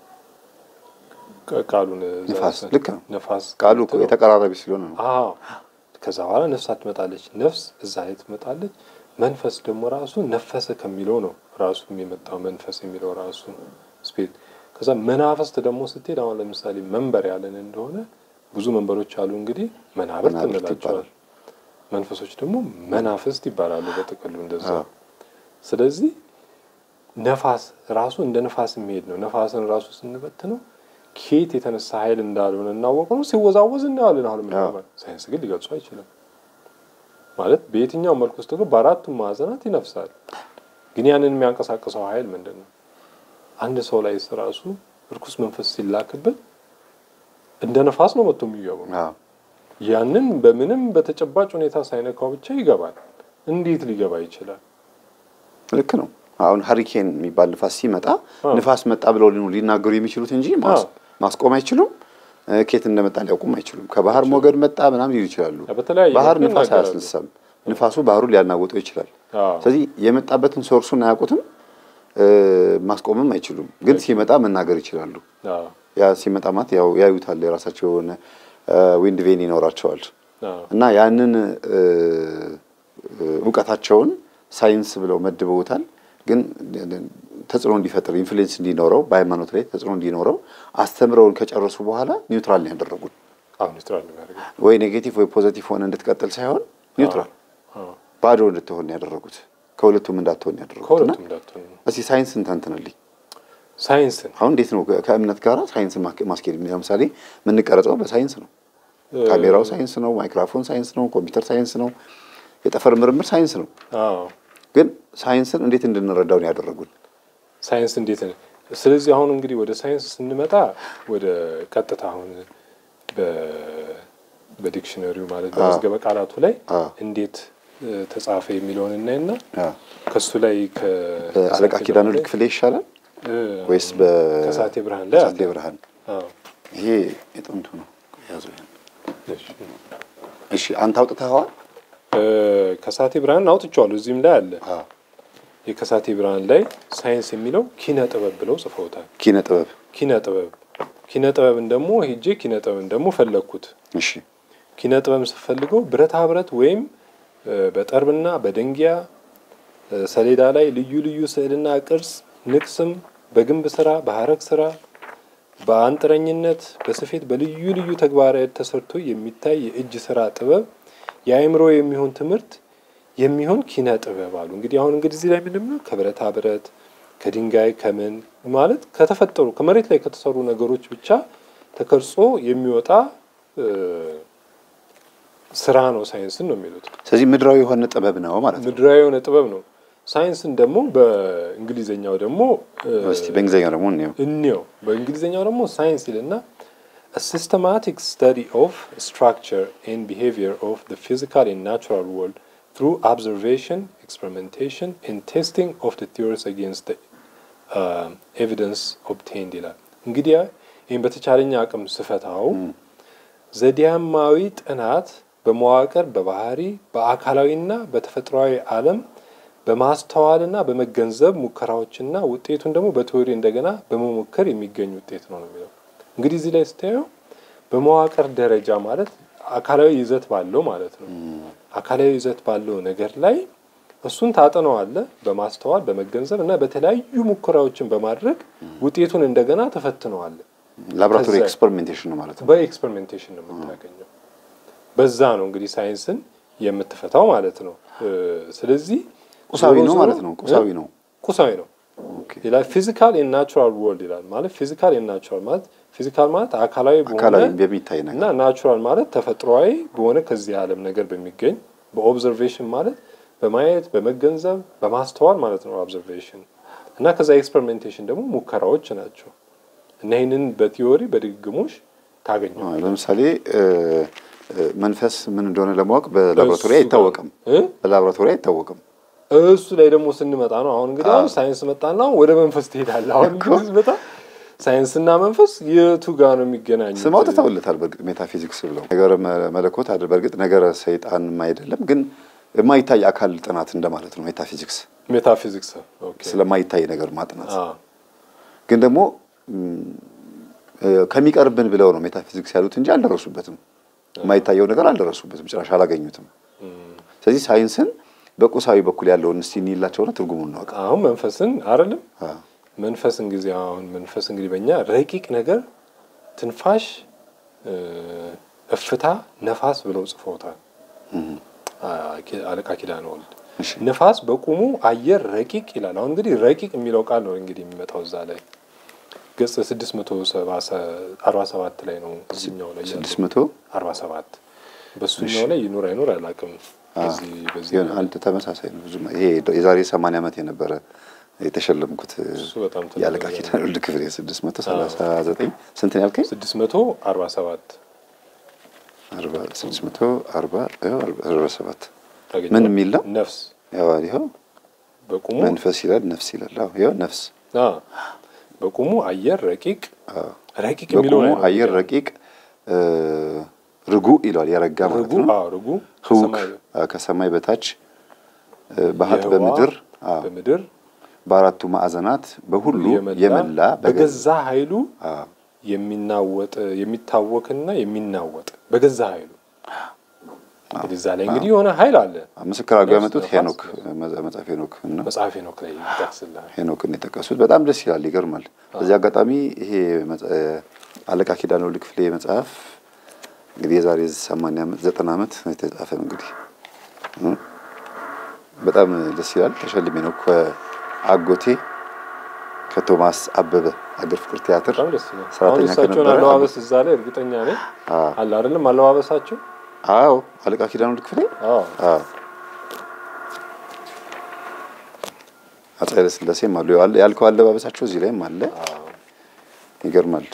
ቃሉን ነፋስ ልክ ነው ነፋስ ቃሉ የተቀራራቢ ስለሆነ ነው አዎ ከዛ በኋላ ነፍሳት ትመጣለች ነፍስ እዛ ላይ ትመጣለች መንፈስ ደግሞ ራሱ ነፈሰ ከሚለው ነው ራሱ የሚመጣው መንፈስ የሚለው ራሱ ስፒሪት ከዛ መናፍስት ደግሞ ስትሄድ አሁን ለምሳሌ መንበር ያለን እንደሆነ ብዙ መንበሮች አሉ እንግዲህ መናብርት እንላቸዋለን መንፈሶች ደግሞ መናፍስት ይባላሉ በጥቅሉ እንደዛ ስለዚህ ነፋስ ራሱ እንደ ነፋስ የሚሄድ ነው ነፋስን ራሱ ስንበት ነው ኬት የተነሳ ኃይል እንዳልሆነ እናወቀው ሲወዛወዝ እናያለን አሁን ምን ማለት ሳይንስ ግን ሊገልጹ አይችልም ማለት በየትኛው መልኩ ውስጥ ነው በአራቱ ማዕዘናት ይነፍሳል ግን ያንን የሚያንቀሳቅሰው ኃይል ምንድነው አንድ ሰው ላይ ራሱ እርኩስ መንፈስ ሲላክበት እንደ ነፋስ ነው መጥቶ የሚገባው አዎ ያንን በምንም በተጨባጭ ሁኔታ ሳይነካው ብቻ ይገባል እንዴት ሊገባ ይችላል ልክ ነው አሁን ሃሪኬን የሚባል ንፋስ ሲመጣ ንፋስ መጣ ብለው ሊናገሩ የሚችሉት እንጂ ማስቆም አይችሉም ኬት እንደመጣ ሊያውቁም አይችሉም ከባህር ሞገድ መጣ ምናምን ሊሉ ይችላሉ ባህር ንፋስ አያስነሳም ንፋሱ ባህሩ ሊያናውጠው ይችላል ስለዚህ የመጣበትን ሶርሱን አያውቁትም ማስቆምም አይችሉም ግን ሲመጣ መናገር ይችላሉ ያ ሲመጣ ማለት ያው ያዩታል የራሳቸው የሆነ ዊንድ ቬን ይኖራቸዋል እና ያንን ዕውቀታቸውን ሳይንስ ብለው መድበውታል ግን ተጽዕኖ እንዲፈጥር ኢንፍሉዌንስ እንዲኖረው በሃይማኖት ላይ ተጽዕኖ እንዲኖረው አስተምረውን ከጨረሱ በኋላ ኒውትራል ነው ያደረጉት። አዎ ኒውትራል ነው ያደረጉት። ወይ ኔጌቲቭ ወይ ፖዚቲቭ ሆነ እንድትቀጥል ሳይሆን ኒውትራል ባዶ እንድትሆን ያደረጉት ከሁለቱም እንዳትሆን ያደረጉት። ከሁለቱም እንዳትሆን እስቲ ሳይንስን ተንትነልኝ። ሳይንስን አሁን እንዴት ነው ከእምነት ጋር ሳይንስ ማስኬድ? ለምሳሌ ምን ቀረጸው በሳይንስ ነው። ካሜራው ሳይንስ ነው፣ ማይክሮፎን ሳይንስ ነው፣ ኮምፒውተር ሳይንስ ነው፣ የጠፈር ምርምር ሳይንስ ነው። አዎ ግን ሳይንስን እንዴት እንድንረዳው ነው ያደረጉት? ሳይንስ እንዴት ነው? ስለዚህ አሁን እንግዲህ ወደ ሳይንስ ስንመጣ ወደ ቀጥታ አሁን በ በዲክሽነሪው ማለት በመዝገበ ቃላቱ ላይ እንዴት ተጻፈ የሚለውን እናይና ከሱ ላይ ከአለቃ ኪዳኑ ክፍሌ ይሻላል ወይስ በከሳቴ ብርሃን ላይ ከሳቴ ብርሃን? አዎ ይሄ የጥንቱ ነው ያዘው። እሺ እሺ አንተ አውጥተኸዋል? ከሳቴ ብርሃን አውጥቼዋለሁ። እዚህም ላይ አለ። አዎ የከሳቴ ብርሃን ላይ ሳይንስ የሚለው ኪነ ጥበብ ብለው ጽፈውታል። ኪነ ጥበብ ኪነ ጥበብ ኪነ ጥበብን ደግሞ ሄጄ ኪነ ጥበብን ደግሞ ፈለኩት። እሺ ኪነ ጥበብን ስፈልገው ብረታ ብረት ወይም በጠርብና በደንጊያ ሰሌዳ ላይ ልዩ ልዩ ስዕልና ቅርጽ ንቅስም በግንብ ስራ በሐረግ ስራ በአንጥረኝነት በስፌት በልዩ ልዩ ተግባራት ተሰርቶ የሚታይ የእጅ ስራ ጥበብ የአእምሮ የሚሆን ትምህርት የሚሆን ኪነ ጥበብ አሉ። እንግዲህ አሁን እንግዲህ እዚህ ላይ ምንድን ነው ከብረታ ብረት ከድንጋይ ከምን ማለት ከተፈጠሩ ከመሬት ላይ ከተሰሩ ነገሮች ብቻ ተቀርጾ የሚወጣ ስራ ነው ሳይንስን ነው የሚሉት። ስለዚህ ምድራዊ የሆነ ጥበብ ነው ማለት ነው። ምድራዊ የሆነ ጥበብ ነው። ሳይንስን ደግሞ በእንግሊዘኛው ደግሞ እስቲ በእንግሊዘኛው ደግሞ እንየው እንየው በእንግሊዘኛው ደግሞ ሳይንስ ይልና a systematic study of structure and behavior of the physical and natural world through observation, experimentation and testing of the theories against the uh, evidence obtained ይላል። እንግዲህ ይሄን በተቻለኛ አቅም ስፈታው ዘዲያማዊ ጥናት በመዋቅር በባህሪ በአካላዊና በተፈጥሯዊ ዓለም በማስተዋልና በመገንዘብ ሙከራዎችና ውጤቱን ደግሞ በቲዮሪ እንደገና በመሞከር የሚገኝ ውጤት ነው ነው የሚለው። እንግዲህ እዚህ ላይ ስታየው በመዋቅር ደረጃ ማለት አካላዊ ይዘት ባለው ማለት ነው። አካላዊ ይዘት ባለው ነገር ላይ እሱን ታጠናዋለህ በማስተዋል በመገንዘብ እና በተለያዩ ሙከራዎችን በማድረግ ውጤቱን እንደገና ተፈትነዋለህ። ላብራቶሪ ኤክስፐሪሜንቴሽን ነው ማለት ነው። በኤክስፐሪሜንቴሽን ነው የምታገኘው። በዛ ነው እንግዲህ ሳይንስን የምትፈታው ማለት ነው። ስለዚህ ቁሳዊ ነው ማለት ነው። ቁሳዊ ነው ቁሳዊ ነው። ኦኬ ይላል ፊዚካል ኤንድ ናቹራል ወርልድ ይላል። ማለት ፊዚካል ኤንድ ናቹራል ማለት ፊዚካል ማለት አካላዊ በሆነ በሚታይ ነገር እና ናቹራል ማለት ተፈጥሯዊ በሆነ ከዚህ ዓለም ነገር በሚገኝ በኦብዘርቬሽን ማለት በማየት በመገንዘብ በማስተዋል ማለት ነው ኦብዘርቬሽን እና ከዛ ኤክስፐሪሜንቴሽን ደግሞ ሙከራዎች ናቸው። እና ይሄንን በቲዮሪ በድግግሞሽ ታገኛለህ። ለምሳሌ መንፈስ ምን እንደሆነ ለማወቅ በላቦራቶሪ አይታወቅም በላቦራቶሪ አይታወቅም። እሱ ላይ ደግሞ ስንመጣ ነው አሁን እንግዲህ አሁን ሳይንስ መጣና ወደ መንፈስ ትሄዳለህ። አሁን እንግዲህ በታ ሳይንስና መንፈስ የቱ ጋር ነው የሚገናኙት? ስም አውጥተውለታል በርግጥ ሜታፊዚክስ ብለው ነገር መለኮት አይደል በርግጥ ነገር ሰይጣን አይደለም ግን የማይታይ አካል ጥናት እንደማለት ነው ሜታፊዚክስ ሜታፊዚክስ ኦኬ ስለማይታይ ነገር ማጥናት ግን ደግሞ ከሚቀርብን ብለው ነው ሜታፊዚክስ ያሉት እንጂ አልደረሱበትም። የማይታየው ነገር አልደረሱበትም ጭራሽ አላገኙትም። ስለዚህ ሳይንስን በቁሳዊ በኩል ያለውን እስቲ እንይላቸውና ትርጉሙን ነው። አሁን መንፈስን አይደለም መንፈስ እንግዲህ አሁን መንፈስ እንግዲህ በእኛ ረቂቅ ነገር ትንፋሽ እፍታ ነፋስ ብለው ጽፈውታል። አለቃ ኪዳነ ወልድ ነፋስ በቁሙ አየር ረቂቅ ይላል። አሁን እንግዲህ ረቂቅ የሚለው ቃል ነው እንግዲህ የሚመጣው እዛ ላይ ገጽ ስድስት መቶ አርባ ሰባት ላይ ነው እዚህኛው ላይ ስድስት መቶ አርባ ሰባት በሱኛው ላይ ይኖር አይኖር አላውቅም። በዚህ በዚህ አንተ ተመሳሳይ ነው ብዙ ይሄ የዛሬ ሰማንያ ዓመት የነበረ የተሸለምኩት ያለቃ ኪዳነ ወልድ ክፍሌ ስድስት መቶ ሰላሳ ዘጠኝ ስንት ነው ያልከኝ? ስድስት መቶ አርባ ሰባት አርባ ስድስት መቶ አርባ አርባ ሰባት ምን የሚል ነው? ነፍስ ያው ይሄው በቁሙ መንፈስ ይላል ነፍስ ይላል። አዎ ይሄው ነፍስ አዎ በቁሙ አየር ረቂቅ ረቂቅ የሚለው ነው። አየር ረቂቅ ርጉ ይላል ያረጋ ማለት ነው። አዎ ርጉ ከሰማይ በታች በሀጥ በምድር በምድር በአራቱ ማዕዘናት በሁሉ የመላ በገዛ ኃይሉ የሚናወጥ የሚታወክና የሚናወጥ በገዛ ኃይሉ እንግዲህ እዛ ላይ እንግዲህ የሆነ ኃይል አለ ምስክር አድርገው ያመጡት ሄኖክ መጽሐፈ ሄኖክ እና መጽሐፈ ሄኖክ ላይ ይጠቅስልሃል ሄኖክን የጠቀሱት በጣም ደስ ይላል ይገርማል በዚህ አጋጣሚ ይሄ አለቃ ኪዳነ ወልድ ክፍሌ መጽሐፍ እንግዲህ የዛሬ ሰማንያ ዓመት ዘጠና ዓመት የተጻፈ ነው እንግዲህ በጣም ደስ ይላል ተሸልሜ ነው ከአጎቴ ከቶማስ አበበ አገር ፍቅር ቲያትር ሰራተኛ ከነበረ አለባበስ እዛ ላይ እርግጠኛ ነኝ አለ አይደለም አለባበሳቸው አዎ አለቃ ኪዳነ ወልድ ክፍሌ አዎ አዎ አጥያለስ ለሰም አሉ ያልከው አለባበሳቸው እዚህ ላይም አለ ይገርማል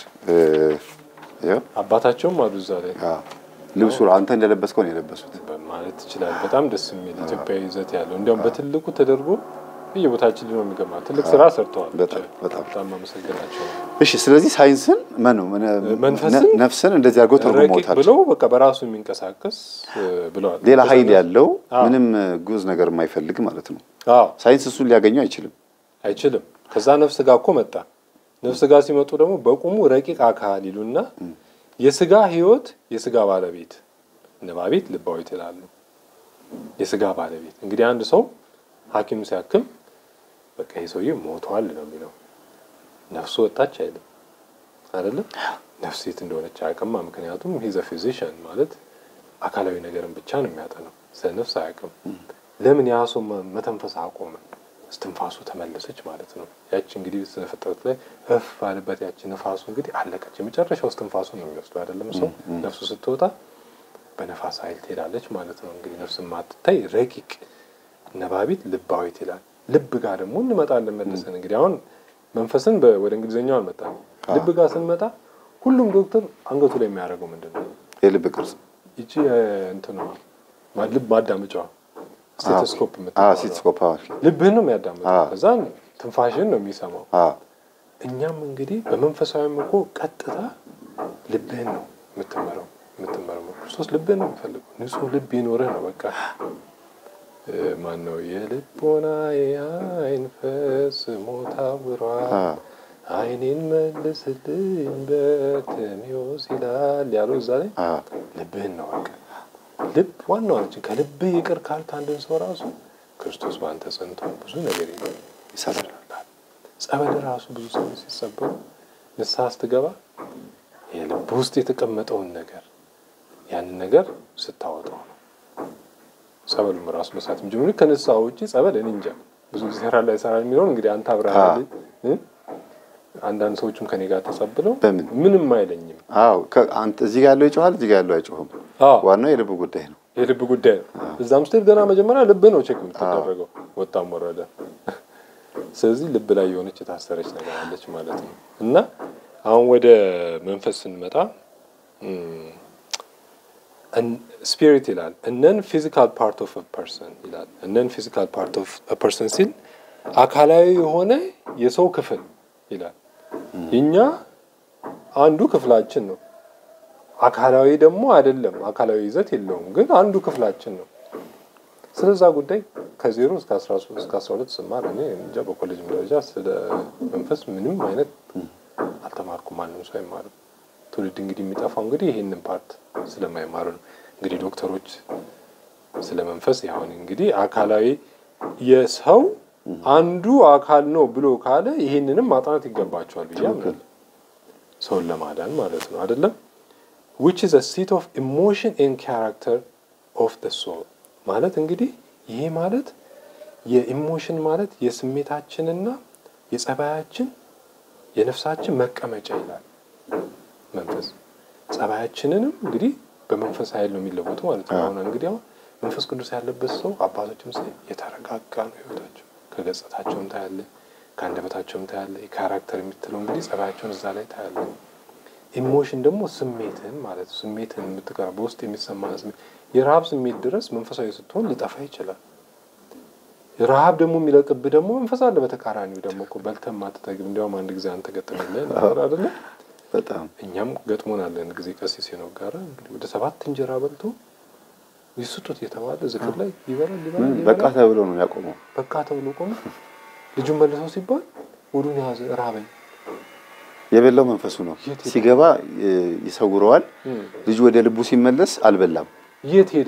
ያው አባታቸውም አሉ እዛ ላይ አዎ ልብሱ አንተ እንደለበስከው ነው የለበሱት ማለት ይችላል በጣም ደስ የሚል ኢትዮጵያዊ ይዘት ያለው እንደውም በትልቁ ተደርጎ በየቦታችን ሊሆን የሚገማ ትልቅ ስራ ሰርተዋል በጣም በጣም በጣም አመሰግናቸው እሺ ስለዚህ ሳይንስን ማን ነፍስን እንደዚህ አድርጎ ተርጉሞታል ብሎ በቃ በራሱ የሚንቀሳቀስ ብለዋል ሌላ ኃይል ያለው ምንም ጉዝ ነገር የማይፈልግ ማለት ነው አዎ ሳይንስ እሱን ሊያገኘው አይችልም አይችልም ከዛ ነፍስ ጋር እኮ መጣ ነፍስ ጋር ሲመጡ ደግሞ በቁሙ ረቂቅ አካል ይሉና የስጋ ህይወት የስጋ ባለቤት ነባቤት ልባዊት ይላሉ የስጋ ባለቤት እንግዲህ አንድ ሰው ሐኪም ሲያክም በቃ ይሰውዬ ሞቷል ነው የሚለው ነፍሱ ወጣች አይደለም አይደለም ነፍስ የት እንደሆነች አያውቅም ምክንያቱም ሂዝ አ ፊዚሽን ማለት አካላዊ ነገርን ብቻ ነው የሚያጠናው ስለነፍስ አያውቅም ለምን ያ ሰው መተንፈስ አቆመ እስትንፋሱ ተመለሰች ማለት ነው ያቺ እንግዲህ ስለፈጠረት ላይ እፍ ባለበት ያቺ ነፋሱ እንግዲህ አለቀች የመጨረሻው እስትንፋሱ ነው የሚወስደው አይደለም ሰው ነፍሱ ስትወጣ በነፋስ ኃይል ትሄዳለች ማለት ነው እንግዲህ ነፍስ ማትታይ ረቂቅ ነባቢት ልባዊት ይላል ልብ ጋር ደግሞ እንመጣለን መልሰን እንግዲህ አሁን መንፈስን ወደ እንግሊዘኛው አልመጣም ልብ ጋር ስንመጣ ሁሉም ዶክተር አንገቱ ላይ የሚያደርገው ምንድነው የልብ ቅርጽ እቺ እንት ነው ልብ ማዳመጫው ስቴቶስኮፕ መጣ አዎ ስቴቶስኮፕ ልብህን ነው የሚያዳምጠው ከዛን ትንፋሽን ነው የሚሰማው አዎ እኛም እንግዲህ በመንፈሳዊም እኮ ቀጥታ ልብህን ነው የምትመረው የምትመረው ክርስቶስ ልብህን ነው የሚፈልገው ንጹህ ልብ ይኖርህ ነው በቃ ማን ነው የልቦና የአይን ፈጽሞታ ወሯል አይኔን መልስልኝ በርተሚዮስ ይላል ያለው እዛ ላይ ልብህን ነው በቃ ልብ ዋናው አንቺ ከልብ ይቅር ካልክ አንድን ሰው ራሱ ክርስቶስ ባንተ ጸንቶ ብዙ ነገር ይሰራል ጸበል ራሱ ብዙ ሰው ሲሰበው ንስሐ ስትገባ የልብ ውስጥ የተቀመጠውን ነገር ያንን ነገር ስታወጣው ነው ጸበሉም ራሱ መስራት እንጂ ከንስሐ ውጪ ጸበል እኔ እንጃ ብዙ ጊዜ ሰራ ላይ ሰራ የሚለው እንግዲህ አንተ አብራራል አንዳንድ ሰዎችም ከኔ ጋር ተጸብለው ምንም አይለኝም አዎ አንተ እዚህ ጋር ያለው ይጮሃል እዚህ ጋር ያለው አይጮህም ዋናው የልብ ጉዳይ ነው የልብ ጉዳይ ነው እዛም ስትል ገና መጀመሪያ ልብ ነው ቼክ የምትደረገው ወጣም ወረደ ስለዚህ ልብ ላይ የሆነች የታሰረች ነገር አለች ማለት ነው እና አሁን ወደ መንፈስ ስንመጣ and spirit ይላል a non physical part of a person ይላል a non physical part of a person ሲል አካላዊ የሆነ የሰው ክፍል ይላል እኛ አንዱ ክፍላችን ነው አካላዊ ደግሞ አይደለም አካላዊ ይዘት የለውም ግን አንዱ ክፍላችን ነው ስለዛ ጉዳይ ከዜሮ እስከ አስራ ሶስት እስከ አስራ ሁለት ስማር እኔ እንጃ በኮሌጅ ደረጃ ስለ መንፈስ ምንም አይነት አልተማርኩም ማንንም ሰው አይማርም ትውልድ እንግዲህ የሚጠፋው እንግዲህ ይሄንን ፓርት ስለማይማሩ ነው እንግዲህ ዶክተሮች ስለ መንፈስ ያውን እንግዲህ አካላዊ የሰው አንዱ አካል ነው ብሎ ካለ ይሄንንም ማጥናት ይገባቸዋል ብያለሁ ሰው ለማዳን ማለት ነው አይደለም which is a seat of emotion and character of the soul ማለት እንግዲህ ይሄ ማለት የኢሞሽን ማለት የስሜታችንና የጸባያችን የነፍሳችን መቀመጫ ይላል መንፈስ ጸባያችንንም እንግዲህ በመንፈስ ኃይል ነው የሚለወጡ ማለት ነው አሁን እንግዲህ መንፈስ ቅዱስ ያለበት ሰው አባቶችም ሲል የተረጋጋ ነው ህይወታቸው ከገጽታቸውም ታያለ ካንደበታቸውም ታያለ የካራክተር የሚትለው እንግዲህ ጸባያቸውን እዛ ላይ ታያለ ኢሞሽን ደግሞ ስሜትን ማለት ስሜትን የምትቀራ በውስጥ የሚሰማ ስሜት የራብ ስሜት ድረስ መንፈሳዊ ስትሆን ሊጠፋ ይችላል የራብ ደግሞ የሚለቅብ ደግሞ መንፈስ አለ በተቃራኒው ደግሞ እኮ በልተም ማተጠግብ እንደውም አንድ ጊዜ አንተ ገጠመልህ ነበር አይደል በጣም እኛም ገጥሞናል አንድ ጊዜ ቀሲስ ነው ጋር እንግዲህ ወደ ሰባት እንጀራ በልቶ ይስጡት የተባለ ዝክር ላይ ይበላል ይበላል በቃ ተብሎ ነው ያቆመው በቃ ተብሎ ቆመ ልጁ መልሰው ሲባል ወዱን ያዘ ራበኝ የበላው መንፈሱ ነው ሲገባ ይሰውረዋል ልጁ ወደ ልቡ ሲመለስ አልበላም የት ሄደ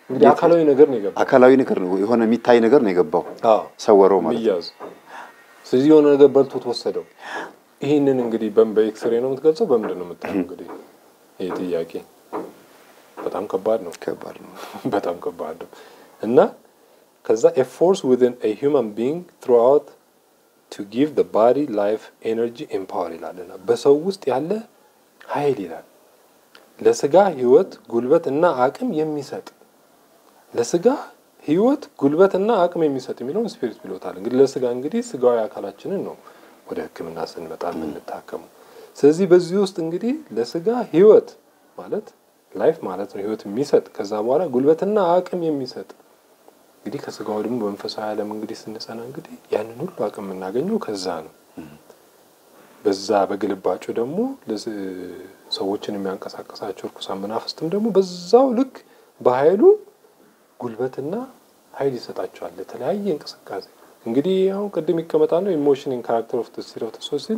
እንግዲህ አካላዊ ነገር ነው የገባው አካላዊ ነገር ነው የሆነ የሚታይ ነገር ነው የገባው አዎ ሰወረው ማለት ነው ስለዚህ የሆነ ነገር በልቶ ተወሰደው ይሄንን እንግዲህ በኤክስሬ ነው የምትገልጸው በምንድን ነው የምታየው እንግዲህ ይሄ ጥያቄ በጣም ከባድ ነው ከባድ ነው በጣም ከባድ ነው እና ከዛ a force within a human being throughout to give the body life energy and power ይላልና በሰው ውስጥ ያለ ኃይል ይላል ለስጋ ህይወት ጉልበትና አቅም የሚሰጥ ለስጋ ህይወት ጉልበትና አቅም የሚሰጥ የሚለውን ስፒሪት ብሎታል እንግዲህ ለስጋ እንግዲህ ስጋዊ አካላችንን ነው ወደ ህክምና ስንመጣ የምንታከሙ ስለዚህ በዚህ ውስጥ እንግዲህ ለስጋ ህይወት ማለት ላይፍ ማለት ነው ህይወት የሚሰጥ ከዛ በኋላ ጉልበትና አቅም የሚሰጥ እንግዲህ ከስጋው ደግሞ በመንፈሳዊ ዓለም እንግዲህ ስንጸና እንግዲህ ያንን ሁሉ አቅም እናገኘው ከዛ ነው በዛ በግልባጩ ደግሞ ሰዎችን የሚያንቀሳቀሳቸው ርኩሳን መናፍስትም ደግሞ በዛው ልክ በኃይሉ ጉልበትና ኃይል ይሰጣቸዋል ለተለያየ እንቅስቃሴ እንግዲህ ያው ቅድም ይቀመጣል ነው ኢሞሽን ኢን ካራክተር ኦፍ ዘ ሲር ኦፍ ዘ ሶል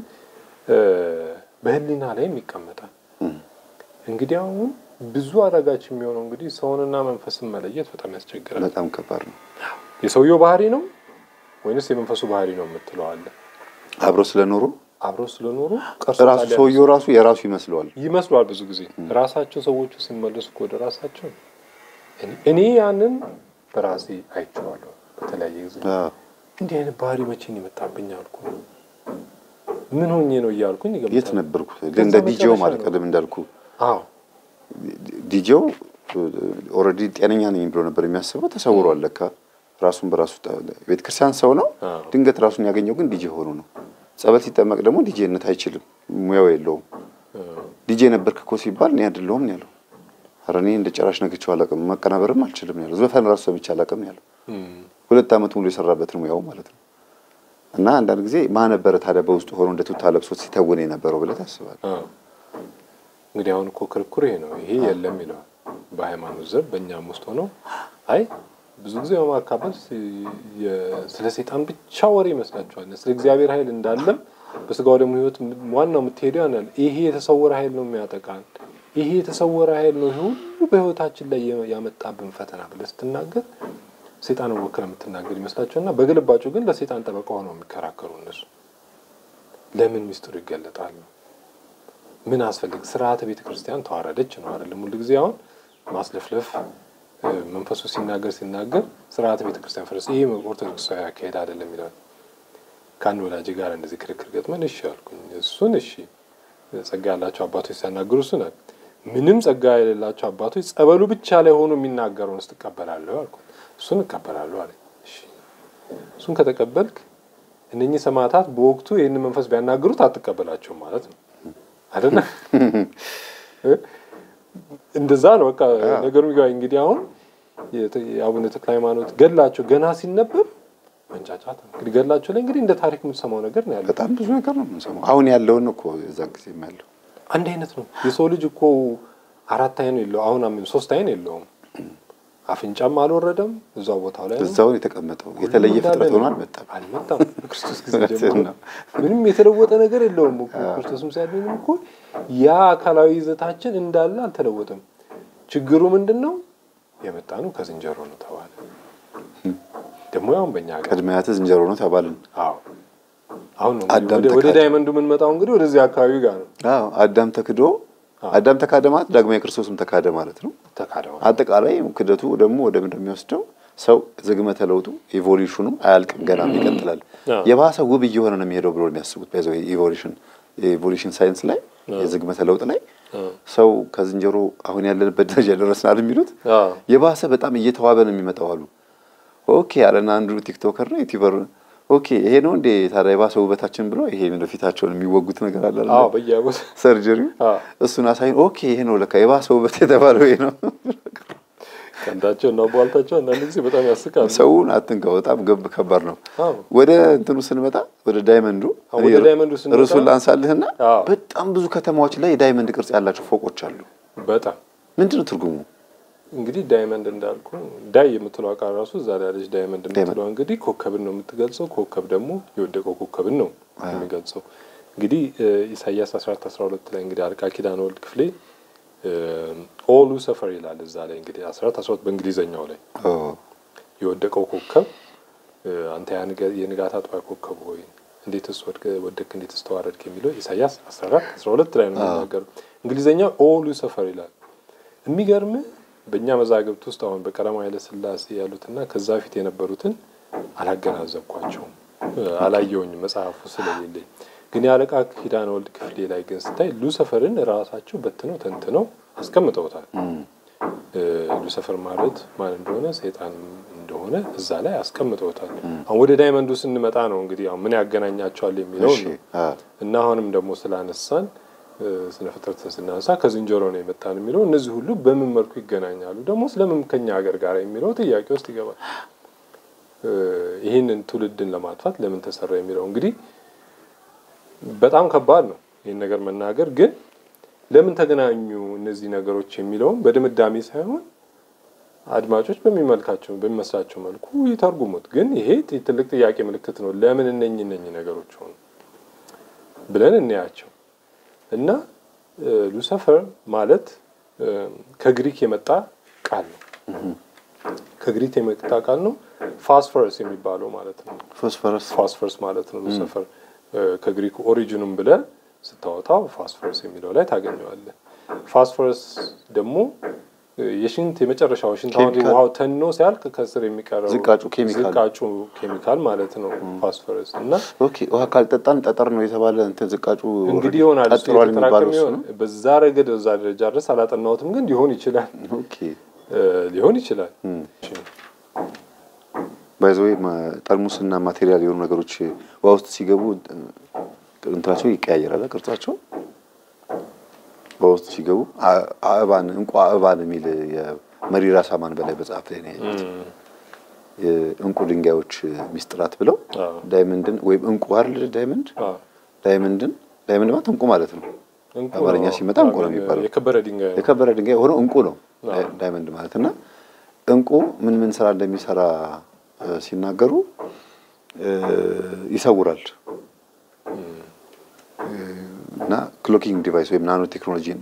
በህሊና ላይ ይቀመጣል እንግዲህ አሁን ብዙ አረጋች የሚሆነው እንግዲህ ሰውንና መንፈስን መለየት በጣም ያስቸግራል በጣም ከባድ ነው የሰውየው ባህሪ ነው ወይስ የመንፈሱ ባህሪ ነው የምትለው አለ አብሮ ስለኖሩ አብሮ ስለኖሩ ራሱ ሰውየው ራሱ የራሱ ይመስለዋል ይመስላል ብዙ ጊዜ ራሳቸው ሰዎቹ ሲመለሱ ወደ ራሳቸው እኔ ያንን በራሴ አይቼዋለሁ በተለያየ ጊዜ እንዴ አይነት ባህሪ መቼን ይመጣብኝ አልኩ ምን ሆኜ ነው ይያልኩኝ ይገባል የት ነበርኩ እንደ ዲጄው ማለት ቀደም እንዳልኩ አዎ ዲጄው ኦሬዲ ጤነኛ ነኝ ብሎ ነበር የሚያስበው ተሰውሯል ለካ ራሱን በራሱ ቤተክርስቲያን ሰው ነው ድንገት ራሱን ያገኘው ግን ዲጄ ሆኖ ነው ጸበል ሲጠመቅ ደግሞ ዲጄነት አይችልም ሙያው የለውም ዲጄ ነበርክኮ ሲባል ነው አይደለም ነው ያለው አረኔ እንደ ጨራሽ ነገቸው አላቀም መቀናበርም አልችልም ነው ያለው ዘፈን ራሱ ሰምቻ አላቀም ነው ያለው ሁለት አመት ሙሉ የሰራበት ነው ያው ማለት ነው እና አንዳንድ ጊዜ ማን ነበር ታዲያ በውስጥ ሆኖ እንደ ቱታ ለብሶት ሲተወነ የነበረው ብለ ታስባለህ እንግዲህ አሁን እኮ ክርክሩ ይሄ ነው ይሄ የለም ይላል በሃይማኖት ዘብ በእኛም ውስጥ ሆኖ አይ ብዙ ጊዜ ማካበል ስለ ሰይጣን ብቻ ወሬ ይመስላችኋል ስለ እግዚአብሔር ኃይል እንዳለም በስጋው ደግሞ ህይወት ዋናው የምትሄደው ያናል ይሄ የተሰወረ ኃይል ነው የሚያጠቃን ይሄ የተሰወረ ኃይል ነው ሁሉ በህይወታችን ላይ ያመጣብን ፈተና ብለህ ስትናገር ሰይጣን ወከለ የምትናገር ይመስላችኋልና በግልባጩ ግን ለሰይጣን ተበቃ ሆነው የሚከራከሩ እነሱ ለምን ሚስጥሩ ይገለጣል ምን አስፈልግ ስርዓተ ቤተክርስቲያን ተዋረደች ነው አይደል ሙሉ ጊዜ አሁን ማስለፍለፍ መንፈሱ ሲናገር ሲናገር ስርዓተ ቤተክርስቲያን ፈረስ ይሄ ኦርቶዶክሳዊ አካሄድ አይደለም ይላል ካን ወላጅ ጋር እንደዚህ ክርክር ገጥመን እሺ አልኩኝ እሱን እሺ ጸጋ ያላቸው አባቶች ሲያናገሩ እሱን ምንም ጸጋ የሌላቸው አባቶች ጸበሉ ብቻ ላይ ሆኖ የሚናገሩን ተቀበላለሁ አልኩኝ እሱን ተቀበላለሁ አለ እሺ እሱን ከተቀበልክ እነኚህ ሰማዕታት በወቅቱ ይሄን መንፈስ ቢያናገሩት አትቀበላቸው ማለት ነው አይደለ እንደዛ ነው በቃ ነገሩ ይጋይ እንግዲህ አሁን የአቡነ ተክለ ሃይማኖት ገላቸው ገና ሲነበብ መንጫጫት እንግዲህ ገላቸው ላይ እንግዲህ እንደ ታሪክ የምትሰማው ነገር ነው ያለው በጣም ብዙ ነገር ነው የምንሰማው አሁን ያለውን እኮ እዛ ጊዜ ያለው አንድ አይነት ነው የሰው ልጅ እኮ አራት አይን የለው አሁን አምን ሶስት አይን የለውም አፍንጫም አልወረደም እዛው ቦታው ላይ እዛው የተቀመጠው የተለየ ፍጥረት ሆኖ አልመጣም አልመጣም ክርስቶስ ጊዜ ጀምሮ ምንም የተለወጠ ነገር የለውም እኮ ክርስቶስም ሲያድነን እኮ ያ አካላዊ ይዘታችን እንዳለ አልተለወጠም ችግሩ ምንድነው የመጣነው ከዝንጀሮ ነው ተባለ ደሞ ያው በእኛ ጋር ቀድመያተ ዝንጀሮ ነው ተባልን አዎ አሁን ነው ወደ ዳይመንዱ ምን መጣው እንግዲህ ወደዚህ አካባቢ ጋር ነው አዎ አዳም ተክዶ አዳም ተካደማት ዳግማይ ክርስቶስም ተካደ ማለት ነው ተካደማ አጠቃላይ ክደቱ ደግሞ ወደ ምን እንደሚወስደው ሰው ዝግመተ ለውጡ ኢቮሉሽኑ አያልቅም ገና ይቀጥላል የባሰ ውብ እየሆነ ነው የሚሄደው ብሎ የሚያስቡት በዛው ኢቮሉሽን ኢቮሉሽን ሳይንስ ላይ የዝግመተ ለውጥ ላይ ሰው ከዝንጀሮ አሁን ያለበት ደረጃ ደረስናል የሚሉት የባሰ በጣም እየተዋበ ነው የሚመጣው አሉ ኦኬ አለና አንዱ ቲክቶከር ነው ዩቲዩበር ኦኬ ይሄ ነው እንዴ ታዲያ የባሰው ውበታችን ብሎ ይሄ ነው ፊታቸውን የሚወጉት ነገር አለ አዎ በየቦታ ሰርጀሪ እሱን አሳይን ኦኬ ይሄ ነው ለካ የባሰው ውበት የተባለው ይሄ ነው ከንዳቸው ነው ባልታቸው አንዳንድ ጊዜ በጣም ያስቃል ሰውን አትንቀው በጣም ገብ ከባድ ነው ወደ እንትኑ ስንመጣ ወደ ዳይመንዱ ወደ ዳይመንዱ ስንመጣ ሩሱል አንሳልህና በጣም ብዙ ከተማዎች ላይ ዳይመንድ ቅርጽ ያላቸው ፎቆች አሉ በጣም ምንድነው ትርጉሙ እንግዲህ ዳይመንድ እንዳልኩ ዳይ የምትለው አቃር ራሱ ዛሬ ያለች ዳይመንድ የምትለው እንግዲህ ኮከብን ነው የምትገልጸው ኮከብ ደግሞ የወደቀው ኮከብን ነው የሚገልጸው እንግዲህ ኢሳይያስ አስራ አራት አስራ ሁለት ላይ እንግዲህ አርቃ ኪዳን ወልድ ክፍሌ ኦ ሉሲፈር ይላል እዛ ላይ እንግዲህ አስራ አራት አስራ ሁለት በእንግሊዘኛው ላይ የወደቀው ኮከብ አንተ የንጋት አጥቢያ ኮከብ ሆይ እንዴትስ ወደክ እንዴትስ ተዋረድክ የሚለው ኢሳይያስ አስራ አራት አስራ ሁለት ላይ ነው የሚናገረው። እንግሊዘኛው ኦ ሉሲፈር ይላል። የሚገርም በእኛ መዛግብት ውስጥ አሁን በቀዳማዊ ኃይለ ሥላሴ ያሉትና ከዛ ፊት የነበሩትን አላገናዘብኳቸውም አላየውኝ መጽሐፉ ስለሌለኝ። ግን ያለቃ ኪዳነ ወልድ ክፍሌ ላይ ግን ስታይ ሉሲፈርን ራሳቸው በትነው ተንትነው አስቀምጠውታል። ሉሲፈር ማለት ማን እንደሆነ ሰይጣን እንደሆነ እዛ ላይ አስቀምጠውታል። አሁን ወደ ዳይመንዱ ስንመጣ ነው እንግዲህ አሁን ምን ያገናኛቸዋል የሚለው ነው። እና አሁንም ደግሞ ስላነሳን ስነ ፍጥረትን ስናነሳ ከዝንጀሮ ነው የመጣን የሚለው እነዚህ ሁሉ በምን መልኩ ይገናኛሉ ደግሞ ስለምን ከኛ ሀገር ጋር የሚለው ጥያቄ ውስጥ ይገባል። ይሄንን ትውልድን ለማጥፋት ለምን ተሰራ የሚለው እንግዲህ በጣም ከባድ ነው ይሄን ነገር መናገር። ግን ለምን ተገናኙ እነዚህ ነገሮች የሚለው በድምዳሜ ሳይሆን አድማጮች በሚመልካቸው በሚመስላቸው መልኩ ይተርጉሙት። ግን ይሄ ትልቅ ጥያቄ ምልክት ነው። ለምን እነኚህ እነኚህ ነገሮች ሆኑ ብለን እንያቸው እና ሉሲፈር ማለት ከግሪክ የመጣ ቃል ነው። ከግሪክ የመጣ ቃል ነው። ፎስፎረስ የሚባለው ማለት ነው። ፎስፎረስ ፎስፎረስ ማለት ነው ሉሲፈር ከግሪክ ኦሪጂኑም ብለ ስታወጣው ፎስፎረስ የሚለው ላይ ታገኘዋለህ። ፎስፎረስ ደግሞ የሽንት የመጨረሻው ሽንት አሁን ውሃው ተኖ ሲያልቅ ከስር የሚቀረው ዝቃጩ ኬሚካል ዝቃጩ ኬሚካል ማለት ነው ፎስፎረስ። እና ኦኬ ውሃ ካልጠጣን ጠጠር ነው የተባለ እንትን ዝቃጩ እንግዲህ ይሆናል ተራክም ይሆን በዛ ረገድ እዛ ደረጃ ድረስ አላጠናሁትም ግን ሊሆን ይችላል። ኦኬ ሊሆን ይችላል። ባይዘው ጠርሙስና ማቴሪያል የሆኑ ነገሮች ውሃ ውስጥ ሲገቡ እንትናቸው ይቀያየራል ቅርጻቸው። በውስጥ ሲገቡ አእባን እንቁ አእባን የሚል የመሪራ ሳማን በላይ በጻፍ ላይ ነው ያሉት። የእንቁ ድንጋዮች ሚስጥራት ብለው ዳይመንድን ወይም እንቁ አይደል ዳይመንድ ዳይመንድን ዳይመንድ ማለት እንቁ ማለት ነው። አማርኛ ሲመጣ እንቁ ነው የሚባለው። የከበረ ድንጋይ የከበረ ድንጋይ ሆኖ እንቁ ነው ዳይመንድ ማለትና እንቁ ምን ምን ስራ እንደሚሰራ ሲናገሩ ይሰውራል። እና ክሎኪንግ ዲቫይስ ወይም ናኖ ቴክኖሎጂን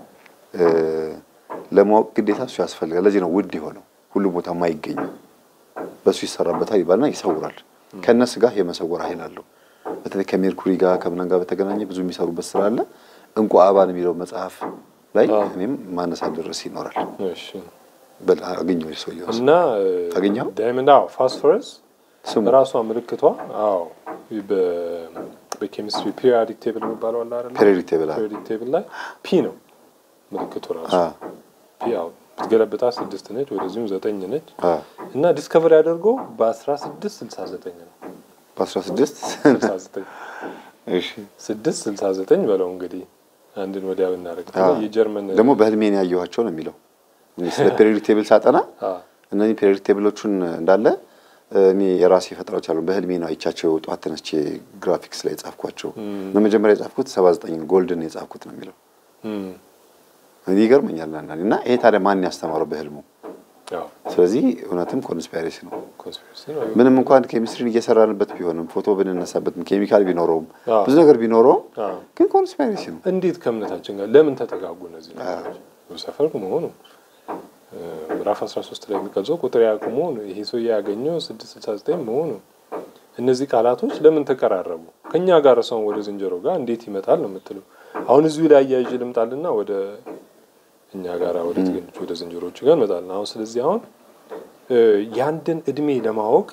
ለማወቅ ግዴታ እሱ ያስፈልጋል። ለዚህ ነው ውድ የሆነው ሁሉ ቦታ ማይገኝ በሱ ይሰራበታል ይባልና ይሰውራል። ከነስ ጋር የመሰወር ኃይል አለው። በተለይ ከሜርኩሪ ጋር ከምናን ጋር በተገናኘ ብዙ የሚሰሩበት ስራ አለ። እንቁ አእባን የሚለው መጽሐፍ ላይ እኔም ማነሳ ድረስ ይኖራል። እሺ በል አገኘው ሰውየው እና አገኘው ዳይመንድ አዎ ፎስፎረስ ራሷ ምልክቷ አዎ በ በኬሚስትሪ ፔሪዮዲክ ቴብል የሚባለው አለ አይደል? ፔሪዮዲክ ቴብል አለ። ፔሪዮዲክ ቴብል ላይ ፒ ነው ምልክቱ ራሱ። ፒ አዎ ብትገለብጣ ስድስት ነች ወደዚህም ዘጠኝ ነች። እና ዲስከቨሪ ያደርገው በ1669 ነው። በ1669 እሺ ስድስት ስልሳ ዘጠኝ በለው እንግዲህ አንድን ወዲያ ብናረግ የጀርመን ደግሞ በህልሜን ያየኋቸው ነው የሚለው። ስለ ፔሪዮዲክ ቴብል ሳጠና እነዚህ ፔሪዮዲክ ቴብሎቹን እንዳለ እኔ የራሴ ፈጥራዎች አሉ በህልሜ ነው አይቻቸው ጧት ተነስቼ ግራፊክስ ላይ ጻፍኳቸው። በመጀመሪያ የጻፍኩት ሰባ ዘጠኝ ጎልድን የጻፍኩት ነው የሚለው። እኔ ይገርመኛል እና ይሄ ታዲያ ማን ያስተማረው በህልሙ? አዎ ስለዚህ እውነትም ኮንስፓይሬሲ ነው። ኮንስፓይሬሲ ነው። ምንም እንኳን ኬሚስትሪን እየሰራንበት ቢሆንም ፎቶ ብንነሳበትም ኬሚካል ቢኖረውም ብዙ ነገር ቢኖረው ግን ኮንስፓይሬሲ ነው። እንዴት ከእምነታችን ጋር ለምን ተጠጋጉ እነዚህ ነገሮች? ሉሲፈር መሆኑ ምዕራፍ አስራ ሶስት ላይ የሚገልጸው ቁጥር ያቆሙ ነው። ይሄ ሰው ያገኘው ስድስት ስልሳ ዘጠኝ መሆኑ እነዚህ ቃላቶች ለምን ተቀራረቡ? ከኛ ጋር ሰው ወደ ዝንጀሮ ጋር እንዴት ይመጣል ነው የምትለው? አሁን እዚሁ ላይ ያያይጅ ልምጣልና ወደ እኛ ጋር ወደ ትግንቹ ወደ ዝንጀሮቹ ጋር እንመጣለን። አሁን ስለዚህ አሁን ያንድን እድሜ ለማወቅ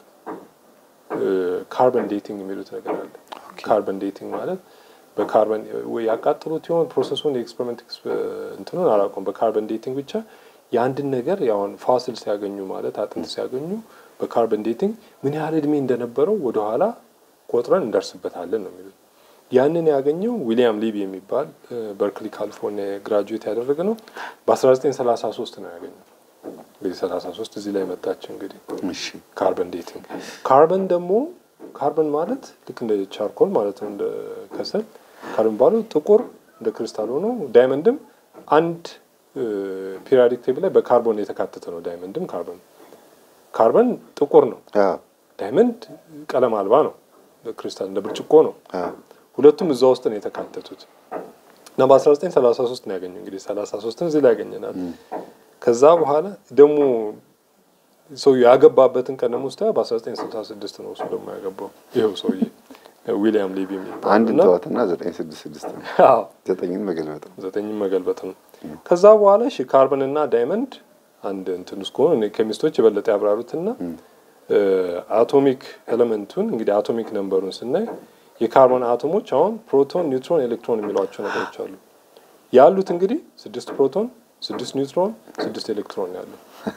ካርበን ዴቲንግ የሚሉት ነገር አለ። ካርበን ዴቲንግ ማለት በካርበን ወይ ያቃጥሉት ይሆን ፕሮሰሱን ኤክስፐሪመንት እንትኑን አላውቅም። በካርበን ዴቲንግ ብቻ ያንድን ነገር ያውን ፎሲል ሲያገኙ ማለት አጥንት ሲያገኙ በካርበን ዴቲንግ ምን ያህል እድሜ እንደነበረው ወደ ኋላ ቆጥረን እንደርስበታለን ነው የሚሉት። ያንን ያገኘው ዊሊያም ሊቢ የሚባል በርክሊ ካሊፎርኒያ ግራጁዌት ያደረገ ነው። በ1933 ነው ያገኘው። እንግዲህ ሰላሳ ሶስት እዚህ ላይ መጣች እንግዲህ እሺ ካርበን ዴቲንግ። ካርበን ደግሞ ካርበን ማለት ልክ እንደ ቻርኮል ማለት ነው እንደ ከሰል። ካርበን ባሉ ጥቁር እንደ ክሪስታል ሆኖ ዳይመንድም አንድ ፔሪዮዲክ ቴብል ላይ በካርቦን የተካተተ ነው። ዳይመንድም ካርበን ካርበን ጥቁር ነው። አዎ ዳይመንድ ቀለም አልባ ነው። ክሪስታል እንደ ብርጭቆ ነው። አዎ ሁለቱም እዛው ውስጥ ነው የተካተቱት። እና በ1933 ነው ያገኘው እንግዲህ ሰላሳ ሶስትን እዚህ ላይ ያገኘናል። ከዛ በኋላ ደግሞ ሰው ያገባበትን ቀን ደግሞ ስታየው በ1966 ነው እሱ ደግሞ ያገባው ይሄው ሰውዬ ዊሊያም ሌቪ የሚባል አንድ ተዋትና ዘጠኝ ስድስት ስድስት ነው። አዎ ዘጠኝን መገልበጥ ነው። ዘጠኝን መገልበጥ ነው። ከዛ በኋላ እሺ ካርበን እና ዳይመንድ አንድ እንትን ውስጥ ሆነ ኬሚስቶች የበለጠ ያብራሩትና አቶሚክ ኤሌመንቱን እንግዲህ አቶሚክ ነምበሩን ስናይ የካርቦን አቶሞች አሁን ፕሮቶን፣ ኒውትሮን፣ ኤሌክትሮን የሚሏቸው ነገሮች አሉ። ያሉት እንግዲህ ስድስት ፕሮቶን፣ ስድስት ኒውትሮን፣ ስድስት ኤሌክትሮን ያለው።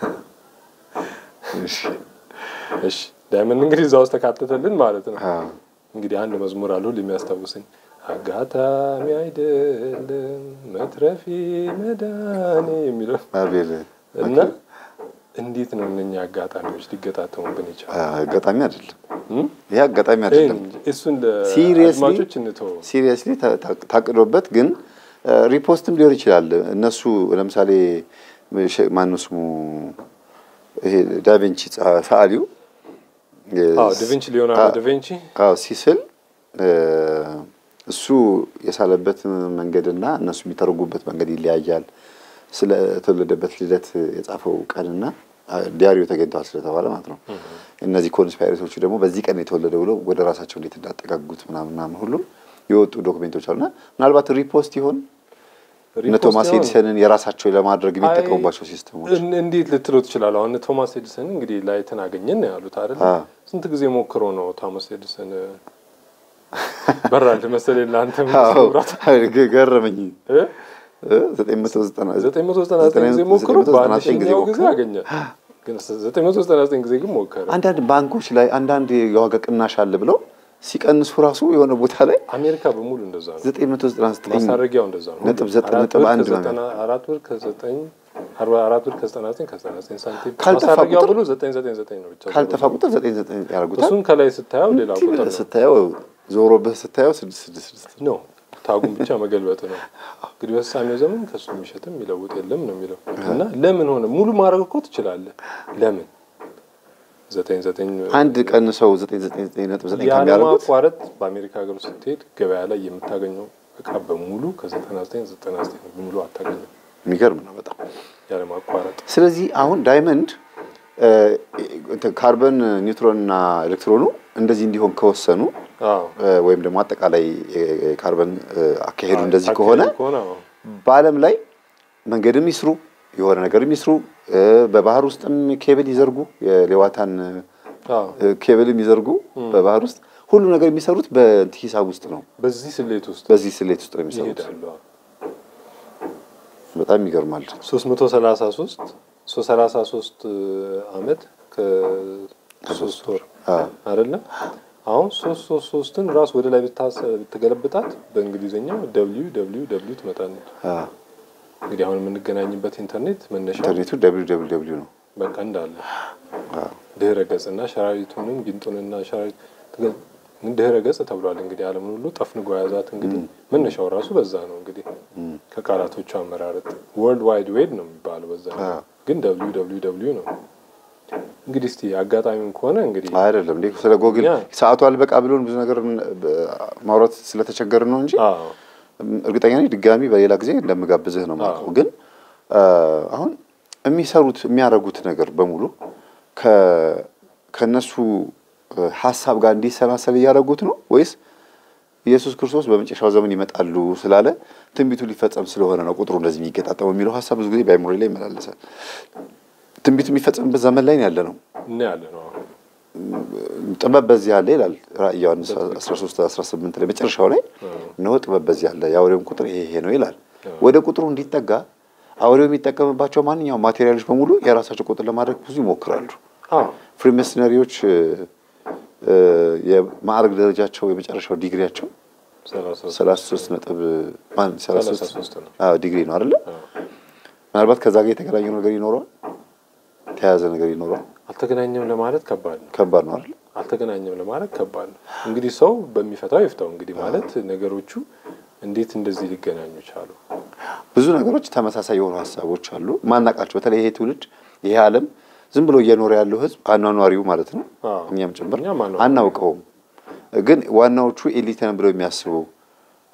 እሺ እሺ ዳይመንድ እንግዲህ እዛው ተካተተልን ማለት ነው። እንግዲህ አንድ መዝሙር አለው ለሚያስታውሰኝ አጋጣሚ አይደለም መትረፊ መዳኔ የሚለው አቤል እና እንዴት ነው እነኛ አጋጣሚዎች ሊገጣጠሙብን ይችላል? አጋጣሚ አይደለም ይሄ አጋጣሚ አይደለም። እሱን ለአድማጮች እንተው ሲሪየስሊ ታቅዶበት ግን ሪፖስትም ሊሆን ይችላል። እነሱ ለምሳሌ ማነው ስሙ ይሄ ዳቪንቺ ሰዓሊው አዎ ዳቪንቺ ሊዮናርዶ ዳቪንቺ አዎ ሲስል እሱ የሳለበት መንገድና እነሱ የሚተረጉበት መንገድ ይለያያል። ስለ ተወለደበት ልደት የጻፈው ቀንና ዲያሪው ተገኝቷል ስለተባለ ማለት ነው። እነዚህ ኮንስፓይሬቶቹ ደግሞ በዚህ ቀን የተወለደ ብሎ ወደ ራሳቸው እንዴት እንዳጠጋጉት ምናምን ምናምን ሁሉ የወጡ ዶክመንቶች አሉና ምናልባት ሪፖስት ይሆን እነ ቶማስ ኤዲሰንን የራሳቸው ለማድረግ የሚጠቀሙባቸው ሲስተሞች እንዴት ልትሉ ትችላላችሁ? አሁን ቶማስ ኤዲሰን እንግዲህ ላይትን አገኘን ያሉት አይደል? ስንት ጊዜ ሞክሮ ነው ቶማስ ኤዲሰን በራል መሰለኝ ላንተ ምንስራት ገረመኝ እ ዘጠኝ መቶ ዘጠና ዘጠኝ ጊዜ ሞክሮ በአንደኛው ጊዜ አገኘ። ግን ዘጠኝ መቶ ዘጠና ዘጠኝ ጊዜ ግን ሞከረ። አንዳንድ ባንኮች ላይ አንዳንድ የዋጋ ቅናሽ አለ ብለው ሲቀንሱ ራሱ የሆነ ቦታ ላይ አሜሪካ በሙሉ እንደዛ ነው። ዘጠኝ መቶ ዘጠና ዘጠኝ ማሳረጊያው እንደዛ ነው። ነጥብ ዘጠኝ ነጥብ አንድ ነው። አራት ብር ከዘጠኝ አርባ አራት ብር ከዘጠና ዘጠኝ ከዘጠና ዘጠኝ ሳንቲም ማሳረጊያው ብሎ ዘጠኝ ዘጠኝ ዘጠኝ ነው ብቻ። ካልተፋ ቁጥር ዘጠኝ ዘጠኝ ያደርጉታል። እሱን ከላይ ስታየው ሌላ ቁጥር ስታየው ዞሮብህ ስታየው ስድስት ስድስት ስድስት ነው። ታጉን ብቻ መገልበጥ ነው። እንግዲህ በሳሚው ዘመን ከሱ የሚሸጥም የሚለውጥ የለም ነው የሚለው እና ለምን ሆነ ሙሉ ማድረግ እኮ ትችላለህ። ለምን ዘጠኝ ዘጠኝ አንድ ቀን ሰው ዘጠኝ ዘጠኝ ዘጠኝ ነጥብ ዘጠኝ ከሚያደርጉት ያለማቋረጥ በአሜሪካ ሀገር ውስጥ ስትሄድ ገበያ ላይ የምታገኘው እቃ በሙሉ ከዘጠና ዘጠኝ ዘጠና ዘጠኝ በሙሉ አታገኘው። የሚገርም ነው በጣም ያለማቋረጥ። ስለዚህ አሁን ዳይመንድ ካርበን፣ ኒውትሮን እና ኤሌክትሮኑ እንደዚህ እንዲሆን ከወሰኑ ወይም ደግሞ አጠቃላይ ካርበን አካሄዱ እንደዚህ ከሆነ በአለም ላይ መንገድም ይስሩ የሆነ ነገርም ይስሩ በባህር ውስጥም ኬብል ይዘርጉ የሌዋታን ኬብልም ይዘርጉ በባህር ውስጥ ሁሉ ነገር የሚሰሩት በሂሳብ ውስጥ ነው። በዚህ ስሌት ውስጥ በዚህ ስሌት ውስጥ ነው የሚሰሩት። በጣም ይገርማል። ሶስት መቶ ሰላሳ ሶስት ሶስት መቶ ሰላሳ ሶስት አመት ከሶስት ወር አይደለም። አሁን ሶስት ሶስት ሶስትን ራስ ወደ ላይ ብትገለብጣት በእንግሊዘኛው ደብሊው ደብሊው ደብሊው ትመጣለች። አዎ እንግዲህ አሁን የምንገናኝበት ኢንተርኔት መነሻው ኢንተርኔቱ ደብሊው ደብሊው ደብሊው ነው በቃ እንዳለ። አዎ ድህረ ገጽና ሸራሪቱንም ጊንጡንና ሸራሪት ድህረ ገጽ ተብሏል። እንግዲህ ዓለምን ሁሉ ጠፍንጎ ያዛት እንግዲህ መነሻው ራሱ በዛ ነው። እንግዲህ ከቃላቶቹ አመራረጥ ወርልድ ዋይድ ዌብ ነው የሚባለው በዛ ነው። ግን ደብሊው ደብሊው ደብሊው ነው። እንግዲህ እስቲ አጋጣሚውን ከሆነ እንግዲህ አይደለም እንዴ ስለ ጎግል ሰዓቱ አልበቃ ብሎን ብዙ ነገር ማውራት ስለተቸገረ ነው እንጂ አዎ እርግጠኛ ነኝ ድጋሚ በሌላ ጊዜ እንደምጋብዝህ ነው ማለት ነው። ግን አሁን የሚሰሩት የሚያረጉት ነገር በሙሉ ከ ከነሱ ሐሳብ ጋር እንዲሰናሰል ያደረጉት ነው ወይስ ኢየሱስ ክርስቶስ በመጨረሻው ዘመን ይመጣሉ ስላለ ትንቢቱ ሊፈጸም ስለሆነ ነው ቁጥሩ እንደዚህ የሚገጣጠመው የሚለው ሐሳብ ብዙ ጊዜ በአይምሮዬ ላይ ይመላለሳል። ትንቢቱ የሚፈጸምበት ዘመን ላይ ያለ ነው እና ያለ ነው ጥበብ በዚህ ያለ ይላል ራእይ ዮሐንስ አስራ ሶስት አስራ ስምንት ላይ መጨረሻው ላይ ነው ጥበብ በዚህ ያለ ያውሬው ቁጥር ይሄ ይሄ ነው ይላል። ወደ ቁጥሩ እንዲጠጋ አውሬው የሚጠቀምባቸው ማንኛውም ማቴሪያሎች በሙሉ የራሳቸው ቁጥር ለማድረግ ብዙ ይሞክራሉ። አዎ ፍሪሜስነሪዎች የማዕረግ ደረጃቸው የመጨረሻው ዲግሪያቸው ሰላሳ ሶስት ነጥብ ማን ሰላሳ ሶስት ነው አዎ ዲግሪ ነው አይደል? ምናልባት ከዛ ጋር የተገናኘው ነገር ይኖረዋል ተያዘ ነገር ይኖረዋል። አልተገናኘም ለማለት ከባድ ነው ከባድ ነው አይደል? አልተገናኘም ለማለት ከባድ ነው። እንግዲህ ሰው በሚፈታው ይፍታው እንግዲህ ማለት ነገሮቹ እንዴት እንደዚህ ሊገናኙ ቻሉ? ብዙ ነገሮች ተመሳሳይ የሆኑ ሐሳቦች አሉ ማናቃቸው። በተለይ ይሄ ትውልድ ይሄ ዓለም ዝም ብሎ እየኖረ ያለው ህዝብ አኗኗሪው ማለት ነው እኛም ጭምር አናውቀውም። ግን ዋናዎቹ ኤሊት ነን ብለው የሚያስቡ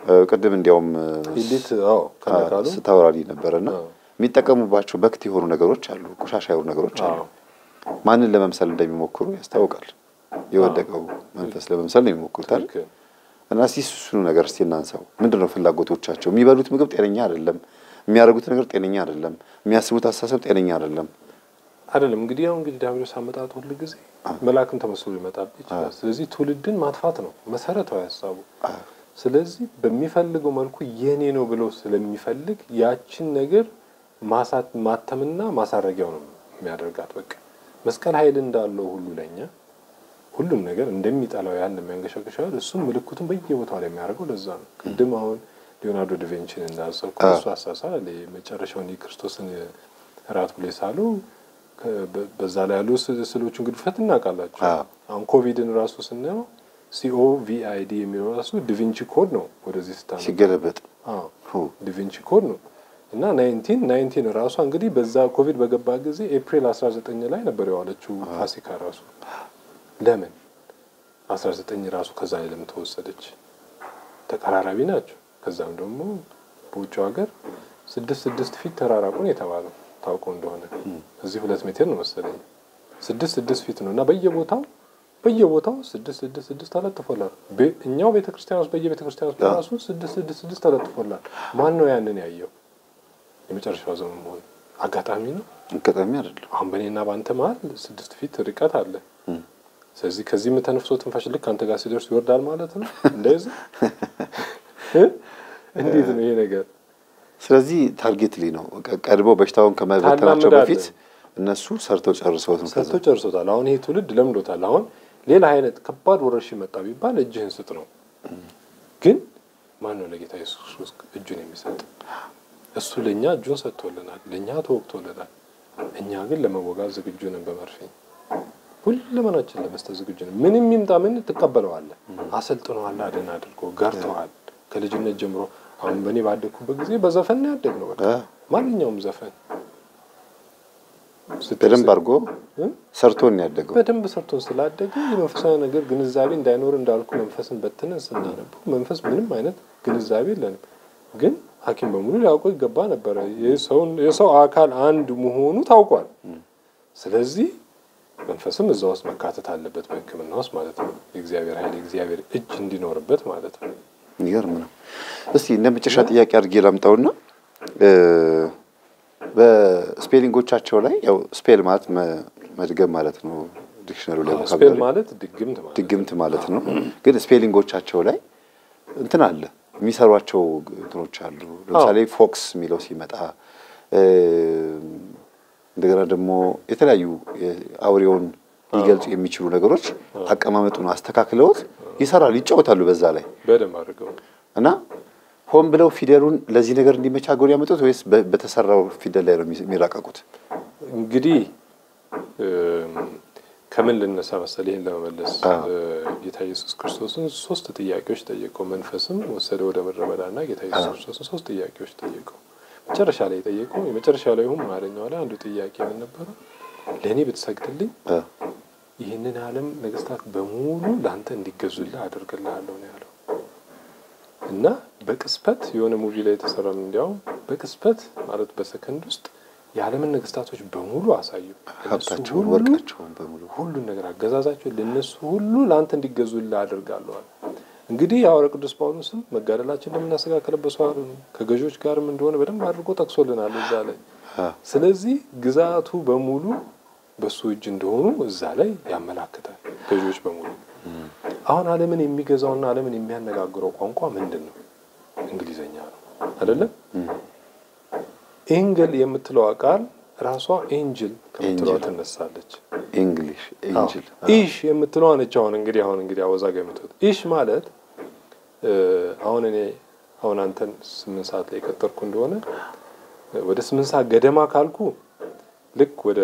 ቅድም እንዲያውም ኢሊት አዎ ከነካሉ ስታወራሊ ነበርና የሚጠቀሙባቸው በክት የሆኑ ነገሮች አሉ ቆሻሻ የሆኑ ነገሮች አሉ ማንን ለመምሰል እንደሚሞክሩ ያስታውቃል የወደቀው መንፈስ ለመምሰል ነው የሚሞክሩታል እና ሲሱኑ ነገር እስቲ እናንሳው ምንድነው ፍላጎቶቻቸው የሚበሉት ምግብ ጤነኛ አይደለም የሚያደርጉት ነገር ጤነኛ አይደለም የሚያስቡት አስተሳሰብ ጤነኛ አይደለም አይደለም እንግዲህ ያው እንግዲህ ዳብሎስ አመጣጥ ሁሉ ጊዜ መላእክን ተመስሎ ይመጣብኝ ይችላል ስለዚህ ትውልድን ማጥፋት ነው መሰረታው ያሳቡ ስለዚህ በሚፈልገው መልኩ የኔ ነው ብሎ ስለሚፈልግ ያችን ነገር ማሳት ማተምና ማሳረጊያው ነው የሚያደርጋት በቃ መስቀል ኃይል እንዳለው ሁሉ ለኛ ሁሉም ነገር እንደሚጣላው ያለ የሚያንገሸግሻው እሱም ምልክቱን በየቦታው ላይ የሚያደርገው ለዛ ነው ቅድም አሁን ሊዮናርዶ ዳቪንቺን እንዳሰው ክርስቶስ አሳሳለ ለመጨረሻው ክርስቶስን ራት ብሎ ሳሉ በዛ ላይ ያሉ ስሎች እንግዲህ ፈትና ቃላቸው አሁን ኮቪድን ራሱ ስናየው ሲኦቪአይዲ የሚለው ራሱ ዳቪንቺ ኮድ ነው ወደዚህ ስታነ ሲገለበጥ አዎ ዳቪንቺ ኮድ ነው እና ናይንቲን ናይንቲን ራሱ እንግዲህ በዛ ኮቪድ በገባ ጊዜ ኤፕሪል አስራ ዘጠኝ ላይ ነበር ያለችው ፋሲካ ራሱ ለምን አስራ ዘጠኝ ራሱ ከዛ ላይ ለምን ተወሰደች ተቀራራቢ ናቸው ከዛም ደግሞ በውጭው ሀገር ስድስት ስድስት ፊት ተራራቁን የተባለው ታውቆ እንደሆነ እዚህ ሁለት ሜትር ነው መሰለኝ ስድስት ስድስት ፊት ነውና በየቦታው በየቦታው ስድስት ስድስት ስድስት ተለጥፎላል በእኛው ቤተክርስቲያን ውስጥ በየቤተክርስቲያን ውስጥ ራሱ ስድስት ስድስት ስድስት ተለጥፎላል ማን ነው ያንን ያየው የመጨረሻው ዘመን ሆነ አጋጣሚ ነው አጋጣሚ አይደለም አሁን በእኔና ባንተ መሃል ስድስት ፊት ርቀት አለ ስለዚህ ከዚህ የምተነፍሰው ትንፋሽ ልክ አንተ ጋር ሲደርስ ይወርዳል ማለት ነው እንደዚህ እንዴት ነው ይሄ ነገር ስለዚህ ታርጌትሊ ነው ቀድሞ በሽታውን ከመበተናቸው በፊት እነሱ ሰርተው ጨርሰውት ነው ሰርተው ጨርሰውታል አሁን ይሄ ትውልድ ለምዶታል አሁን ሌላ አይነት ከባድ ወረርሽ መጣ ቢባል እጅህን ስጥ ነው ግን ማን ነው ለጌታ ኢየሱስ ክርስቶስ እጁን የሚሰጥ እሱ ለኛ እጁን ሰጥቶልናል ለኛ ተወቅቶልናል እኛ ግን ለመወጋት ዝግጁ ነን በመርፌ ሁሉማናችን ለመስጠት ዝግጁ ነን ምንም ይምጣ ምን ተቀበለዋለህ አሰልጥነዋል አደና አድርጎ ጋርተዋል ከልጅነት ጀምሮ አሁን በኔ ባደኩበት ጊዜ በዘፈን ያደግነው በቃ ማንኛውም ዘፈን በደንብ አድርጎ ሰርቶን ያደገው በደንብ ሰርቶን ስላደገ የመንፈሳዊ ነገር ግንዛቤ እንዳይኖር እንዳልኩ መንፈስን በትነን ስናነበው መንፈስ ምንም አይነት ግንዛቤ የለንም ግን ሐኪም በሙሉ ያውቀው ይገባ ነበር የሰው የሰው አካል አንድ መሆኑ ታውቋል ስለዚህ መንፈስም እዛው ውስጥ መካተት አለበት በሕክምና ውስጥ ማለት ነው የእግዚአብሔር ኃይል የእግዚአብሔር እጅ እንዲኖርበት ማለት ነው ይገርም ነው እስቲ እንደመጨረሻ ጥያቄ አድርጌ ላምጣውና በስፔሊንጎቻቸው ላይ ያው ስፔል ማለት መድገም ማለት ነው ዲክሽነሪው ላይ ስፔል ማለት ድግምት ማለት ድግምት ማለት ነው ግን ስፔሊንጎቻቸው ላይ እንትን አለ የሚሰሯቸው እንትኖች አሉ ለምሳሌ ፎክስ ሚለው ሲመጣ እንደገና ደግሞ የተለያዩ አውሪውን ሊገልጹ የሚችሉ ነገሮች አቀማመጡን አስተካክለውት ይሰራሉ ይጫወታሉ በዛ ላይ በደም አድርገው እና ሆም ብለው ፊደሉን ለዚህ ነገር እንዲመቻገሩ ያመጡት ወይስ በተሰራው ፊደል ላይ ነው የሚራቀቁት እንግዲህ ከምን ልነሳ መሰለኝ ለመመለስ ጌታ ኢየሱስ ክርስቶስን ሶስት ጥያቄዎች ጠየቀው መንፈስም ወሰደ ወደ ምድረ በዳና ጌታ ኢየሱስ ክርስቶስን ሶስት ጥያቄዎች ጠየቀው መጨረሻ ላይ ጠየቀው የመጨረሻ ላይ ሁሉ ማለኛው ላይ አንዱ ጥያቄ ምን ነበር ለኔ ብትሰግድልኝ ይሄንን ዓለም ነገስታት በሙሉ ላንተ እንዲገዙልህ አደርግልሃለሁ ነው ያለው እና በቅስበት የሆነ ሙቪ ላይ ተሰራም እንዲያው በቅስበት ማለት በሰከንድ ውስጥ የዓለምን ነገስታቶች በሙሉ አሳዩ ሀብታቸው ወርቃቸው በሙሉ ሁሉ ነገር አገዛዛቸው ለነሱ ሁሉ ላንተ እንዲገዙልህ አደርጋለሁ እንግዲህ ያው ቅዱስ ጳውሎስም መጋደላችን ለምናስተካከለበት ሰው ከገዦች ጋርም እንደሆነ በደንብ አድርጎ ጠቅሶልናል እዛ ላይ ስለዚህ ግዛቱ በሙሉ በሱ እጅ እንደሆኑ እዛ ላይ ያመላክታል ገዦች በሙሉ አሁን ዓለምን የሚገዛውና ዓለምን የሚያነጋግረው ቋንቋ ምንድነው እንግሊዘኛ ነው አይደለም ኤንግል የምትለው ቃል ራሷ ኤንጅል ከምትለው ተነሳለች እንግሊሽ ኤንጅል ኢሽ የምትለው አነች አሁን እንግዲህ አሁን እንግዲህ አወዛጋ የምትለው ኢሽ ማለት አሁን እኔ አሁን አንተን ስምንት ሰዓት ላይ ቀጠርኩ እንደሆነ ወደ ስምንት ሰዓት ገደማ ካልኩ ልክ ወደ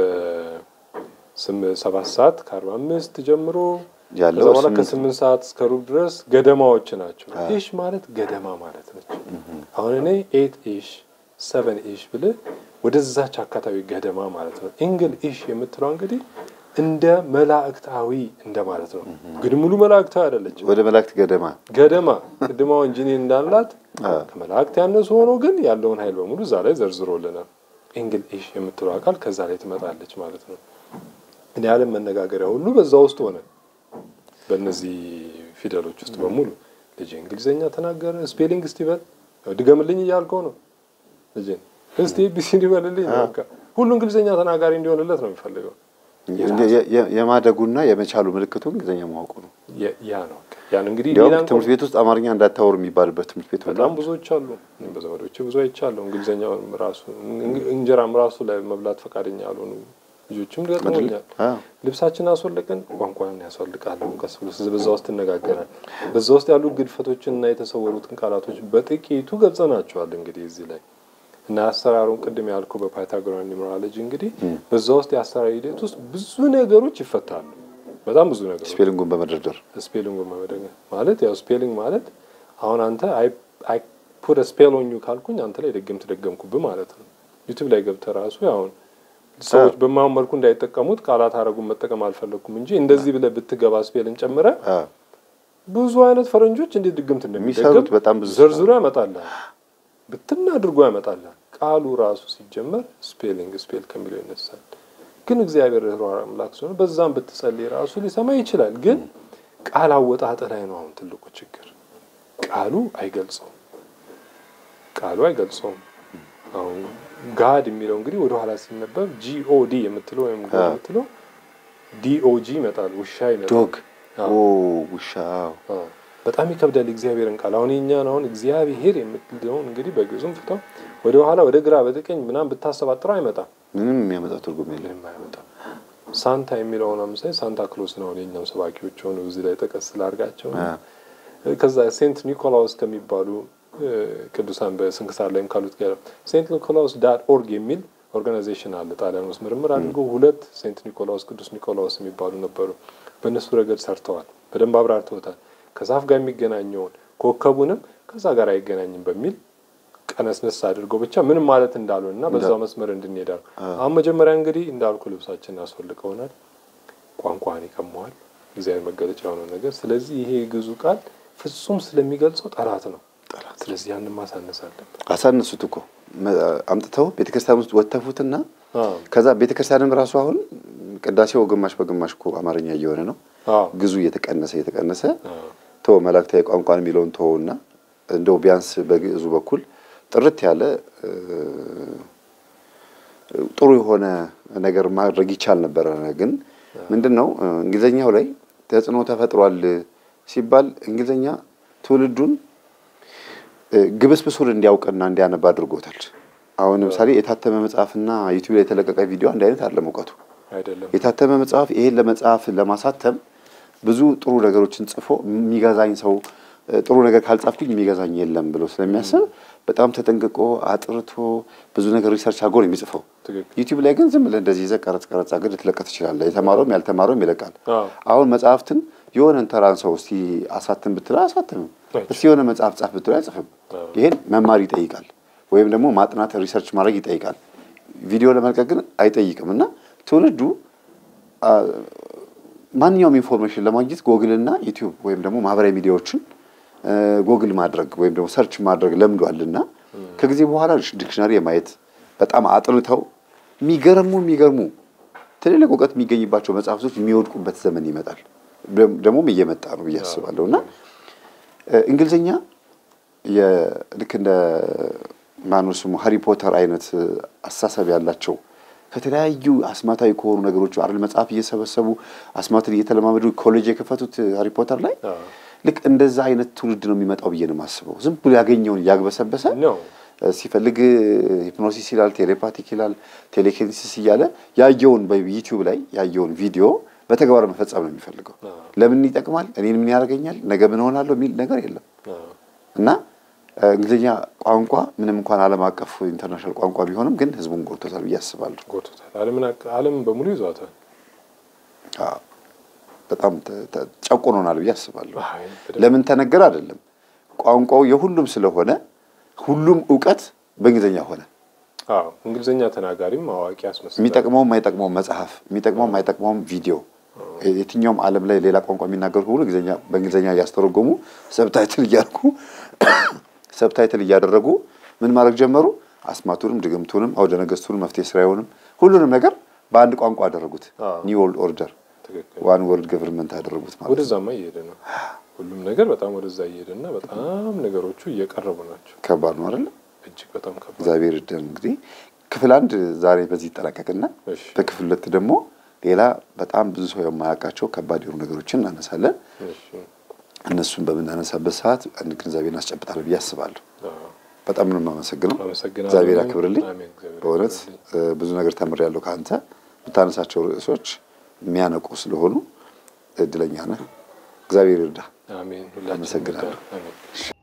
ሰባት ሰዓት ከአርባ አምስት ጀምሮ ያለው ከስምንት ሰዓት እስከ ሩብ ድረስ ገደማዎች ናቸው ኢሽ ማለት ገደማ ማለት ነች አሁን እኔ ኤይት ኢሽ ሰቨን ኢሽ ብለ ወደዛች አካታቢ ገደማ ማለት ነው እንግል ኢሽ የምትለው እንግዲህ እንደ መላእክታዊ እንደማለት ነው ግን ሙሉ መላእክታዊ አይደለች ወደ መላእክት ገደማ ገደማ ቅድማው እንጂኒ እንዳላት ከመላእክት ያነሱ ሆኖ ግን ያለውን ኃይል በሙሉ እዛ ላይ ዘርዝሮልናል እንግሊሽ የምትለው አካል ከዛ ላይ ትመጣለች ማለት ነው እኔ ዓለም መነጋገሪያ ሁሉ በዛ ውስጥ ሆነ በእነዚህ ፊደሎች ውስጥ በሙሉ ልጅ እንግሊዘኛ ተናገረ ስፔሊንግ ስቲቨል ድገምልኝ እያልከው ነው ልጅ እስቲ ቢሲዲ በልልኝ በቃ ሁሉ እንግሊዘኛ ተናጋሪ እንዲሆንለት ነው የሚፈልገው የማደጉና የመቻሉ ምልክቱ እንግሊዘኛ ማወቁ ነው ያ ነው ያን እንግዲህ ሌላው ትምህርት ቤት ውስጥ አማርኛ እንዳታወሩ የሚባልበት ትምህርት ቤት በጣም ብዙዎች አሉ በዘመዶች ብዙ አይቻለሁ እንግሊዘኛው ራሱ እንጀራም ራሱ ላይ መብላት ፈቃደኛ ያልሆኑ ልጆችም ገጥሞኛል ልብሳችን አስወልቀን ቋንቋን ያስወልቃሉ ቀስ ብሎ በዛው ውስጥ ተነጋገራል በዛው ውስጥ ያሉ ግድፈቶችንና የተሰወሩትን ቃላቶች በጥቂቱ ገልጸናቸዋል እንግዲህ እዚህ ላይ እና አሰራሩን ቅድም ያልኩ በፓይታጎራን ኒውመሮሎጂ እንግዲህ በዛው ውስጥ ያሰራር ሂደት ውስጥ ብዙ ነገሮች ይፈታሉ በጣም ብዙ ነገሮች ስፔሊንጉን በመደርደር ስፔሊንጉን በመደረግ ማለት ያው ስፔሊንግ ማለት አሁን አንተ አይ አይ ፑት አ ስፔል ኦን ዩ ካልኩኝ አንተ ላይ ደግም ተደገምኩብ ማለት ነው ዩቲዩብ ላይ ገብተህ ራሱ ያው ሰዎች በማን መልኩ እንዳይጠቀሙት ቃላት አረጉን መጠቀም አልፈለኩም እንጂ እንደዚህ ብለ ብትገባ ስፔልን ጨምረ ብዙ አይነት ፈረንጆች እንዴ ድግምት እንደሚሰሩት በጣም ብዙ ዘርዝሮ ያመጣል በትና አድርጎ ያመጣል ቃሉ ራሱ ሲጀመር ስፔሊንግ ስፔል ከሚለው ይነሳል ግን እግዚአብሔር ሩህ አምላክ ስለሆነ በዛም ብትጸልይ ራሱ ሊሰማ ይችላል ግን ቃል አወጣጥ ላይ ነው አሁን ትልቁ ችግር ቃሉ አይገልጸውም ቃሉ አይገልጸውም አሁን ጋድ የሚለው እንግዲህ ወደ ኋላ ሲነበብ ጂኦዲ የምትለው ወይም ጋድ የምትለው ዲኦጂ ይመጣል ውሻ ይመጣል ዶግ ኦ ውሻ በጣም ይከብዳል እግዚአብሔርን ቃል አሁን እኛን አሁን እግዚአብሔር የምትለው እንግዲህ በግዙም ፍታው ወደ ኋላ ወደ ግራ በተቀኝ ምናም ብታሰባጥረው አይመጣም ምንም የሚያመጣው ትርጉም የለም አይመጣም ሳንታ የሚለው ነው ማለት ሳንታ ክሎስ ነው የኛም ሰባኪዎች ሆነው እዚህ ላይ ተቀስል አርጋቸው ከዛ ሴንት ኒኮላውስ ከሚባሉ ቅዱሳን በስንክሳር ላይም ካሉት ጋር ሴንት ኒኮላውስ ዳት ኦርግ የሚል ኦርጋናይዜሽን አለ ጣሊያን ውስጥ ምርምር አድርጎ ሁለት ሴንት ኒኮላውስ ቅዱስ ኒኮላውስ የሚባሉ ነበሩ በእነሱ ረገድ ሰርተዋል በደንብ አብራርተውታል ከዛፍ ጋር የሚገናኘው ኮከቡንም ከዛ ጋር አይገናኝም በሚል ቀነስነስ አድርገው ብቻ ምን ማለት እንዳሉና በዛው መስመር እንድንሄድ አሁን መጀመሪያ እንግዲህ እንዳልኩ ልብሳችን አስወልቀውናል ቋንቋን ይቀመዋል እግዚአብሔር መገለጫ የሆነ ነገር ስለዚህ ይሄ ግዙ ቃል ፍጹም ስለሚገልጸው ጠላት ነው ጠላት ስለዚህ ያንን ማሳነስ አለበት አሳነሱት እኮ አምጥተው ቤተክርስቲያን ውስጥ ወተፉትና ከዛ ቤተክርስቲያንም ራሱ አሁን ቅዳሴው ግማሽ በግማሽ እኮ አማርኛ እየሆነ ነው ግዙ እየተቀነሰ እየተቀነሰ ቶ መላእክታዊ ቋንቋን የሚለውን ተውና እንደው ቢያንስ በግዙ በኩል ጥርት ያለ ጥሩ የሆነ ነገር ማድረግ ይቻል ነበር ግን ምንድነው እንግሊዘኛው ላይ ተጽዕኖ ተፈጥሯል ሲባል እንግሊዘኛ ትውልዱን ግብስብሱን እንዲያውቅና እንዲያነባ አድርጎታል አሁን ለምሳሌ የታተመ መጽሐፍና ዩቲዩብ ላይ የተለቀቀ ቪዲዮ አንድ አይነት አይደለም ወቀቱ አይደለም የታተመ መጽሐፍ ይሄን ለመጽሐፍ ለማሳተም ብዙ ጥሩ ነገሮችን ጽፎ የሚገዛኝ ሰው ጥሩ ነገር ካልጻፍኩኝ የሚገዛኝ የለም ብሎ ስለሚያስብ በጣም ተጠንቅቆ አጥርቶ ብዙ ነገር ሪሰርች አድርጎ ነው የሚጽፈው ዩቲዩብ ላይ ግን ዝም ብለ እንደዚህ ዘቀረጽ ቀረጽ አገድ ተለቀት ይችላል የተማረውም ያልተማረውም ይለቃል አሁን መጽሐፍትን የሆነ ተራን ሰው እስቲ አሳተም ብትላ አሳተም እስቲ የሆነ መጽሐፍ ጻፍ ብትላ አይጽፍም ይሄን መማር ይጠይቃል ወይም ደግሞ ማጥናት ሪሰርች ማድረግ ይጠይቃል ቪዲዮ ለመልቀቅ ግን አይጠይቅምና ትውልዱ ማንኛውም ኢንፎርሜሽን ለማግኘት ጎግል እና ዩቲዩብ ወይም ደግሞ ማህበራዊ ሚዲያዎችን ጎግል ማድረግ ወይም ደግሞ ሰርች ማድረግ ለምዷልና ከጊዜ በኋላ ዲክሽነሪ የማየት በጣም አጥልተው የሚገርሙ የሚገርሙ ትልልቅ ዕውቀት የሚገኝባቸው መጽሐፎች የሚወድቁበት ዘመን ይመጣል ደግሞ እየመጣ ነው እያስባለሁና እንግሊዘኛ የልክ እንደ ማኑስሙ ሃሪ ፖተር አይነት አስተሳሰብ ያላቸው ከተለያዩ አስማታዊ ከሆኑ ነገሮች አይደል መጽሐፍ እየሰበሰቡ አስማትን እየተለማመዱ ኮሌጅ የከፈቱት ሃሪ ፖተር ላይ ልክ እንደዛ አይነት ትውልድ ነው የሚመጣው ብዬ ነው ማስበው ዝም ብሎ ያገኘውን ያግበሰበሰ ሲፈልግ ሂፕኖሲስ ይላል ቴሌፓቲክ ይላል ቴሌኪኔሲስ ይያለ ያየውን በዩቲዩብ ላይ ያየውን ቪዲዮ በተግባር መፈጸም ነው የሚፈልገው ለምን ይጠቅማል እኔን ምን ያደርገኛል ነገ ምን ሆናለሁ የሚል ነገር የለም እና እንግሊዘኛ ቋንቋ ምንም እንኳን ዓለም አቀፍ ኢንተርናሽናል ቋንቋ ቢሆንም ግን ህዝቡን ጎርቶታል ብያስባለሁ ጎርቶታል ዓለም ዓለም በሙሉ ይዟታል አዎ በጣም ጨቆኖናል ብያስባለሁ ለምን ተነገር አይደለም ቋንቋው የሁሉም ስለሆነ ሁሉም ዕውቀት በእንግሊዘኛ ሆነ አዎ እንግሊዘኛ ተናጋሪም አዋቂ ያስመስላል የሚጠቅመው የማይጠቅመው መጽሐፍ የሚጠቅመው የማይጠቅመው ቪዲዮ የትኛውም ዓለም ላይ ሌላ ቋንቋ የሚናገሩ ሁሉ እንግሊዘኛ በእንግሊዘኛ ያስተረጎሙ ሰብታይትል ያርኩ ሰብታይትል ያደረጉ ምን ማድረግ ጀመሩ አስማቱንም ድግምቱንም አውደ ነገስቱንም መፍትሄ ስራዩንም ሁሉንም ነገር በአንድ ቋንቋ አደረጉት ኒው ወርልድ ኦርደር ዋን ወርልድ ገቨርንመንት አደረጉት ማለት ወደዛማ እየሄደ ነው ሁሉም ነገር በጣም ወደዛ እየሄደና በጣም ነገሮቹ እየቀረቡ ናቸው ከባድ ነው አይደል እጅግ በጣም ከባድ እግዚአብሔር ይደን እንግዲህ ክፍል አንድ ዛሬ በዚህ ተጠናቀቀና በክፍል ሁለት ደግሞ ሌላ በጣም ብዙ ሰው የማያውቃቸው ከባድ የሆኑ ነገሮችን እናነሳለን እሺ እነሱን በመናነሳበት ሰዓት አንድ ግንዛቤን አስጨብጣለሁ ብያስባለሁ በጣም ነው የማመሰግነው እግዚአብሔር ያክብርልኝ በእውነት ብዙ ነገር ተምሬያለሁ ካንተ ብታነሳቸው ርዕሶች የሚያነቁ ስለሆኑ እድለኛ ነህ እግዚአብሔር ይርዳ አሜን ሁላችንም አሜን